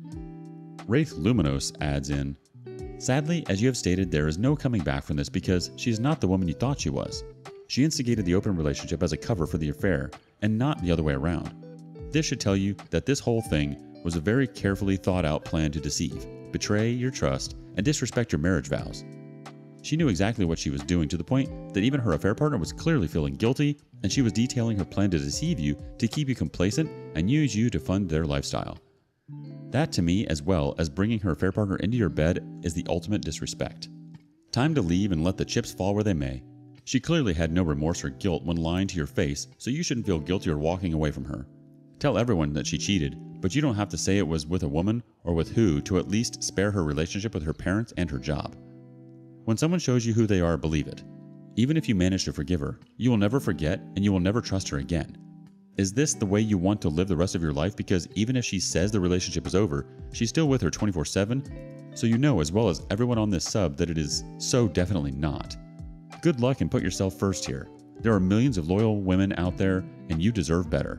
Wraith Luminos adds in, "Sadly, as you have stated, there is no coming back from this because she is not the woman you thought she was. She instigated the open relationship as a cover for the affair, and not the other way around. This should tell you that this whole thing was a very carefully thought out plan to deceive, betray your trust, and disrespect your marriage vows. She knew exactly what she was doing to the point that even her affair partner was clearly feeling guilty, and she was detailing her plan to deceive you to keep you complacent and use you to fund their lifestyle. That to me, as well as bringing her affair partner into your bed, is the ultimate disrespect. Time to leave and let the chips fall where they may. She clearly had no remorse or guilt when lying to your face, so you shouldn't feel guilty or walking away from her. Tell everyone that she cheated, but you don't have to say it was with a woman or with who to at least spare her relationship with her parents and her job. When someone shows you who they are, believe it. Even if you manage to forgive her, you will never forget and you will never trust her again. Is this the way you want to live the rest of your life? Because even if she says the relationship is over, she's still with her 24/7, so you know as well as everyone on this sub that it is so definitely not. Good luck and put yourself first here. There are millions of loyal women out there and you deserve better."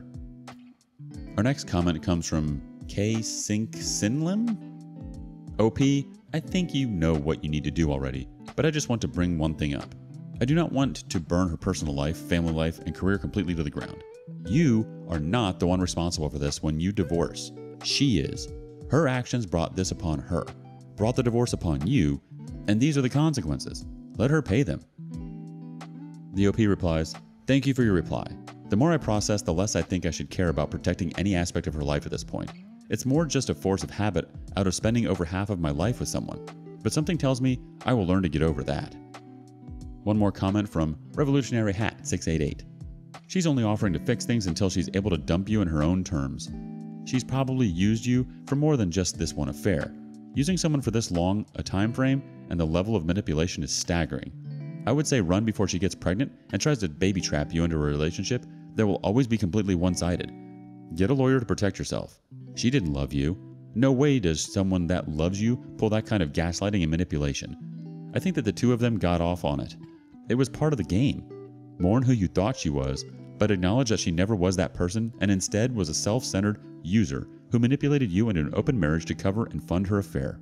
Our next comment comes from K. Sink Sinlim. "OP, I think you know what you need to do already, but I just want to bring one thing up. I do not want to burn her personal life, family life, and career completely to the ground. You are not the one responsible for this when you divorce. She is. Her actions brought this upon her, brought the divorce upon you, and these are the consequences. Let her pay them." The OP replies, "Thank you for your reply. The more I process, the less I think I should care about protecting any aspect of her life at this point. It's more just a force of habit out of spending over half of my life with someone. But something tells me I will learn to get over that." One more comment from Revolutionary Hat 688. "She's only offering to fix things until she's able to dump you in her own terms. She's probably used you for more than just this one affair. Using someone for this long a time frame and the level of manipulation is staggering. I would say run before she gets pregnant and tries to baby trap you into a relationship that will always be completely one-sided. Get a lawyer to protect yourself. She didn't love you. No way does someone that loves you pull that kind of gaslighting and manipulation. I think that the two of them got off on it. It was part of the game. Mourn who you thought she was, but acknowledge that she never was that person and instead was a self-centered user who manipulated you into an open marriage to cover and fund her affair."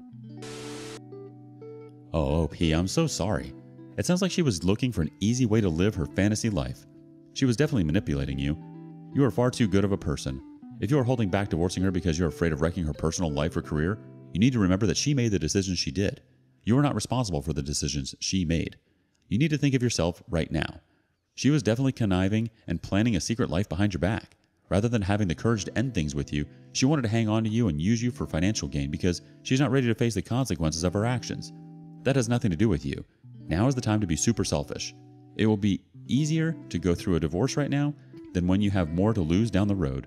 Oh, OP, I'm so sorry. It sounds like she was looking for an easy way to live her fantasy life. She was definitely manipulating you. You are far too good of a person. If you are holding back divorcing her because you're afraid of wrecking her personal life or career, you need to remember that she made the decisions she did. You are not responsible for the decisions she made. You need to think of yourself right now. She was definitely conniving and planning a secret life behind your back. Rather than having the courage to end things with you, she wanted to hang on to you and use you for financial gain because she's not ready to face the consequences of her actions. That has nothing to do with you. Now is the time to be super selfish. It will be easier to go through a divorce right now than when you have more to lose down the road.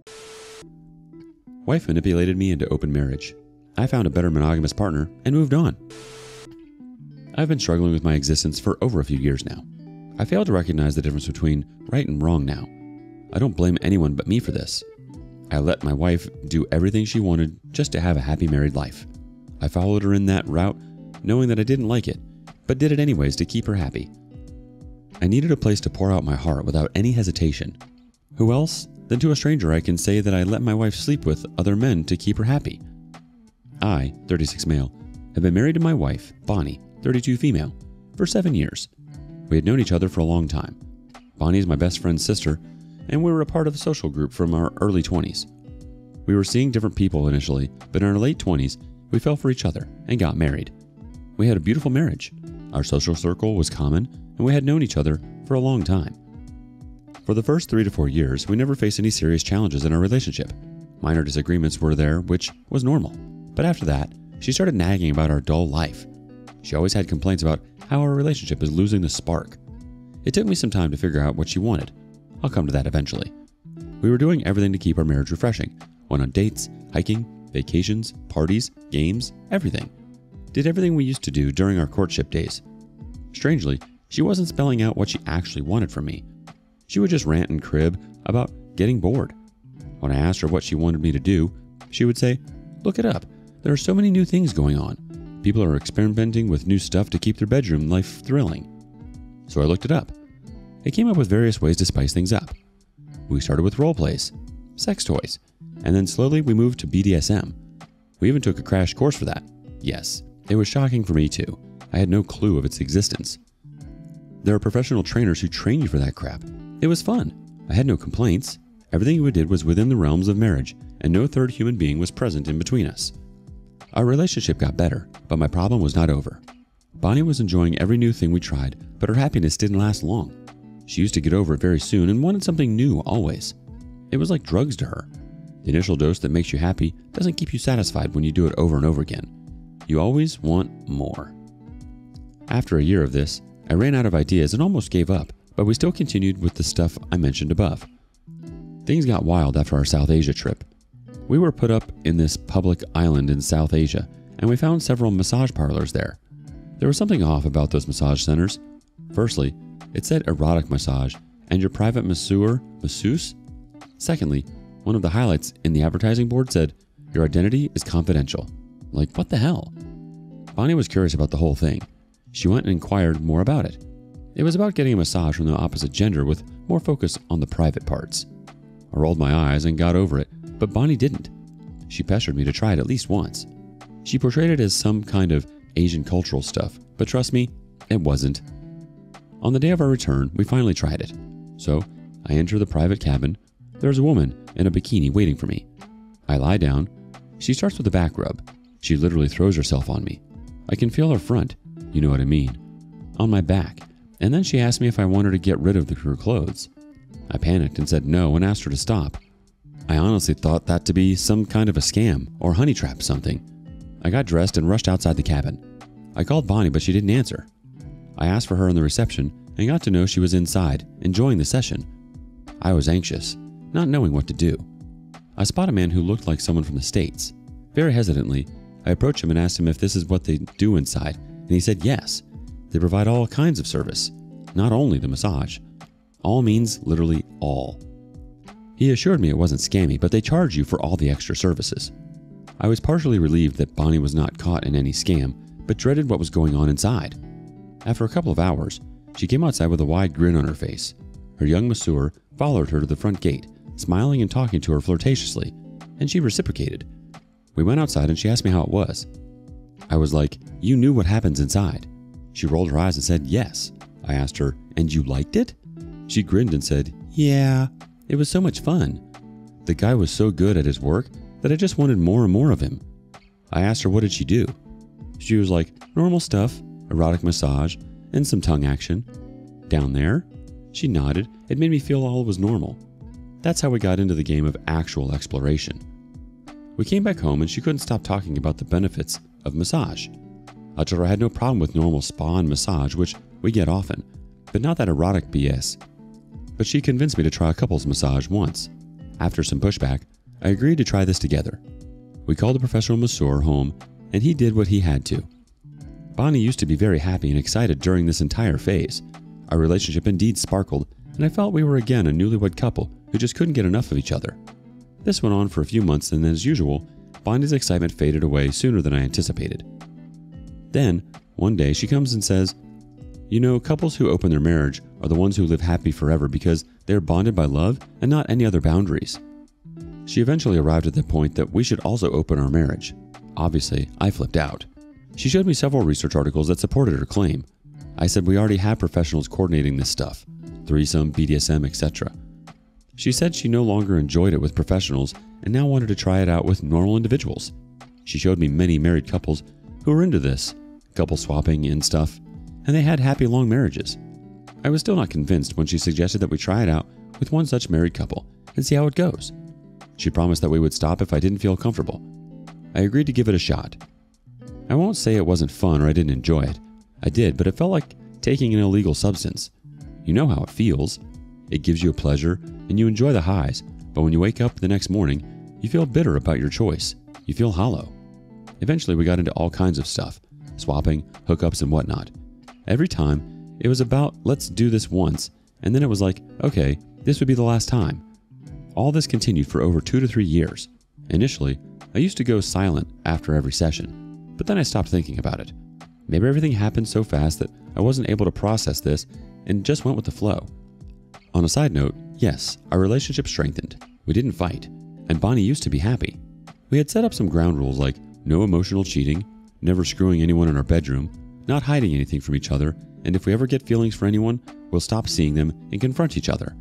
Wife manipulated me into open marriage. I found a better monogamous partner and moved on. I've been struggling with my existence for over a few years now. I fail to recognize the difference between right and wrong now. I don't blame anyone but me for this. I let my wife do everything she wanted just to have a happy married life. I followed her in that route, knowing that I didn't like it, but did it anyways to keep her happy. I needed a place to pour out my heart without any hesitation. Who else than to a stranger I can say that I let my wife sleep with other men to keep her happy? I, 36 male, have been married to my wife, Bonnie, 32 female, for 7 years. We had known each other for a long time. Bonnie is my best friend's sister, and we were a part of a social group from our early 20s. We were seeing different people initially, but in our late 20s, we fell for each other and got married. We had a beautiful marriage. Our social circle was common, and we had known each other for a long time. For the first 3 to 4 years, we never faced any serious challenges in our relationship. Minor disagreements were there, which was normal. But after that, she started nagging about our dull life. She always had complaints about how our relationship is losing the spark. It took me some time to figure out what she wanted. I'll come to that eventually. We were doing everything to keep our marriage refreshing. Went on dates, hiking, vacations, parties, games, everything. Did everything we used to do during our courtship days. Strangely, she wasn't spelling out what she actually wanted from me. She would just rant and crib about getting bored. When I asked her what she wanted me to do, she would say, "Look it up. There are so many new things going on. People are experimenting with new stuff to keep their bedroom life thrilling." So I looked it up. It came up with various ways to spice things up. We started with role plays, sex toys, and then slowly we moved to BDSM. We even took a crash course for that. Yes, it was shocking for me too. I had no clue of its existence. There are professional trainers who train you for that crap. It was fun. I had no complaints. Everything we did was within the realms of marriage, and no third human being was present in between us. Our relationship got better, but my problem was not over. Bonnie was enjoying every new thing we tried, but her happiness didn't last long. She used to get over it very soon and wanted something new always. It was like drugs to her. The initial dose that makes you happy doesn't keep you satisfied when you do it over and over again. You always want more. After a year of this, I ran out of ideas and almost gave up, but we still continued with the stuff I mentioned above. Things got wild after our South Asia trip. We were put up in this public island in South Asia, and we found several massage parlors there. There was something off about those massage centers. Firstly, it said erotic massage and your private masseuse. Secondly, one of the highlights in the advertising board said, your identity is confidential. Like, what the hell? Bonnie was curious about the whole thing. She went and inquired more about it. It was about getting a massage from the opposite gender with more focus on the private parts. I rolled my eyes and got over it, but Bonnie didn't. She pestered me to try it at least once. She portrayed it as some kind of Asian cultural stuff, but trust me, it wasn't. On the day of our return, we finally tried it. So, I enter the private cabin. There's a woman in a bikini waiting for me. I lie down. She starts with a back rub. She literally throws herself on me. I can feel her front, you know what I mean, on my back, and then she asked me if I wanted to get rid of her clothes. I panicked and said no and asked her to stop. I honestly thought that to be some kind of a scam or honey trap something. I got dressed and rushed outside the cabin. I called Bonnie, but she didn't answer. I asked for her in the reception and got to know she was inside, enjoying the session. I was anxious, not knowing what to do. I spot a man who looked like someone from the States. Very hesitantly, I approached him and asked him if this is what they do inside, and he said yes. They provide all kinds of service, not only the massage. All means literally all. He assured me it wasn't scammy, but they charge you for all the extra services. I was partially relieved that Bonnie was not caught in any scam, but dreaded what was going on inside. After a couple of hours, she came outside with a wide grin on her face. Her young masseur followed her to the front gate, smiling and talking to her flirtatiously, and she reciprocated. We went outside and she asked me how it was. I was like, "You knew what happens inside." She rolled her eyes and said yes. I asked her, "And you liked it?" She grinned and said, "Yeah, it was so much fun." The guy was so good at his work that I just wanted more and more of him. I asked her what did she do. She was like, "Normal stuff, erotic massage, and some tongue action." "Down there?" She nodded. It made me feel all was normal. That's how we got into the game of actual exploration. We came back home and she couldn't stop talking about the benefits of massage. I told her I had no problem with normal spa and massage, which we get often, but not that erotic BS. But she convinced me to try a couples massage once. After some pushback, I agreed to try this together. We called a professional masseur home and he did what he had to. Bonnie used to be very happy and excited during this entire phase. Our relationship indeed sparkled, and I felt we were again a newlywed couple who just couldn't get enough of each other. This went on for a few months, and as usual, Bonnie's excitement faded away sooner than I anticipated. Then, one day, she comes and says, "You know, couples who open their marriage are the ones who live happy forever because they are bonded by love and not any other boundaries." She eventually arrived at the point that we should also open our marriage. Obviously, I flipped out. She showed me several research articles that supported her claim. I said we already have professionals coordinating this stuff, threesome, BDSM, etc. She said she no longer enjoyed it with professionals and now wanted to try it out with normal individuals. She showed me many married couples who were into this, couple swapping and stuff, and they had happy long marriages. I was still not convinced when she suggested that we try it out with one such married couple and see how it goes. She promised that we would stop if I didn't feel comfortable. I agreed to give it a shot. I won't say it wasn't fun or I didn't enjoy it. I did, but it felt like taking an illegal substance. You know how it feels. It gives you a pleasure and you enjoy the highs, but when you wake up the next morning, you feel bitter about your choice. You feel hollow. Eventually, we got into all kinds of stuff, swapping, hookups, and whatnot. Every time, it was about, let's do this once, and then it was like, okay, this would be the last time. All this continued for over 2 to 3 years. Initially, I used to go silent after every session, but then I stopped thinking about it. Maybe everything happened so fast that I wasn't able to process this and just went with the flow. On a side note, yes, our relationship strengthened. We didn't fight, and Bonnie used to be happy. We had set up some ground rules like no emotional cheating, never screwing anyone in our bedroom, not hiding anything from each other, and if we ever get feelings for anyone, we'll stop seeing them and confront each other.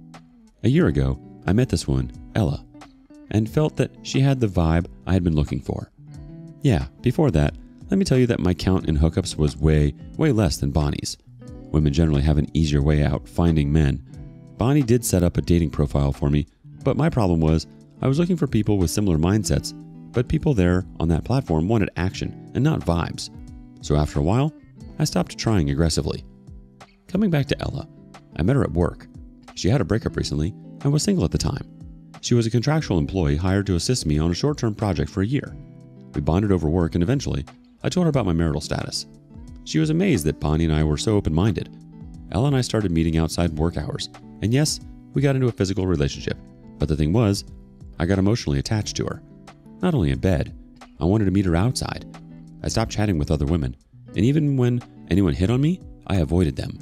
A year ago, I met this woman, Ella, and felt that she had the vibe I had been looking for. Yeah, before that, let me tell you that my count in hookups was way less than Bonnie's. Women generally have an easier way out finding men. Bonnie did set up a dating profile for me, but my problem was I was looking for people with similar mindsets, but people there on that platform wanted action and not vibes. So after a while, I stopped trying aggressively. Coming back to Ella, I met her at work. She had a breakup recently and was single at the time. She was a contractual employee hired to assist me on a short-term project for a year. We bonded over work and eventually, I told her about my marital status. She was amazed that Bonnie and I were so open-minded. Ella and I started meeting outside work hours, and yes, we got into a physical relationship. But the thing was, I got emotionally attached to her. Not only in bed, I wanted to meet her outside. I stopped chatting with other women, and even when anyone hit on me, I avoided them.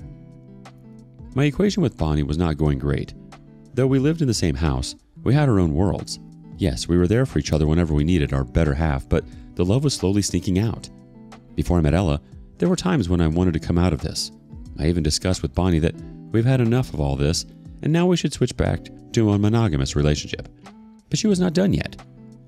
My equation with Bonnie was not going great. Though we lived in the same house, we had our own worlds. Yes, we were there for each other whenever we needed our better half, but the love was slowly sneaking out. Before I met Ella, there were times when I wanted to come out of this. I even discussed with Bonnie that we've had enough of all this, and now we should switch back to a monogamous relationship. But she was not done yet.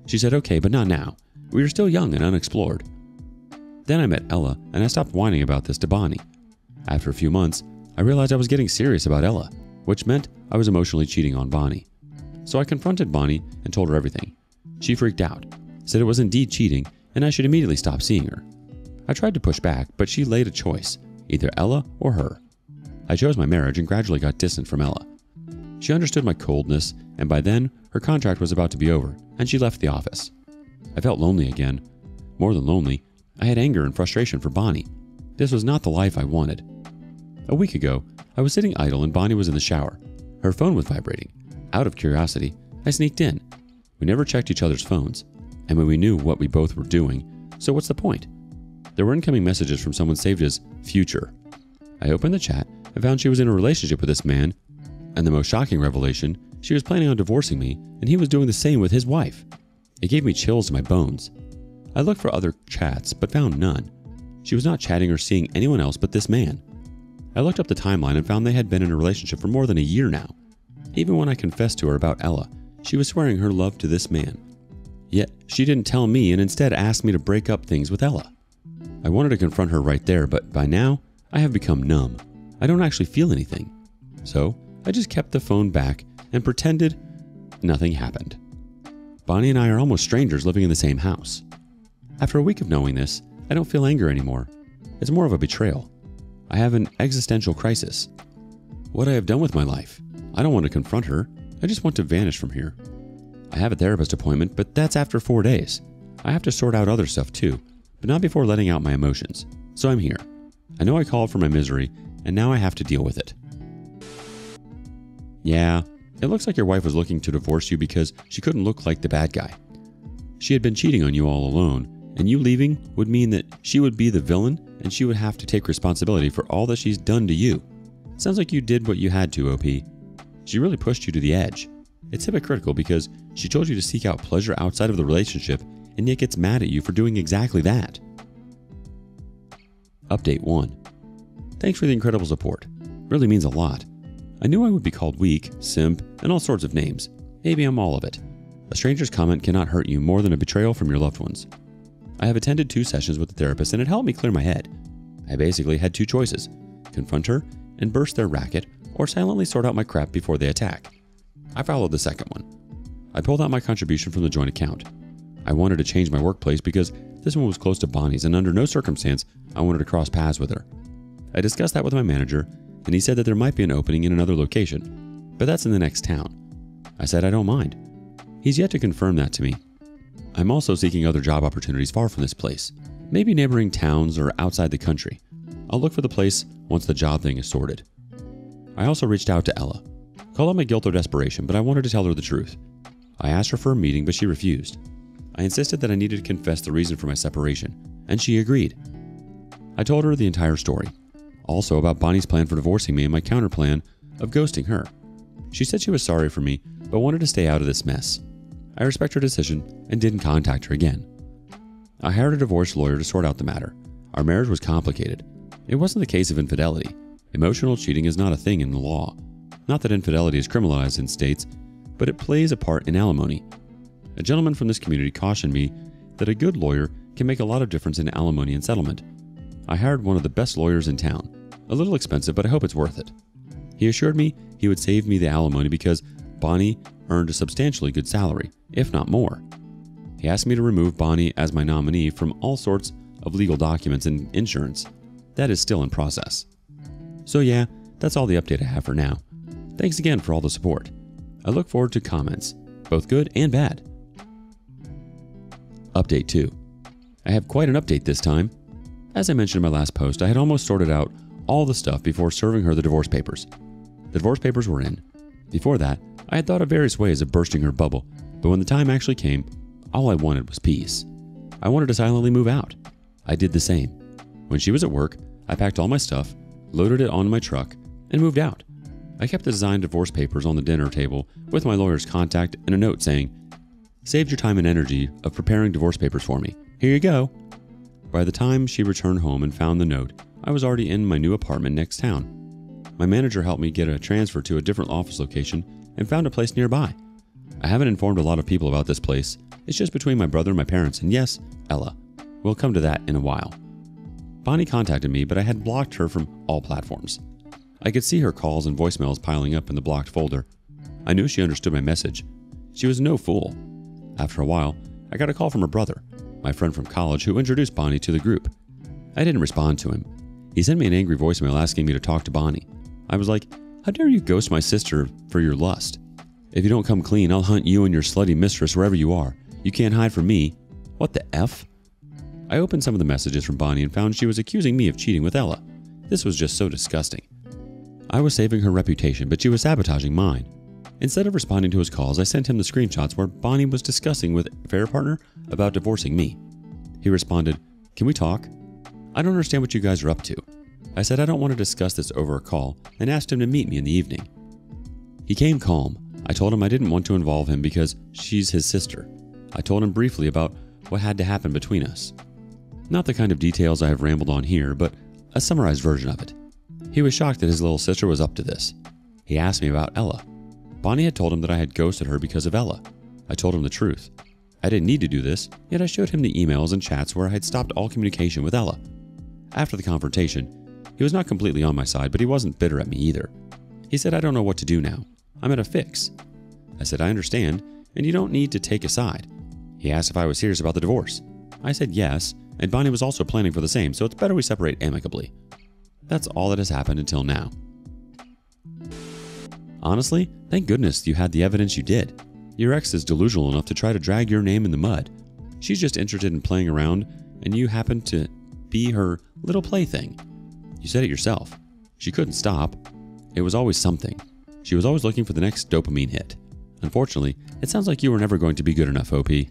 She said, okay, but not now. We were still young and unexplored. Then I met Ella, and I stopped whining about this to Bonnie. After a few months, I realized I was getting serious about Ella, which meant I was emotionally cheating on Bonnie. So I confronted Bonnie and told her everything. She freaked out, said it was indeed cheating, and I should immediately stop seeing her. I tried to push back, but she laid a choice, either Ella or her. I chose my marriage and gradually got distant from Ella. She understood my coldness, and by then, her contract was about to be over, and she left the office. I felt lonely again. More than lonely, I had anger and frustration for Bonnie. This was not the life I wanted. A week ago, I was sitting idle and Bonnie was in the shower. Her phone was vibrating. Out of curiosity, I sneaked in. We never checked each other's phones, and when we knew what we both were doing, so what's the point? There were incoming messages from someone saved as future. I opened the chat and found she was in a relationship with this man, and the most shocking revelation, she was planning on divorcing me, and he was doing the same with his wife. It gave me chills to my bones. I looked for other chats, but found none. She was not chatting or seeing anyone else but this man. I looked up the timeline and found they had been in a relationship for more than a year now. Even when I confessed to her about Ella, she was swearing her love to this man. Yet, she didn't tell me and instead asked me to break up things with Ella. I wanted to confront her right there, but by now, I have become numb. I don't actually feel anything. So, I just kept the phone back and pretended nothing happened. Bonnie and I are almost strangers living in the same house. After a week of knowing this, I don't feel anger anymore. It's more of a betrayal. I have an existential crisis. What I have done with my life. I don't want to confront her. I just want to vanish from here. I have a therapist appointment, but that's after 4 days. I have to sort out other stuff too, but not before letting out my emotions. So I'm here. I know I called for my misery, and now I have to deal with it. Yeah, it looks like your wife was looking to divorce you because she couldn't look like the bad guy. She had been cheating on you all alone, and you leaving would mean that she would be the villain and she would have to take responsibility for all that she's done to you. Sounds like you did what you had to, OP. She really pushed you to the edge. It's hypocritical because she told you to seek out pleasure outside of the relationship and yet gets mad at you for doing exactly that. Update 1. Thanks for the incredible support. Really means a lot. I knew I would be called weak, simp, and all sorts of names. Maybe I'm all of it. A stranger's comment cannot hurt you more than a betrayal from your loved ones. I have attended 2 sessions with the therapist and it helped me clear my head. I basically had 2 choices: confront her and burst their racket, or silently sort out my crap before they attack. I followed the second one. I pulled out my contribution from the joint account. I wanted to change my workplace because this one was close to Bonnie's and under no circumstance I wanted to cross paths with her. I discussed that with my manager and he said that there might be an opening in another location, but that's in the next town. I said I don't mind. He's yet to confirm that to me. I'm also seeking other job opportunities far from this place, maybe neighboring towns or outside the country. I'll look for the place once the job thing is sorted. I also reached out to Ella. Call it my guilt or desperation, but I wanted to tell her the truth. I asked her for a meeting, but she refused. I insisted that I needed to confess the reason for my separation, and she agreed. I told her the entire story, also about Bonnie's plan for divorcing me and my counterplan of ghosting her. She said she was sorry for me, but wanted to stay out of this mess. I respect her decision and didn't contact her again. I hired a divorce lawyer to sort out the matter. Our marriage was complicated. It wasn't the case of infidelity. Emotional cheating is not a thing in the law. Not that infidelity is criminalized in states, but it plays a part in alimony. A gentleman from this community cautioned me that a good lawyer can make a lot of difference in alimony and settlement. I hired one of the best lawyers in town. A little expensive, but I hope it's worth it. He assured me he would save me the alimony because Bonnie earned a substantially good salary, if not more. He asked me to remove Bonnie as my nominee from all sorts of legal documents and insurance. That is still in process. So yeah, that's all the update I have for now. Thanks again for all the support. I look forward to comments, both good and bad. Update 2. I have quite an update this time. As I mentioned in my last post, I had almost sorted out all the stuff before serving her the divorce papers. The divorce papers were in. Before that, I had thought of various ways of bursting her bubble, but when the time actually came, all I wanted was peace. I wanted to silently move out. I did the same. When she was at work, I packed all my stuff, loaded it onto my truck, and moved out. I kept the designed divorce papers on the dinner table with my lawyer's contact and a note saying, "Saved your time and energy of preparing divorce papers for me. Here you go." By the time she returned home and found the note, I was already in my new apartment next town. My manager helped me get a transfer to a different office location and found a place nearby. I haven't informed a lot of people about this place, It's just between my brother and my parents, and yes, Ella. We'll come to that in a while. Bonnie contacted me, but I had blocked her from all platforms. I could see her calls and voicemails piling up in the blocked folder. I knew she understood my message. She was no fool. After a while, I got a call from her brother, my friend from college, who introduced Bonnie to the group. I didn't respond to him. He sent me an angry voicemail asking me to talk to Bonnie. I was like, how dare you ghost my sister for your lust? If you don't come clean, I'll hunt you and your slutty mistress wherever you are. You can't hide from me. What the F? I opened some of the messages from Bonnie and found she was accusing me of cheating with Ella. This was just so disgusting. I was saving her reputation, but she was sabotaging mine. Instead of responding to his calls, I sent him the screenshots where Bonnie was discussing with affair partner about divorcing me. He responded, "Can we talk? I don't understand what you guys are up to." I said I don't want to discuss this over a call and asked him to meet me in the evening. He came calm. I told him I didn't want to involve him because she's his sister. I told him briefly about what had to happen between us. Not the kind of details I have rambled on here, but a summarized version of it. He was shocked that his little sister was up to this. He asked me about Ella. Bonnie had told him that I had ghosted her because of Ella. I told him the truth. I didn't need to do this, yet I showed him the emails and chats where I had stopped all communication with Ella. After the confrontation, he was not completely on my side, but he wasn't bitter at me either. He said, "I don't know what to do now. I'm at a fix." I said, "I understand, and you don't need to take a side." He asked if I was serious about the divorce. I said yes, and Bonnie was also planning for the same, so it's better we separate amicably. That's all that has happened until now. Honestly, thank goodness you had the evidence you did. Your ex is delusional enough to try to drag your name in the mud. She's just interested in playing around, and you happen to be her little plaything. You said it yourself. She couldn't stop. It was always something. She was always looking for the next dopamine hit. Unfortunately, it sounds like you were never going to be good enough, OP.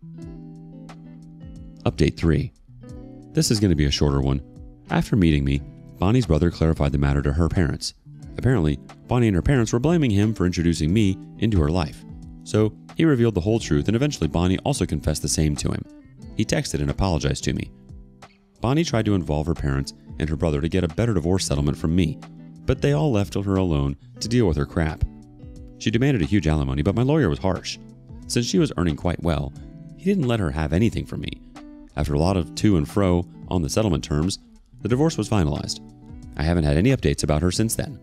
Update 3. This is going to be a shorter one. After meeting me, Bonnie's brother clarified the matter to her parents. Apparently, Bonnie and her parents were blaming him for introducing me into her life. So, he revealed the whole truth, and eventually Bonnie also confessed the same to him. He texted and apologized to me. Bonnie tried to involve her parents and her brother to get a better divorce settlement from me, but they all left her alone to deal with her crap. She demanded a huge alimony, but my lawyer was harsh. Since she was earning quite well, he didn't let her have anything from me. After a lot of to and fro on the settlement terms, the divorce was finalized. I haven't had any updates about her since then.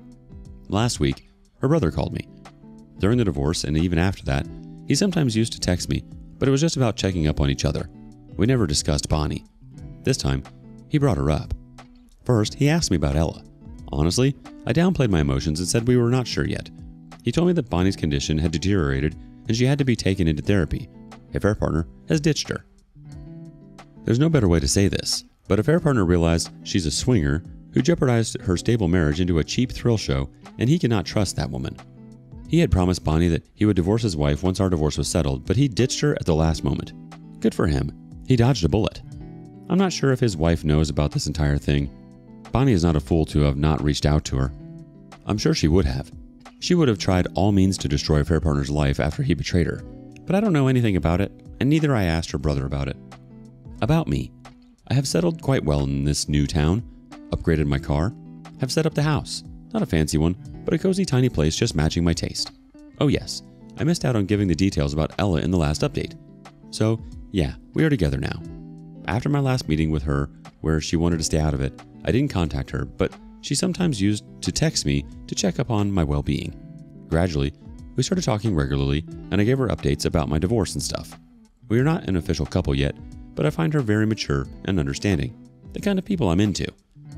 Last week, her brother called me. During the divorce, and even after that, he sometimes used to text me, but it was just about checking up on each other. We never discussed Bonnie. This time, he brought her up. First, he asked me about Ella. Honestly, I downplayed my emotions and said we were not sure yet. He told me that Bonnie's condition had deteriorated and she had to be taken into therapy. A affair partner has ditched her. There's no better way to say this, but affair partner realized she's a swinger who jeopardized her stable marriage into a cheap thrill show, and he cannot trust that woman. He had promised Bonnie that he would divorce his wife once our divorce was settled, but he ditched her at the last moment. Good for him. He dodged a bullet. I'm not sure if his wife knows about this entire thing. Bonnie is not a fool to have not reached out to her. I'm sure she would have. She would have tried all means to destroy affair partner's life after he betrayed her. But I don't know anything about it, and neither I asked her brother about it. About me. I have settled quite well in this new town, upgraded my car, have set up the house. Not a fancy one, but a cozy tiny place just matching my taste. Oh yes, I missed out on giving the details about Ella in the last update. So, yeah, we are together now. After my last meeting with her, where she wanted to stay out of it, I didn't contact her, but she sometimes used to text me to check up on my well-being. Gradually, we started talking regularly, and I gave her updates about my divorce and stuff. We are not an official couple yet, but I find her very mature and understanding, the kind of people I'm into.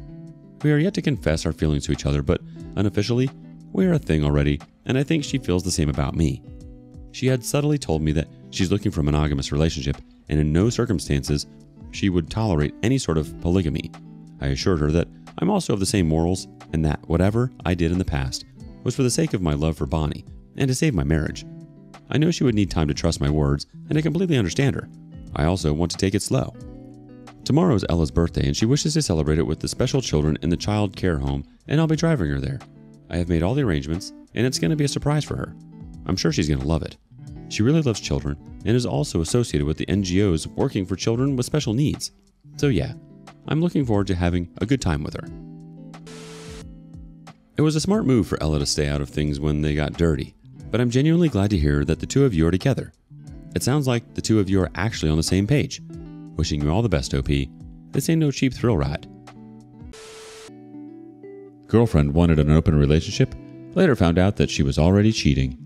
We are yet to confess our feelings to each other, but unofficially, we are a thing already, and I think she feels the same about me. She had subtly told me that she's looking for a monogamous relationship, and in no circumstances she would tolerate any sort of polygamy. I assured her that I'm also of the same morals, and that whatever I did in the past was for the sake of my love for Bonnie and to save my marriage. I know she would need time to trust my words, and I completely understand her. I also want to take it slow. Tomorrow is Ella's birthday, and she wishes to celebrate it with the special children in the child care home, and I'll be driving her there. I have made all the arrangements, and it's going to be a surprise for her. I'm sure she's going to love it. She really loves children, and is also associated with the NGOs working for children with special needs. So yeah, I'm looking forward to having a good time with her. It was a smart move for Ella to stay out of things when they got dirty, but I'm genuinely glad to hear that the two of you are together. It sounds like the two of you are actually on the same page. Wishing you all the best, OP. This ain't no cheap thrill ride. Girlfriend wanted an open relationship, later found out that she was already cheating.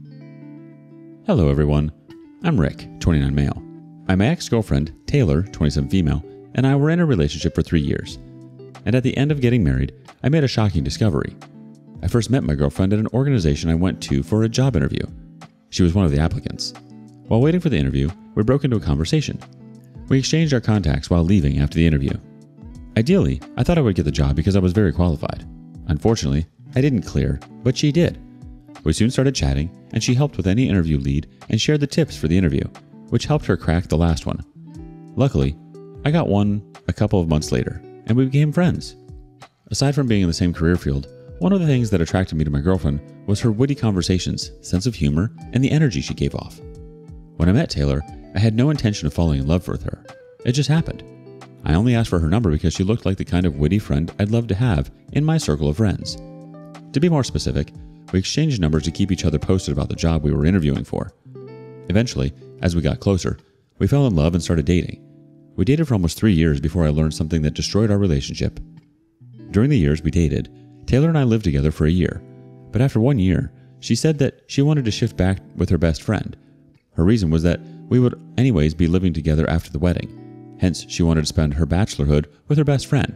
Hello everyone, I'm Rick, 29 male. My ex-girlfriend, Taylor, 27 female, and I were in a relationship for 3 years. And at the end of getting married, I made a shocking discovery. I first met my girlfriend at an organization I went to for a job interview. She was one of the applicants. While waiting for the interview, we broke into a conversation. We exchanged our contacts while leaving after the interview. Ideally, I thought I would get the job because I was very qualified. Unfortunately, I didn't clear, but she did. We soon started chatting, and she helped with any interview lead and shared the tips for the interview, which helped her crack the last one. Luckily, I got one a couple of months later, and we became friends. Aside from being in the same career field, one of the things that attracted me to my girlfriend was her witty conversations, sense of humor, and the energy she gave off. When I met Taylor, I had no intention of falling in love with her. It just happened. I only asked for her number because she looked like the kind of witty friend I'd love to have in my circle of friends. To be more specific, we exchanged numbers to keep each other posted about the job we were interviewing for. Eventually, as we got closer, we fell in love and started dating. We dated for almost 3 years before I learned something that destroyed our relationship. During the years we dated, Taylor and I lived together for a year, but after 1 year, she said that she wanted to shift back with her best friend. Her reason was that we would anyways be living together after the wedding, hence she wanted to spend her bachelorhood with her best friend.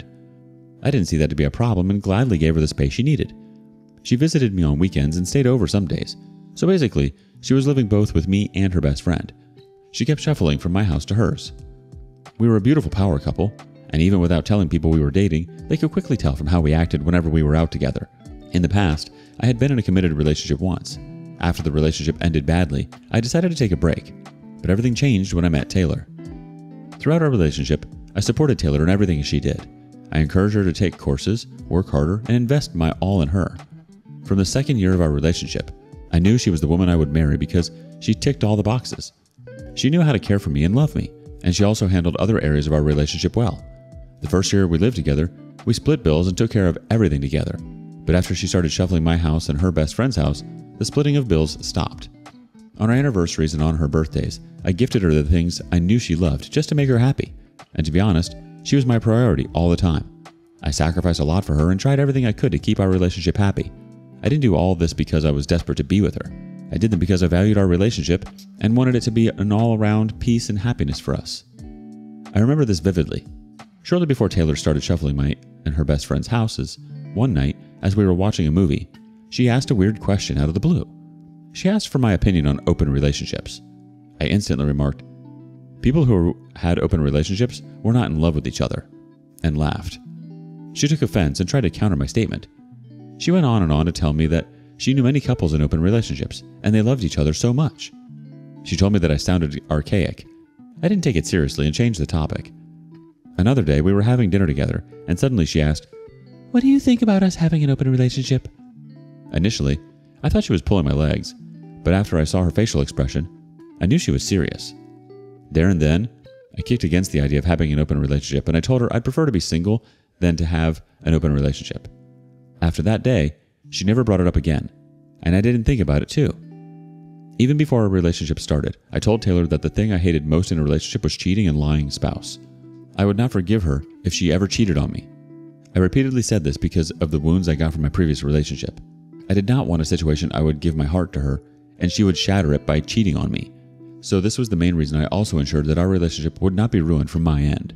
I didn't see that to be a problem and gladly gave her the space she needed. She visited me on weekends and stayed over some days, so basically, she was living both with me and her best friend. She kept shuffling from my house to hers. We were a beautiful power couple, and even without telling people we were dating, they could quickly tell from how we acted whenever we were out together. In the past, I had been in a committed relationship once. After the relationship ended badly, I decided to take a break, but everything changed when I met Taylor. Throughout our relationship, I supported Taylor in everything she did. I encouraged her to take courses, work harder, and invest my all in her. From the second year of our relationship, I knew she was the woman I would marry because she ticked all the boxes. She knew how to care for me and love me, and she also handled other areas of our relationship well. The first year we lived together, we split bills and took care of everything together. But after she started shuffling my house and her best friend's house, the splitting of bills stopped. On our anniversaries and on her birthdays, I gifted her the things I knew she loved just to make her happy. And to be honest, she was my priority all the time. I sacrificed a lot for her and tried everything I could to keep our relationship happy. I didn't do all of this because I was desperate to be with her. I did them because I valued our relationship and wanted it to be an all-around peace and happiness for us. I remember this vividly. Shortly before Taylor started shuffling my and her best friend's houses, one night, as we were watching a movie, she asked a weird question out of the blue. She asked for my opinion on open relationships. I instantly remarked, "People who had open relationships were not in love with each other," and laughed. She took offense and tried to counter my statement. She went on and on to tell me that she knew many couples in open relationships, and they loved each other so much. She told me that I sounded archaic. I didn't take it seriously and changed the topic. Another day, we were having dinner together, and suddenly she asked, "What do you think about us having an open relationship?" Initially, I thought she was pulling my legs, but after I saw her facial expression, I knew she was serious. There and then, I kicked against the idea of having an open relationship, and I told her I'd prefer to be single than to have an open relationship. After that day, she never brought it up again, and I didn't think about it too. Even before our relationship started, I told Taylor that the thing I hated most in a relationship was cheating and lying spouse. I would not forgive her if she ever cheated on me. I repeatedly said this because of the wounds I got from my previous relationship. I did not want a situation I would give my heart to her, and she would shatter it by cheating on me. So this was the main reason I also ensured that our relationship would not be ruined from my end.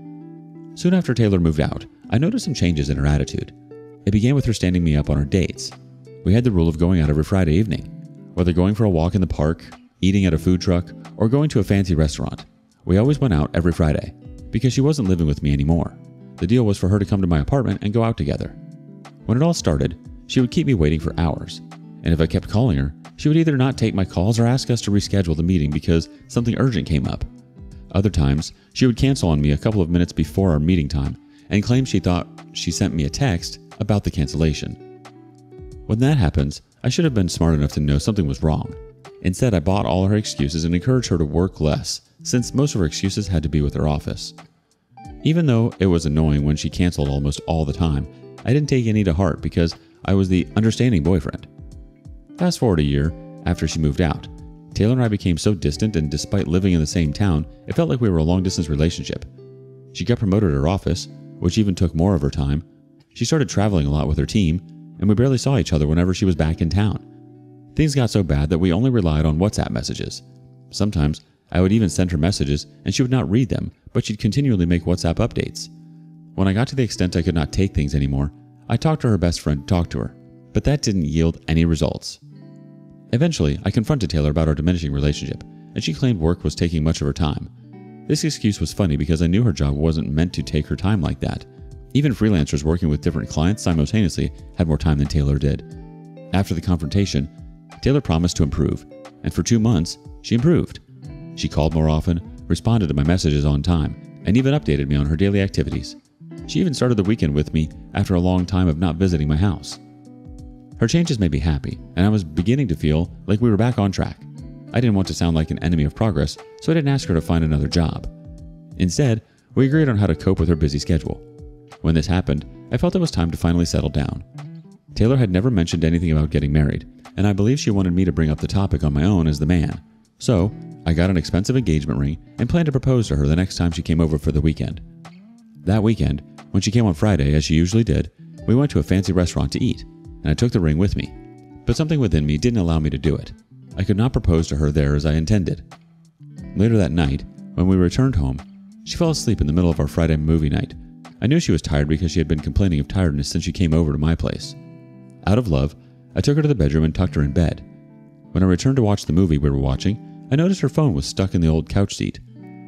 Soon after Taylor moved out, I noticed some changes in her attitude. It began with her standing me up on our dates. We had the rule of going out every Friday evening. Whether going for a walk in the park, eating at a food truck, or going to a fancy restaurant, we always went out every Friday. Because she wasn't living with me anymore, the deal was for her to come to my apartment and go out together. When it all started, she would keep me waiting for hours, and if I kept calling her, she would either not take my calls or ask us to reschedule the meeting because something urgent came up. Other times, she would cancel on me a couple of minutes before our meeting time and claim she thought she sent me a text about the cancellation. When that happens, I should have been smart enough to know something was wrong. Instead, I bought all her excuses and encouraged her to work less, since most of her excuses had to be with her office. Even though it was annoying when she canceled almost all the time, I didn't take any to heart because I was the understanding boyfriend. Fast forward a year after she moved out, Taylor and I became so distant, and despite living in the same town, it felt like we were a long-distance relationship. She got promoted at her office, which even took more of her time. She started traveling a lot with her team, and we barely saw each other whenever she was back in town. Things got so bad that we only relied on WhatsApp messages. Sometimes, I would even send her messages, and she would not read them, but she'd continually make WhatsApp updates. When I got to the extent I could not take things anymore, I talked to her best friend to talk to her, but that didn't yield any results. Eventually, I confronted Taylor about our diminishing relationship, and she claimed work was taking much of her time. This excuse was funny because I knew her job wasn't meant to take her time like that. Even freelancers working with different clients simultaneously had more time than Taylor did. After the confrontation, Taylor promised to improve, and for 2 months, she improved. She called more often, responded to my messages on time, and even updated me on her daily activities. She even started the weekend with me after a long time of not visiting my house. Her changes made me happy, and I was beginning to feel like we were back on track. I didn't want to sound like an enemy of progress, so I didn't ask her to find another job. Instead, we agreed on how to cope with her busy schedule. When this happened, I felt it was time to finally settle down. Taylor had never mentioned anything about getting married, and I believe she wanted me to bring up the topic on my own as the man. So, I got an expensive engagement ring and planned to propose to her the next time she came over for the weekend. That weekend, when she came on Friday, as she usually did, we went to a fancy restaurant to eat, and I took the ring with me. But something within me didn't allow me to do it. I could not propose to her there as I intended. Later that night, when we returned home, she fell asleep in the middle of our Friday movie night. I knew she was tired because she had been complaining of tiredness since she came over to my place. Out of love, I took her to the bedroom and tucked her in bed. When I returned to watch the movie we were watching, I noticed her phone was stuck in the old couch seat,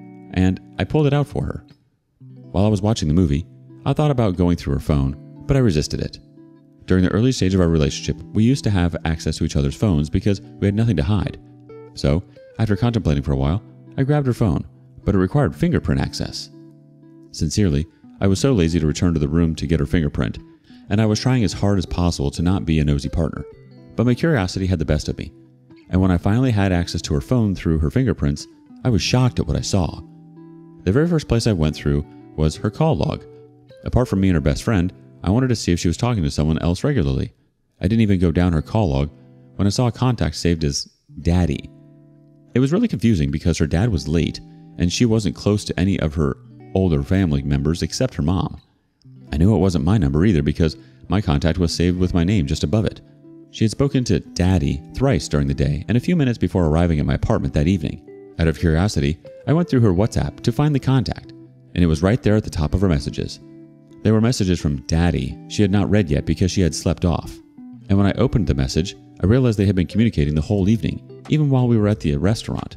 and I pulled it out for her. While I was watching the movie, I thought about going through her phone, but I resisted it. During the early stage of our relationship, we used to have access to each other's phones because we had nothing to hide. So, after contemplating for a while, I grabbed her phone, but it required fingerprint access. Sincerely, I was so lazy to return to the room to get her fingerprint, and I was trying as hard as possible to not be a nosy partner. But my curiosity had the best of me, and when I finally had access to her phone through her fingerprints, I was shocked at what I saw. The very first place I went through was her call log. Apart from me and her best friend, I wanted to see if she was talking to someone else regularly. I didn't even go down her call log when I saw a contact saved as Daddy. It was really confusing because her dad was late, and she wasn't close to any of her older family members except her mom. I knew it wasn't my number either because my contact was saved with my name just above it. She had spoken to Daddy thrice during the day and a few minutes before arriving at my apartment that evening. Out of curiosity, I went through her WhatsApp to find the contact, and it was right there at the top of her messages. There were messages from Daddy she had not read yet because she had slept off. And when I opened the message, I realized they had been communicating the whole evening, even while we were at the restaurant.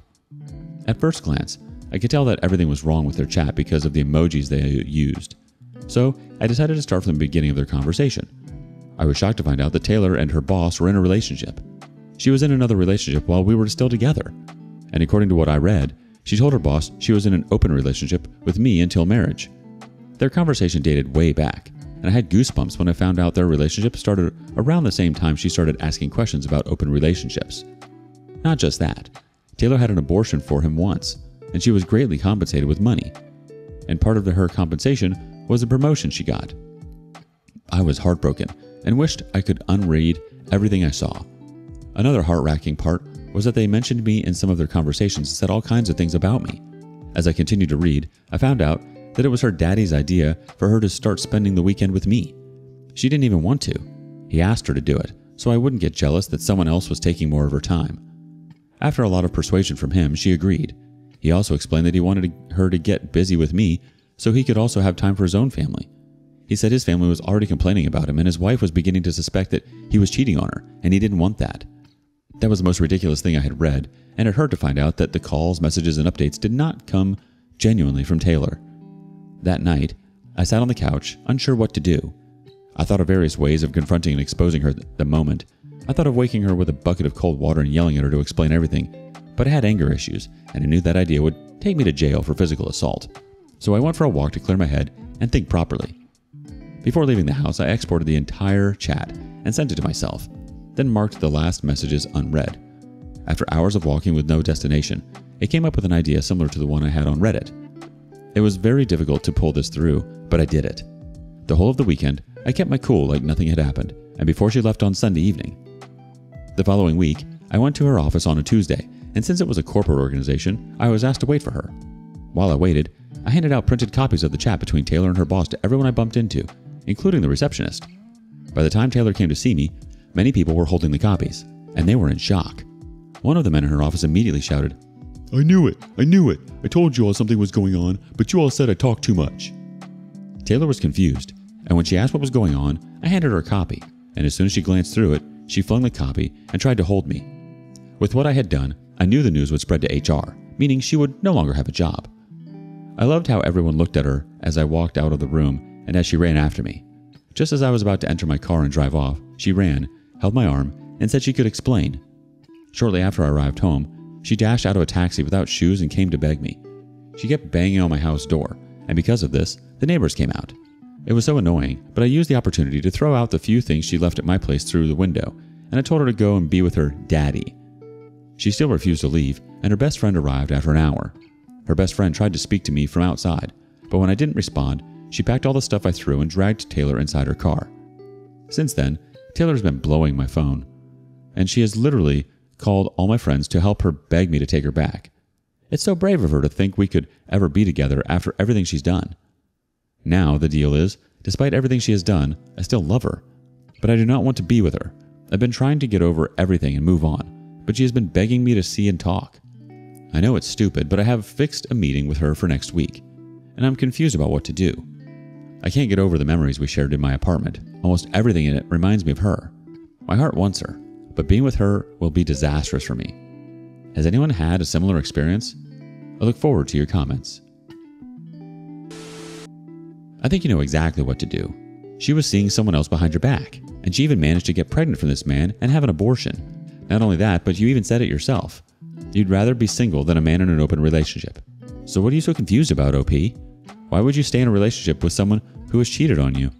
At first glance, I could tell that everything was wrong with their chat because of the emojis they used. So I decided to start from the beginning of their conversation. I was shocked to find out that Taylor and her boss were in a relationship. She was in another relationship while we were still together. And according to what I read, she told her boss she was in an open relationship with me until marriage. Their conversation dated way back, and I had goosebumps when I found out their relationship started around the same time she started asking questions about open relationships. Not just that, Taylor had an abortion for him once, and she was greatly compensated with money. And part of her compensation was a promotion she got. I was heartbroken and wished I could unread everything I saw. Another heart-wrenching part was that they mentioned me in some of their conversations and said all kinds of things about me. As I continued to read, I found out that it was her daddy's idea for her to start spending the weekend with me. She didn't even want to. He asked her to do it, so I wouldn't get jealous that someone else was taking more of her time. After a lot of persuasion from him, she agreed. He also explained that he wanted her to get busy with me so he could also have time for his own family. He said his family was already complaining about him and his wife was beginning to suspect that he was cheating on her, and he didn't want that. That was the most ridiculous thing I had read, and it hurt to find out that the calls, messages, and updates did not come genuinely from Taylor. That night, I sat on the couch, unsure what to do. I thought of various ways of confronting and exposing her the moment. I thought of waking her with a bucket of cold water and yelling at her to explain everything, but I had anger issues, and I knew that idea would take me to jail for physical assault. So I went for a walk to clear my head and think properly. Before leaving the house, I exported the entire chat and sent it to myself, then marked the last messages unread. After hours of walking with no destination, it came up with an idea similar to the one I had on Reddit. It was very difficult to pull this through, but I did it. The whole of the weekend, I kept my cool like nothing had happened, and before she left on Sunday evening. The following week, I went to her office on a Tuesday and since it was a corporate organization, I was asked to wait for her. While I waited, I handed out printed copies of the chat between Taylor and her boss to everyone I bumped into, including the receptionist. By the time Taylor came to see me, many people were holding the copies, and they were in shock. One of the men in her office immediately shouted, "I knew it! I knew it! I told you all something was going on, but you all said I talked too much." Taylor was confused, and when she asked what was going on, I handed her a copy, and as soon as she glanced through it, she flung the copy and tried to hold me. With what I had done, I knew the news would spread to HR, meaning she would no longer have a job. I loved how everyone looked at her as I walked out of the room and as she ran after me. Just as I was about to enter my car and drive off, she ran, held my arm, and said she could explain. Shortly after I arrived home, she dashed out of a taxi without shoes and came to beg me. She kept banging on my house door, and because of this, the neighbors came out. It was so annoying, but I used the opportunity to throw out the few things she left at my place through the window, and I told her to go and be with her daddy. She still refused to leave, and her best friend arrived after an hour. Her best friend tried to speak to me from outside, but when I didn't respond, she packed all the stuff I threw and dragged Taylor inside her car. Since then, Taylor's been blowing my phone, and she has literally called all my friends to help her beg me to take her back. It's so brave of her to think we could ever be together after everything she's done. Now, the deal is, despite everything she has done, I still love her. But I do not want to be with her. I've been trying to get over everything and move on, but she has been begging me to see and talk. I know it's stupid, but I have fixed a meeting with her for next week, and I'm confused about what to do. I can't get over the memories we shared in my apartment. Almost everything in it reminds me of her. My heart wants her, but being with her will be disastrous for me. Has anyone had a similar experience? I look forward to your comments. I think you know exactly what to do. She was seeing someone else behind your back, and she even managed to get pregnant from this man and have an abortion. Not only that, but you even said it yourself. You'd rather be single than a man in an open relationship. So what are you so confused about, OP? Why would you stay in a relationship with someone who has cheated on you?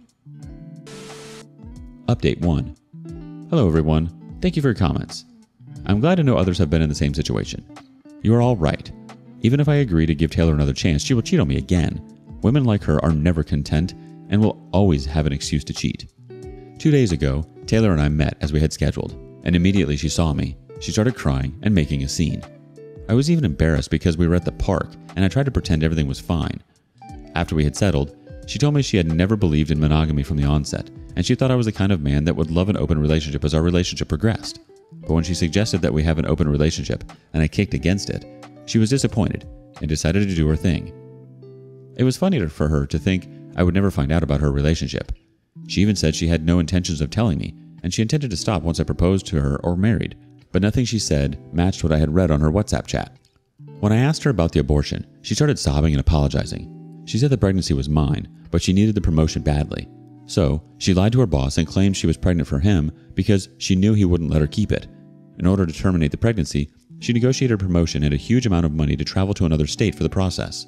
Update 1. Hello everyone. Thank you for your comments. I'm glad to know others have been in the same situation. You are all right. Even if I agree to give Taylor another chance, she will cheat on me again. Women like her are never content and will always have an excuse to cheat. 2 days ago, Taylor and I met as we had scheduled, and immediately she saw me. She started crying and making a scene. I was even embarrassed because we were at the park and I tried to pretend everything was fine. After we had settled, she told me she had never believed in monogamy from the onset, and she thought I was the kind of man that would love an open relationship as our relationship progressed. But when she suggested that we have an open relationship and I kicked against it, she was disappointed and decided to do her thing. It was funny for her to think I would never find out about her relationship. She even said she had no intentions of telling me, and she intended to stop once I proposed to her or married, but nothing she said matched what I had read on her WhatsApp chat. When I asked her about the abortion, she started sobbing and apologizing. She said the pregnancy was mine, but she needed the promotion badly. So, she lied to her boss and claimed she was pregnant for him because she knew he wouldn't let her keep it. In order to terminate the pregnancy, she negotiated a promotion and a huge amount of money to travel to another state for the process.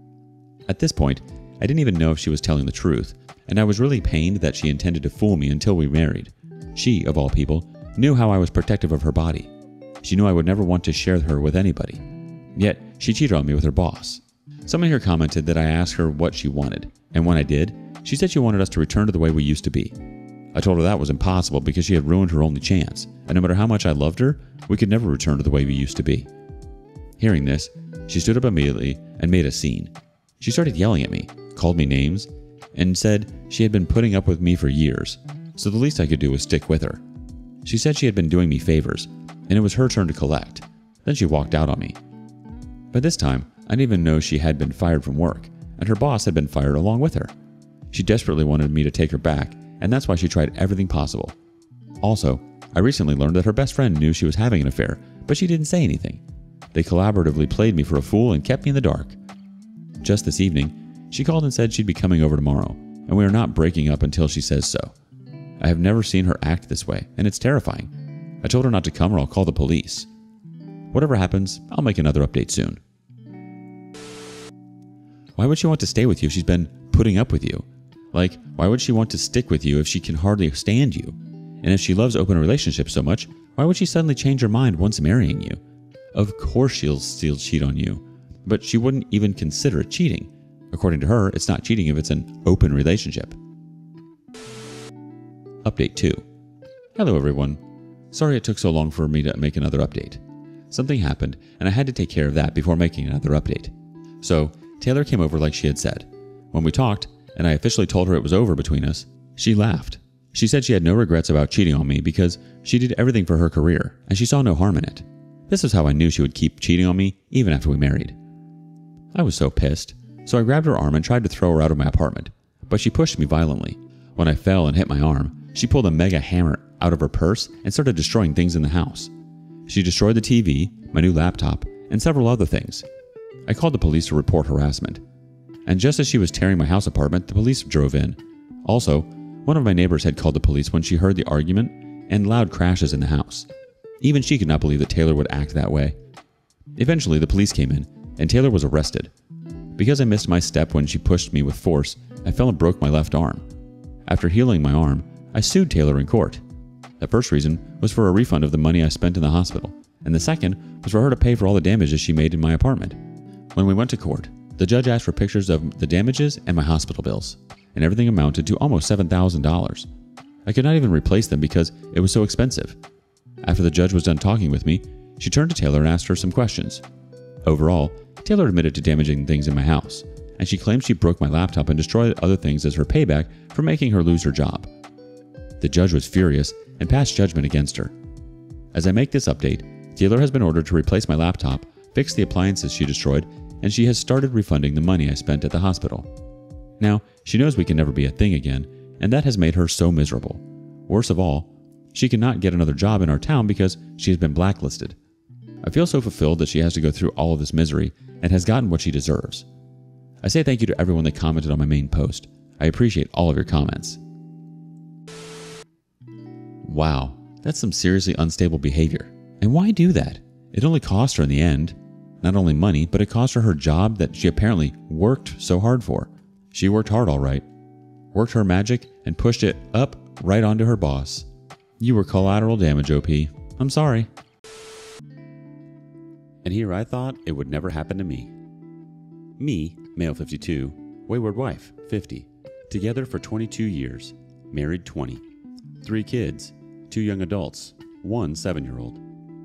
At this point, I didn't even know if she was telling the truth, and I was really pained that she intended to fool me until we married. She, of all people, knew how I was protective of her body. She knew I would never want to share her with anybody. Yet, she cheated on me with her boss. Someone here commented that I asked her what she wanted, and when I did, she said she wanted us to return to the way we used to be. I told her that was impossible because she had ruined her only chance, and no matter how much I loved her, we could never return to the way we used to be. Hearing this, she stood up immediately and made a scene. She started yelling at me, called me names, and said she had been putting up with me for years, so the least I could do was stick with her. She said she had been doing me favors, and it was her turn to collect. Then she walked out on me. By this time, I didn't even know she had been fired from work, and her boss had been fired along with her. She desperately wanted me to take her back, and that's why she tried everything possible. Also, I recently learned that her best friend knew she was having an affair, but she didn't say anything. They collaboratively played me for a fool and kept me in the dark. Just this evening, she called and said she'd be coming over tomorrow, and we are not breaking up until she says so. I have never seen her act this way, and it's terrifying. I told her not to come or I'll call the police. Whatever happens, I'll make another update soon. Why would she want to stay with you if she's been putting up with you? Like, why would she want to stick with you if she can hardly stand you? And if she loves open relationships so much, why would she suddenly change her mind once marrying you? Of course she'll still cheat on you, but she wouldn't even consider it cheating. According to her, it's not cheating if it's an open relationship. Update 2. Hello everyone. Sorry it took so long for me to make another update. something happened and I had to take care of that before making another update. So, Taylor came over like she had said. When we talked, and I officially told her it was over between us, she laughed. She said she had no regrets about cheating on me because she did everything for her career and she saw no harm in it. This is how I knew she would keep cheating on me even after we married. I was so pissed, so I grabbed her arm and tried to throw her out of my apartment, but she pushed me violently. When I fell and hit my arm, she pulled a mega hammer out of her purse and started destroying things in the house. She destroyed the TV, my new laptop, and several other things. I called the police to report harassment. And just as she was tearing my house apart, the police drove in. Also, one of my neighbors had called the police when she heard the argument and loud crashes in the house. Even she could not believe that Taylor would act that way. Eventually, the police came in, and Taylor was arrested. Because I missed my step when she pushed me with force, I fell and broke my left arm. After healing my arm, I sued Taylor in court. The first reason was for a refund of the money I spent in the hospital, and the second was for her to pay for all the damages she made in my apartment. When we went to court, the judge asked for pictures of the damages and my hospital bills, and everything amounted to almost $7,000. I could not even replace them because it was so expensive. After the judge was done talking with me, she turned to Taylor and asked her some questions. Overall, Taylor admitted to damaging things in my house, and she claimed she broke my laptop and destroyed other things as her payback for making her lose her job. The judge was furious and passed judgment against her. As I make this update, Taylor has been ordered to replace my laptop, fix the appliances she destroyed, and she has started refunding the money I spent at the hospital. Now, she knows we can never be a thing again, and that has made her so miserable. Worst of all, she cannot get another job in our town because she has been blacklisted. I feel so fulfilled that she has to go through all of this misery and has gotten what she deserves. I say thank you to everyone that commented on my main post. I appreciate all of your comments. Wow, that's some seriously unstable behavior. And why do that? It only cost her in the end. Not only money, but it cost her her job that she apparently worked so hard for. She worked hard, all right. Worked her magic and pushed it up right onto her boss. You were collateral damage, OP. I'm sorry. And here I thought it would never happen to me. Me, male 52, wayward wife, 50. Together for 22 years, married 20. 3 kids, 2 young adults, 1 7-year-old.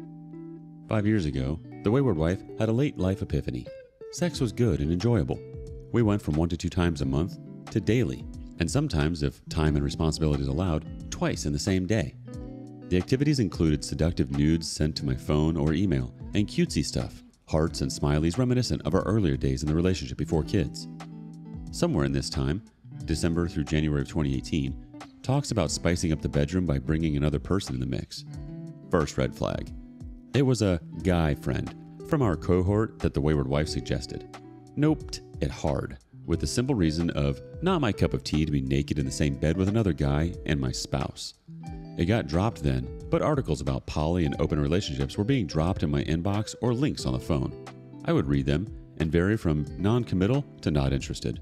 5 years ago, the wayward wife had a late life epiphany. Sex was good and enjoyable. We went from 1 to 2 times a month to daily, and sometimes, if time and responsibilities allowed, twice in the same day. The activities included seductive nudes sent to my phone or email, and cutesy stuff, hearts and smileys reminiscent of our earlier days in the relationship before kids. Somewhere in this time, December through January of 2018, talks about spicing up the bedroom by bringing another person in the mix. First red flag. It was a guy friend from our cohort that the wayward wife suggested. Noped it hard, with the simple reason of not my cup of tea to be naked in the same bed with another guy and my spouse. It got dropped then, but articles about poly and open relationships were being dropped in my inbox or links on the phone. I would read them and vary from non-committal to not interested.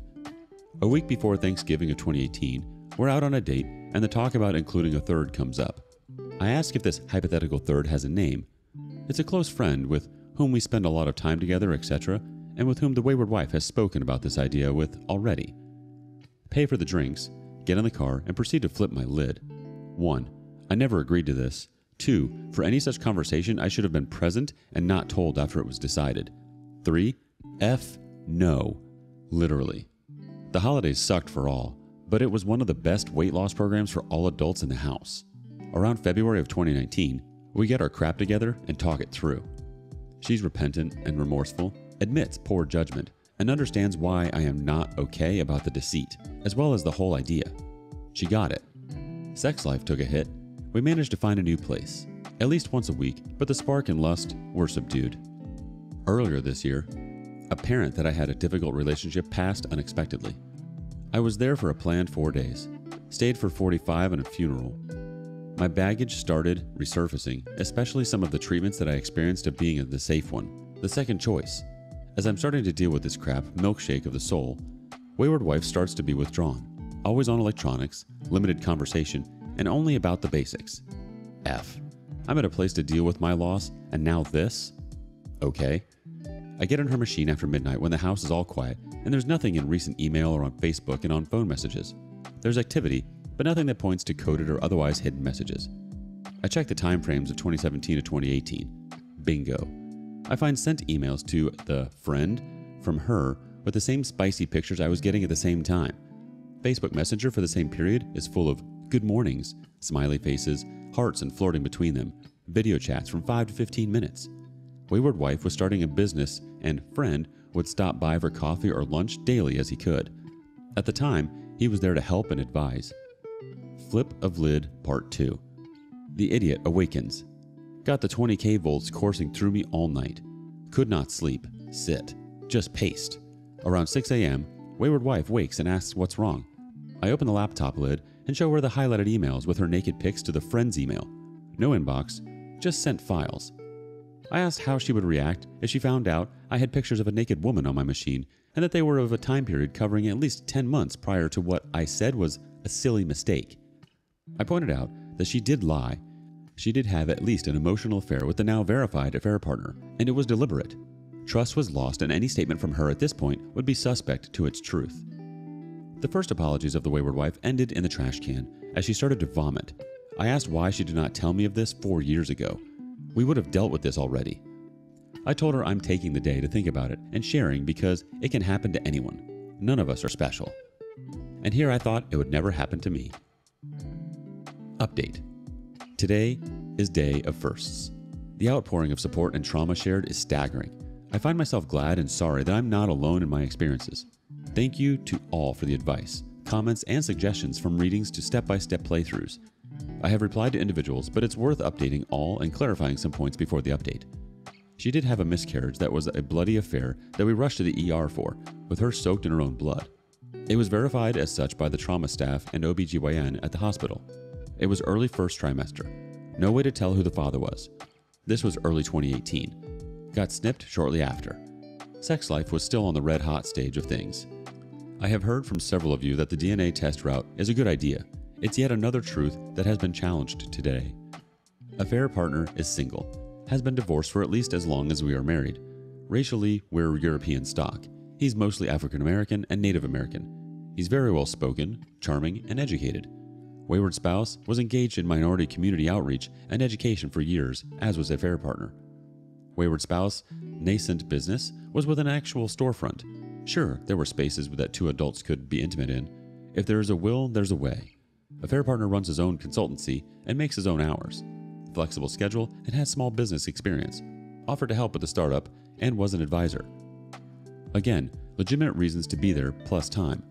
A week before Thanksgiving of 2018, we're out on a date and the talk about including a third comes up. I ask if this hypothetical third has a name. It's a close friend with whom we spend a lot of time together, etc., and with whom the wayward wife has spoken about this idea with already. Pay for the drinks, get in the car, and proceed to flip my lid. 1. I never agreed to this. 2. For any such conversation, I should have been present and not told after it was decided. 3. F no. Literally. The holidays sucked for all, but it was one of the best weight loss programs for all adults in the house. Around February of 2019, we get our crap together and talk it through. She's repentant and remorseful, admits poor judgment, and understands why I am not okay about the deceit, as well as the whole idea. She got it. Sex life took a hit. We managed to find a new place, at least once a week, but the spark and lust were subdued. Earlier this year, a parent that I had a difficult relationship passed unexpectedly. I was there for a planned 4 days, stayed for 45 and a funeral. My baggage started resurfacing, especially some of the treatments that I experienced of being the safe one, the second choice. As I'm starting to deal with this crap milkshake of the soul, wayward wife starts to be withdrawn, always on electronics, limited conversation, and only about the basics. F. I'm at a place to deal with my loss, and now this? Okay. I get in her machine after midnight when the house is all quiet, and there's nothing in recent email or on Facebook and on phone messages. There's activity, but nothing that points to coded or otherwise hidden messages. I check the time frames of 2017 to 2018. Bingo. I find sent emails to the friend from her with the same spicy pictures I was getting at the same time. Facebook Messenger for the same period is full of good mornings, smiley faces, hearts and flirting between them, video chats from 5 to 15 minutes. Wayward Wife was starting a business and friend would stop by for coffee or lunch daily as he could. At the time, he was there to help and advise. Flip of lid part 2. The idiot awakens. Got the 20K volts coursing through me all night. Could not sleep, sit, just paced. Around 6 a.m., Wayward Wife wakes and asks what's wrong. I open the laptop lid and show her the highlighted emails with her naked pics to the friend's email. No inbox, just sent files. I asked how she would react if she found out I had pictures of a naked woman on my machine and that they were of a time period covering at least 10 months prior to what I said was a silly mistake. I pointed out that she did lie. She did have at least an emotional affair with the now verified affair partner, and it was deliberate. Trust was lost, and any statement from her at this point would be suspect to its truth. The first apologies of the Wayward Wife ended in the trash can as she started to vomit. I asked why she did not tell me of this 4 years ago. We would have dealt with this already. I told her I'm taking the day to think about it and sharing because it can happen to anyone. None of us are special. And here I thought it would never happen to me. Update. Today is day of firsts. The outpouring of support and trauma shared is staggering. I find myself glad and sorry that I'm not alone in my experiences. Thank you to all for the advice, comments, and suggestions from readings to step-by-step playthroughs. I have replied to individuals, but it's worth updating all and clarifying some points before the update. She did have a miscarriage that was a bloody affair that we rushed to the ER for, with her soaked in her own blood. It was verified as such by the trauma staff and OBGYN at the hospital. It was early first trimester. No way to tell who the father was. This was early 2018. Got snipped shortly after. Sex life was still on the red hot stage of things. I have heard from several of you that the DNA test route is a good idea. It's yet another truth that has been challenged today. Affair partner is single, has been divorced for at least as long as we are married. Racially, we're European stock. He's mostly African American and Native American. He's very well spoken, charming, and educated. Wayward Spouse was engaged in minority community outreach and education for years, as was affair partner. Wayward Spouse, nascent business, was with an actual storefront. Sure, there were spaces that two adults could be intimate in. If there is a will, there's a way. Affair partner runs his own consultancy and makes his own hours. Flexible schedule and has small business experience. Offered to help with the startup and was an advisor. Again, legitimate reasons to be there plus time.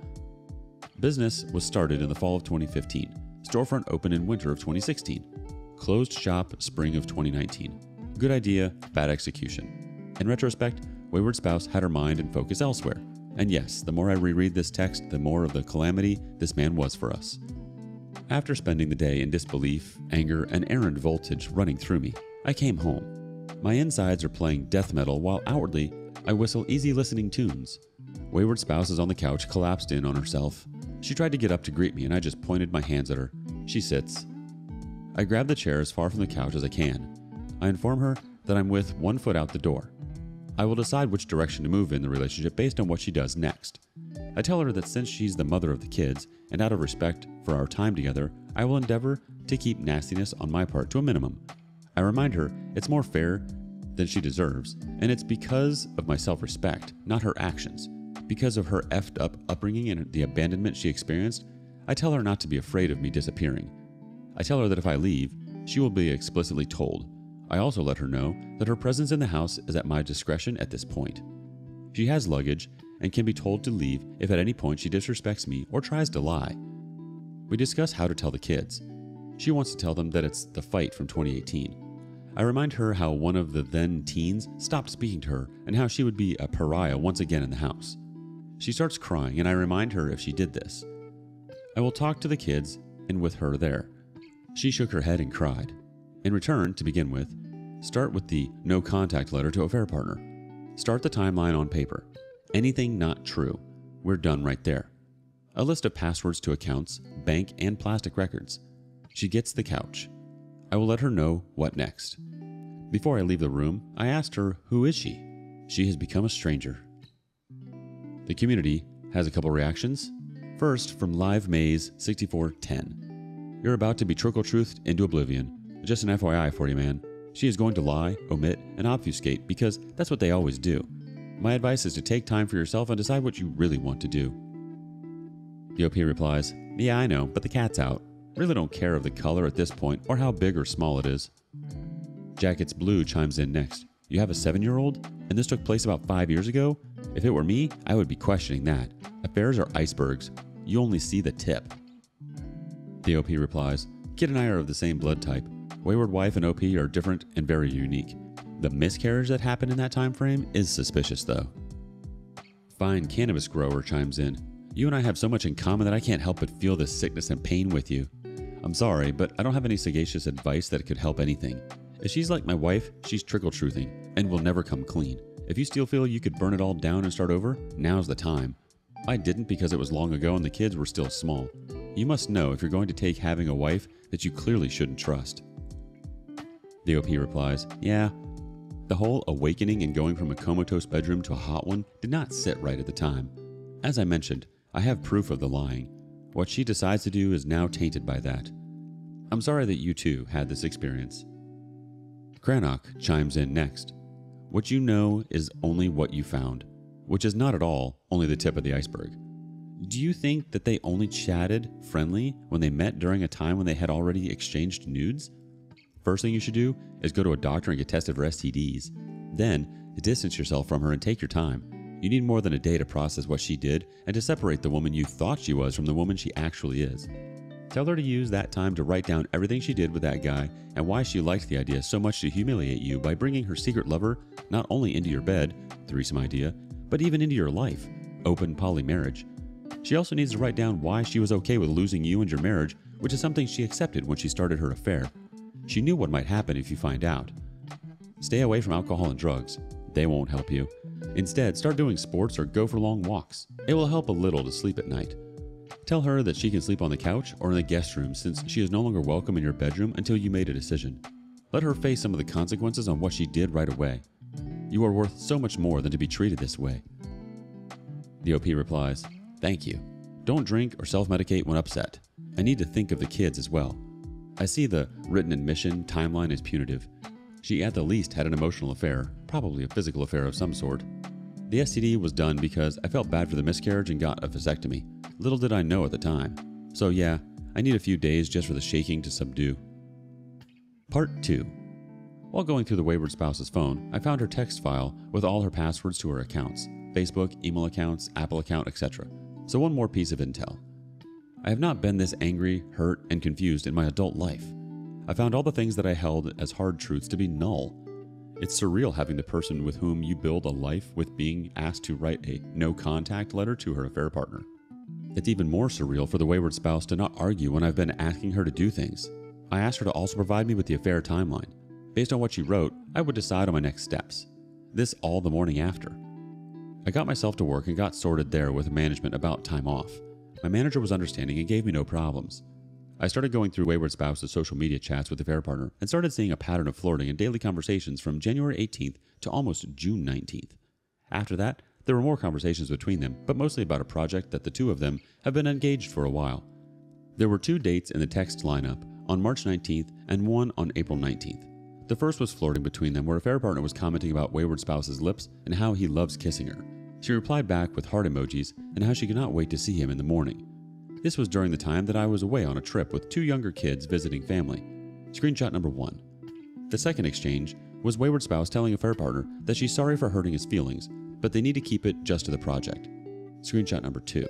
Business was started in the fall of 2015. Storefront opened in winter of 2016. Closed shop spring of 2019. Good idea, bad execution. In retrospect, Wayward Spouse had her mind and focus elsewhere. And yes, the more I reread this text, the more of the calamity this man was for us. After spending the day in disbelief, anger, and errand voltage running through me, I came home. My insides are playing death metal while outwardly I whistle easy listening tunes. Wayward Spouse is on the couch, collapsed in on herself. She tried to get up to greet me and I just pointed my hands at her. She sits. I grab the chair as far from the couch as I can. I inform her that I'm with one foot out the door. I will decide which direction to move in the relationship based on what she does next. I tell her that since she's the mother of the kids, and out of respect for our time together, I will endeavor to keep nastiness on my part to a minimum. I remind her it's more fair than she deserves, and it's because of my self-respect, not her actions. Because of her effed up upbringing and the abandonment she experienced, I tell her not to be afraid of me disappearing. I tell her that if I leave, she will be explicitly told. I also let her know that her presence in the house is at my discretion at this point. She has luggage and can be told to leave if at any point she disrespects me or tries to lie. We discuss how to tell the kids. She wants to tell them that it's the fight from 2018. I remind her how one of the then teens stopped speaking to her and how she would be a pariah once again in the house. She starts crying and I remind her if she did this. I will talk to the kids and with her there. She shook her head and cried. In return, to begin with, start with the no contact letter to affair partner. Start the timeline on paper. Anything not true. We're done right there. A list of passwords to accounts, bank, and plastic records. She gets the couch. I will let her know what next. Before I leave the room, I asked her, who is she? She has become a stranger. The community has a couple reactions. First, from Live Maze 6410. You're about to be trickle-truthed into oblivion. Just an FYI for you, man. She is going to lie, omit, and obfuscate because that's what they always do. My advice is to take time for yourself and decide what you really want to do. The OP replies, yeah, I know, but the cat's out. Really don't care of the color at this point or how big or small it is. Jackets Blue chimes in next. You have a 7-year-old? And this took place about 5 years ago? If it were me, I would be questioning that. Affairs are icebergs. You only see the tip. The OP replies, Kid and I are of the same blood type. Wayward Wife and OP are different and very unique. The miscarriage that happened in that time frame is suspicious though. Fine Cannabis Grower chimes in. You and I have so much in common that I can't help but feel this sickness and pain with you. I'm sorry, but I don't have any sagacious advice that could help anything. If she's like my wife, she's trickle-truthing and will never come clean. If you still feel you could burn it all down and start over, now's the time. I didn't because it was long ago and the kids were still small. You must know if you're going to take having a wife that you clearly shouldn't trust. The OP replies, yeah. The whole awakening and going from a comatose bedroom to a hot one did not sit right at the time. As I mentioned, I have proof of the lying. What she decides to do is now tainted by that. I'm sorry that you too had this experience. Cranach chimes in next. What you know is only what you found, which is not at all only the tip of the iceberg. Do you think that they only chatted friendly when they met during a time when they had already exchanged nudes? First thing you should do is go to a doctor and get tested for STDs. Then, distance yourself from her and take your time. You need more than a day to process what she did and to separate the woman you thought she was from the woman she actually is. Tell her to use that time to write down everything she did with that guy and why she liked the idea so much to humiliate you by bringing her secret lover not only into your bed, threesome idea, but even into your life, open poly marriage. She also needs to write down why she was okay with losing you and your marriage, which is something she accepted when she started her affair. She knew what might happen if you find out. Stay away from alcohol and drugs. They won't help you. Instead, start doing sports or go for long walks. It will help a little to sleep at night. Tell her that she can sleep on the couch or in the guest room since she is no longer welcome in your bedroom until you made a decision. Let her face some of the consequences on what she did right away. You are worth so much more than to be treated this way. The OP replies, Thank you. Don't drink or self-medicate when upset. I need to think of the kids as well. I see the written admission timeline as punitive. She at the least had an emotional affair, probably a physical affair of some sort. The STD was done because I felt bad for the miscarriage and got a vasectomy. Little did I know at the time. So yeah, I need a few days just for the shaking to subdue. Part 2. While going through the wayward spouse's phone, I found her text file with all her passwords to her accounts, Facebook, email accounts, Apple account, etc. So one more piece of intel. I have not been this angry, hurt, and confused in my adult life. I found all the things that I held as hard truths to be null. It's surreal having the person with whom you build a life with being asked to write a no-contact letter to her affair partner. It's even more surreal for the wayward spouse to not argue when I've been asking her to do things. I asked her to also provide me with the affair timeline. Based on what she wrote, I would decide on my next steps. This all the morning after. I got myself to work and got sorted there with management about time off. My manager was understanding and gave me no problems. I started going through wayward spouse's social media chats with the affair partner and started seeing a pattern of flirting and daily conversations from January 18th to almost June 19th. After that, there were more conversations between them, but mostly about a project that the two of them have been engaged for a while. There were 2 dates in the text lineup, on March 19th and one on April 19th. The first was flirting between them where affair partner was commenting about wayward spouse's lips and how he loves kissing her. She replied back with heart emojis and how she could not wait to see him in the morning. This was during the time that I was away on a trip with 2 younger kids visiting family. Screenshot number 1. The second exchange was wayward spouse telling affair partner that she's sorry for hurting his feelings, but they need to keep it just to the project. Screenshot number 2.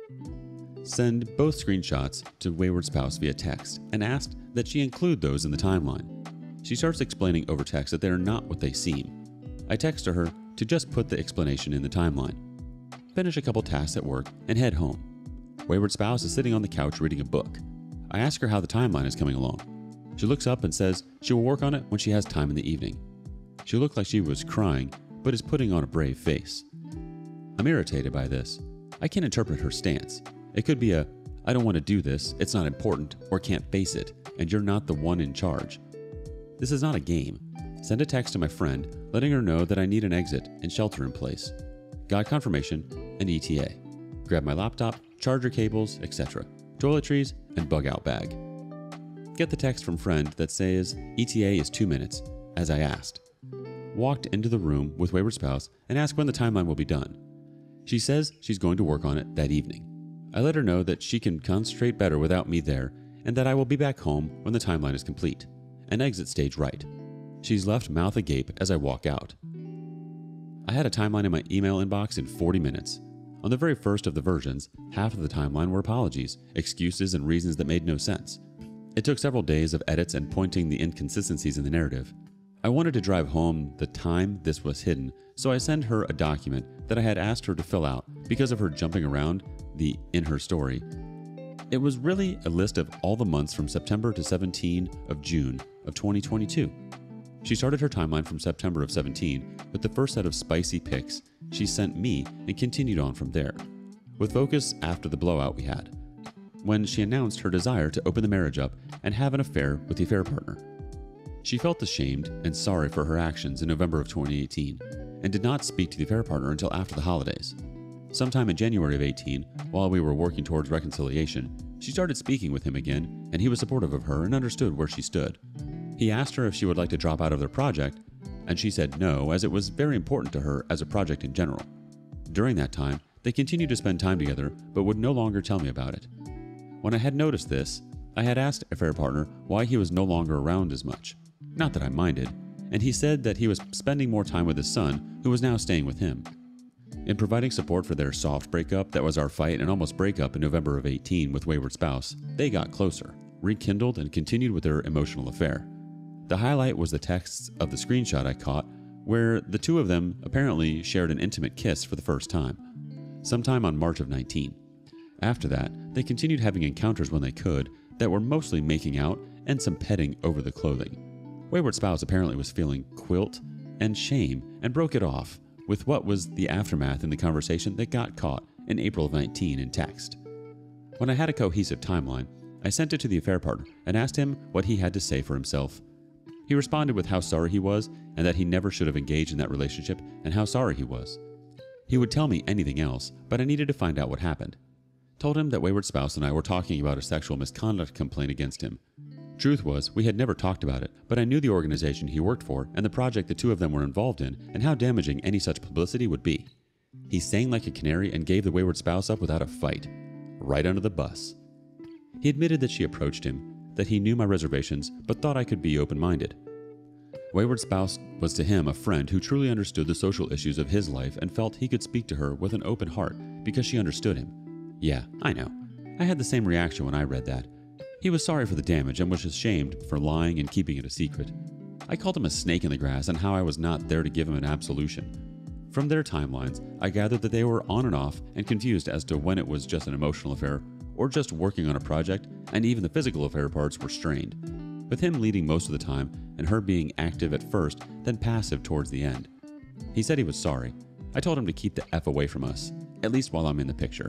Send both screenshots to wayward spouse via text and asked that she include those in the timeline. She starts explaining over text that they are not what they seem. I text her to just put the explanation in the timeline. Finish a couple tasks at work and head home. Wayward spouse is sitting on the couch reading a book. I ask her how the timeline is coming along. She looks up and says she will work on it when she has time in the evening. She looked like she was crying, but is putting on a brave face. I'm irritated by this. I can't interpret her stance. It could be a, I don't want to do this, it's not important, or can't face it, and you're not the one in charge. This is not a game. Send a text to my friend, letting her know that I need an exit and shelter in place. Got confirmation and ETA. Grab my laptop, charger cables, etc. Toiletries, and bug out bag. Get the text from friend that says ETA is 2 minutes. as I asked. Walked into the room with Wayward Spouse and asked when the timeline will be done. She says she's going to work on it that evening. I let her know that she can concentrate better without me there and that I will be back home when the timeline is complete, and exit stage right. She's left mouth agape as I walk out. I had a timeline in my email inbox in 40 minutes. On the very first of the versions, half of the timeline were apologies, excuses, and reasons that made no sense. It took several days of edits and pointing the inconsistencies in the narrative. I wanted to drive home the time this was hidden, so I sent her a document that I had asked her to fill out because of her jumping around the in her story. It was really a list of all the months from September to 17 of June of 2022. She started her timeline from September of 17 with the first set of spicy pics she sent me and continued on from there, with focus after the blowout we had, when she announced her desire to open the marriage up and have an affair with the affair partner. She felt ashamed and sorry for her actions in November of 2018 and did not speak to the affair partner until after the holidays. Sometime in January of 18, while we were working towards reconciliation, she started speaking with him again, and he was supportive of her and understood where she stood. He asked her if she would like to drop out of their project, and she said no, as it was very important to her as a project in general. During that time, they continued to spend time together, but would no longer tell me about it. When I had noticed this, I had asked affair partner why he was no longer around as much. Not that I minded, and he said that he was spending more time with his son, who was now staying with him. In providing support for their soft breakup that was our fight and almost breakup in November of 18 with Wayward Spouse, they got closer, rekindled, and continued with their emotional affair. The highlight was the texts of the screenshot I caught where the two of them apparently shared an intimate kiss for the first time, sometime on March of 19. After that, they continued having encounters when they could that were mostly making out and some petting over the clothing. Wayward Spouse apparently was feeling guilt and shame and broke it off with what was the aftermath in the conversation that got caught in April of 19 in text. When I had a cohesive timeline, I sent it to the affair partner and asked him what he had to say for himself. He responded with how sorry he was and that he never should have engaged in that relationship and how sorry he was. He would tell me anything else, but I needed to find out what happened. Told him that Wayward Spouse and I were talking about a sexual misconduct complaint against him. Truth was, we had never talked about it, but I knew the organization he worked for and the project the two of them were involved in and how damaging any such publicity would be. He sang like a canary and gave the Wayward Spouse up without a fight. Right under the bus. He admitted that she approached him, that he knew my reservations, but thought I could be open-minded. Wayward Spouse was to him a friend who truly understood the social issues of his life and felt he could speak to her with an open heart because she understood him. Yeah, I know. I had the same reaction when I read that. He was sorry for the damage and was ashamed for lying and keeping it a secret. I called him a snake in the grass and how I was not there to give him an absolution. From their timelines, I gathered that they were on and off and confused as to when it was just an emotional affair or just working on a project, and even the physical affair parts were strained, with him leading most of the time and her being active at first, then passive towards the end. He said he was sorry. I told him to keep the F away from us, at least while I'm in the picture.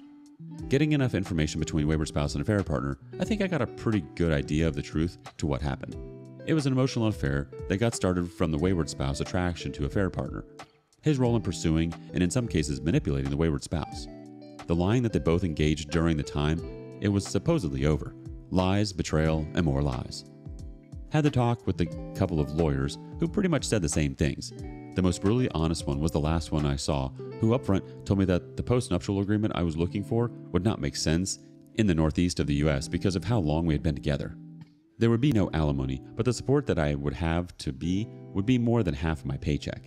Getting enough information between Wayward Spouse and affair partner, I think I got a pretty good idea of the truth to what happened. It was an emotional affair that got started from the Wayward Spouse attraction to affair partner, his role in pursuing and in some cases manipulating the Wayward Spouse. The lying that they both engaged during the time it was supposedly over. Lies, betrayal, and more lies. Had the talk with the couple of lawyers who pretty much said the same things. The most brutally honest one was the last one I saw, who upfront told me that the post-nuptial agreement I was looking for would not make sense in the northeast of the US because of how long we had been together. There would be no alimony, but the support that I would have to be would be more than half of my paycheck.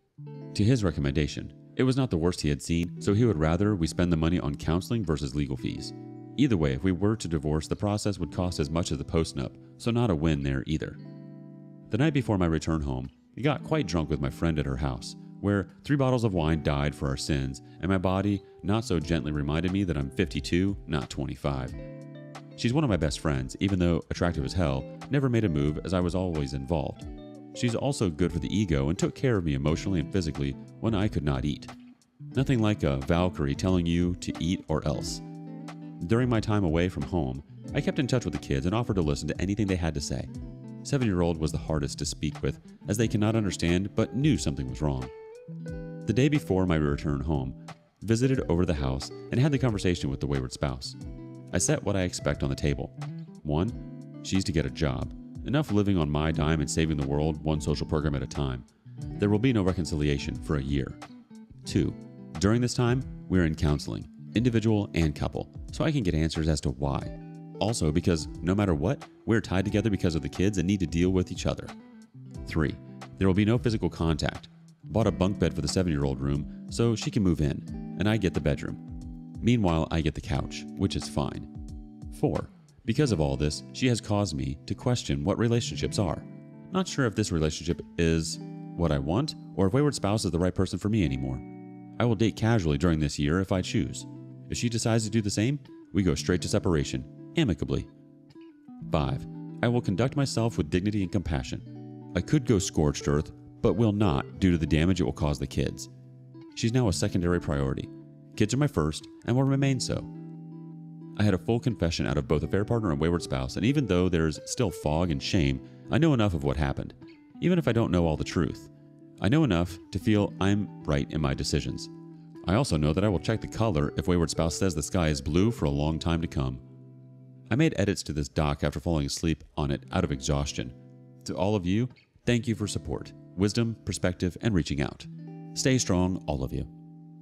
To his recommendation, it was not the worst he had seen, so he would rather we spend the money on counseling versus legal fees. Either way, if we were to divorce, the process would cost as much as the post-nup, so not a win there either. The night before my return home, I got quite drunk with my friend at her house, where 3 bottles of wine died for our sins, and my body not so gently reminded me that I'm 52, not 25. She's one of my best friends, even though attractive as hell, never made a move as I was always involved. She's also good for the ego and took care of me emotionally and physically when I could not eat. Nothing like a Valkyrie telling you to eat or else. During my time away from home, I kept in touch with the kids and offered to listen to anything they had to say. 7-year-old was the hardest to speak with, as they cannot understand but knew something was wrong. The day before my return home, visited over the house and had the conversation with the Wayward Spouse. I set what I expect on the table. 1, she's to get a job, Enough living on my dime and saving the world one social program at a time. There will be no reconciliation for a year. 2. During this time, we're in counseling, individual and couple, so I can get answers as to why. Also, because no matter what, we're tied together because of the kids and need to deal with each other. 3. There will be no physical contact. Bought a bunk bed for the 7-year-old room so she can move in, and I get the bedroom. Meanwhile, I get the couch, which is fine. 4. Because of all this, she has caused me to question what relationships are. Not sure if this relationship is what I want or if Wayward Spouse is the right person for me anymore. I will date casually during this year if I choose. If she decides to do the same, we go straight to separation, amicably. 5. I will conduct myself with dignity and compassion. I could go scorched earth, but will not due to the damage it will cause the kids. She's now a secondary priority. Kids are my first and will remain so. I had a full confession out of both Affair Partner and Wayward Spouse, and even though there's still fog and shame, I know enough of what happened. Even if I don't know all the truth, I know enough to feel I'm right in my decisions. I also know that I will check the color if Wayward Spouse says the sky is blue for a long time to come. I made edits to this doc after falling asleep on it out of exhaustion. To all of you, thank you for support, wisdom, perspective, and reaching out. Stay strong, all of you.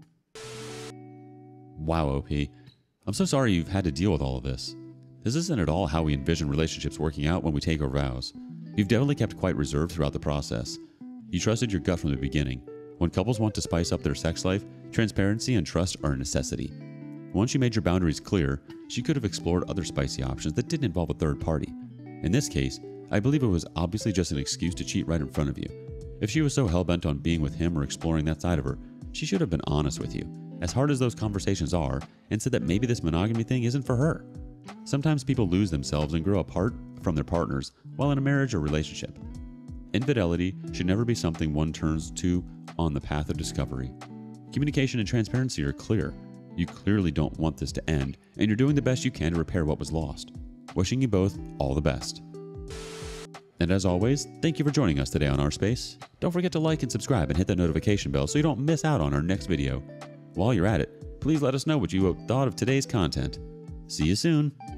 Wow, OP. I'm so sorry you've had to deal with all of this. This isn't at all how we envision relationships working out when we take our vows. You've definitely kept quite reserved throughout the process. You trusted your gut from the beginning. When couples want to spice up their sex life, transparency and trust are a necessity. Once you made your boundaries clear, she could have explored other spicy options that didn't involve a third party. In this case, I believe it was obviously just an excuse to cheat right in front of you. If she was so hell-bent on being with him or exploring that side of her, she should have been honest with you, as hard as those conversations are, and said that maybe this monogamy thing isn't for her. Sometimes people lose themselves and grow apart from their partners while in a marriage or relationship. Infidelity should never be something one turns to on the path of discovery. Communication and transparency are clear. You clearly don't want this to end, and you're doing the best you can to repair what was lost. Wishing you both all the best. And as always, thank you for joining us today on Our Space. Don't forget to like and subscribe and hit that notification bell so you don't miss out on our next video. While you're at it, please let us know what you thought of today's content. See you soon.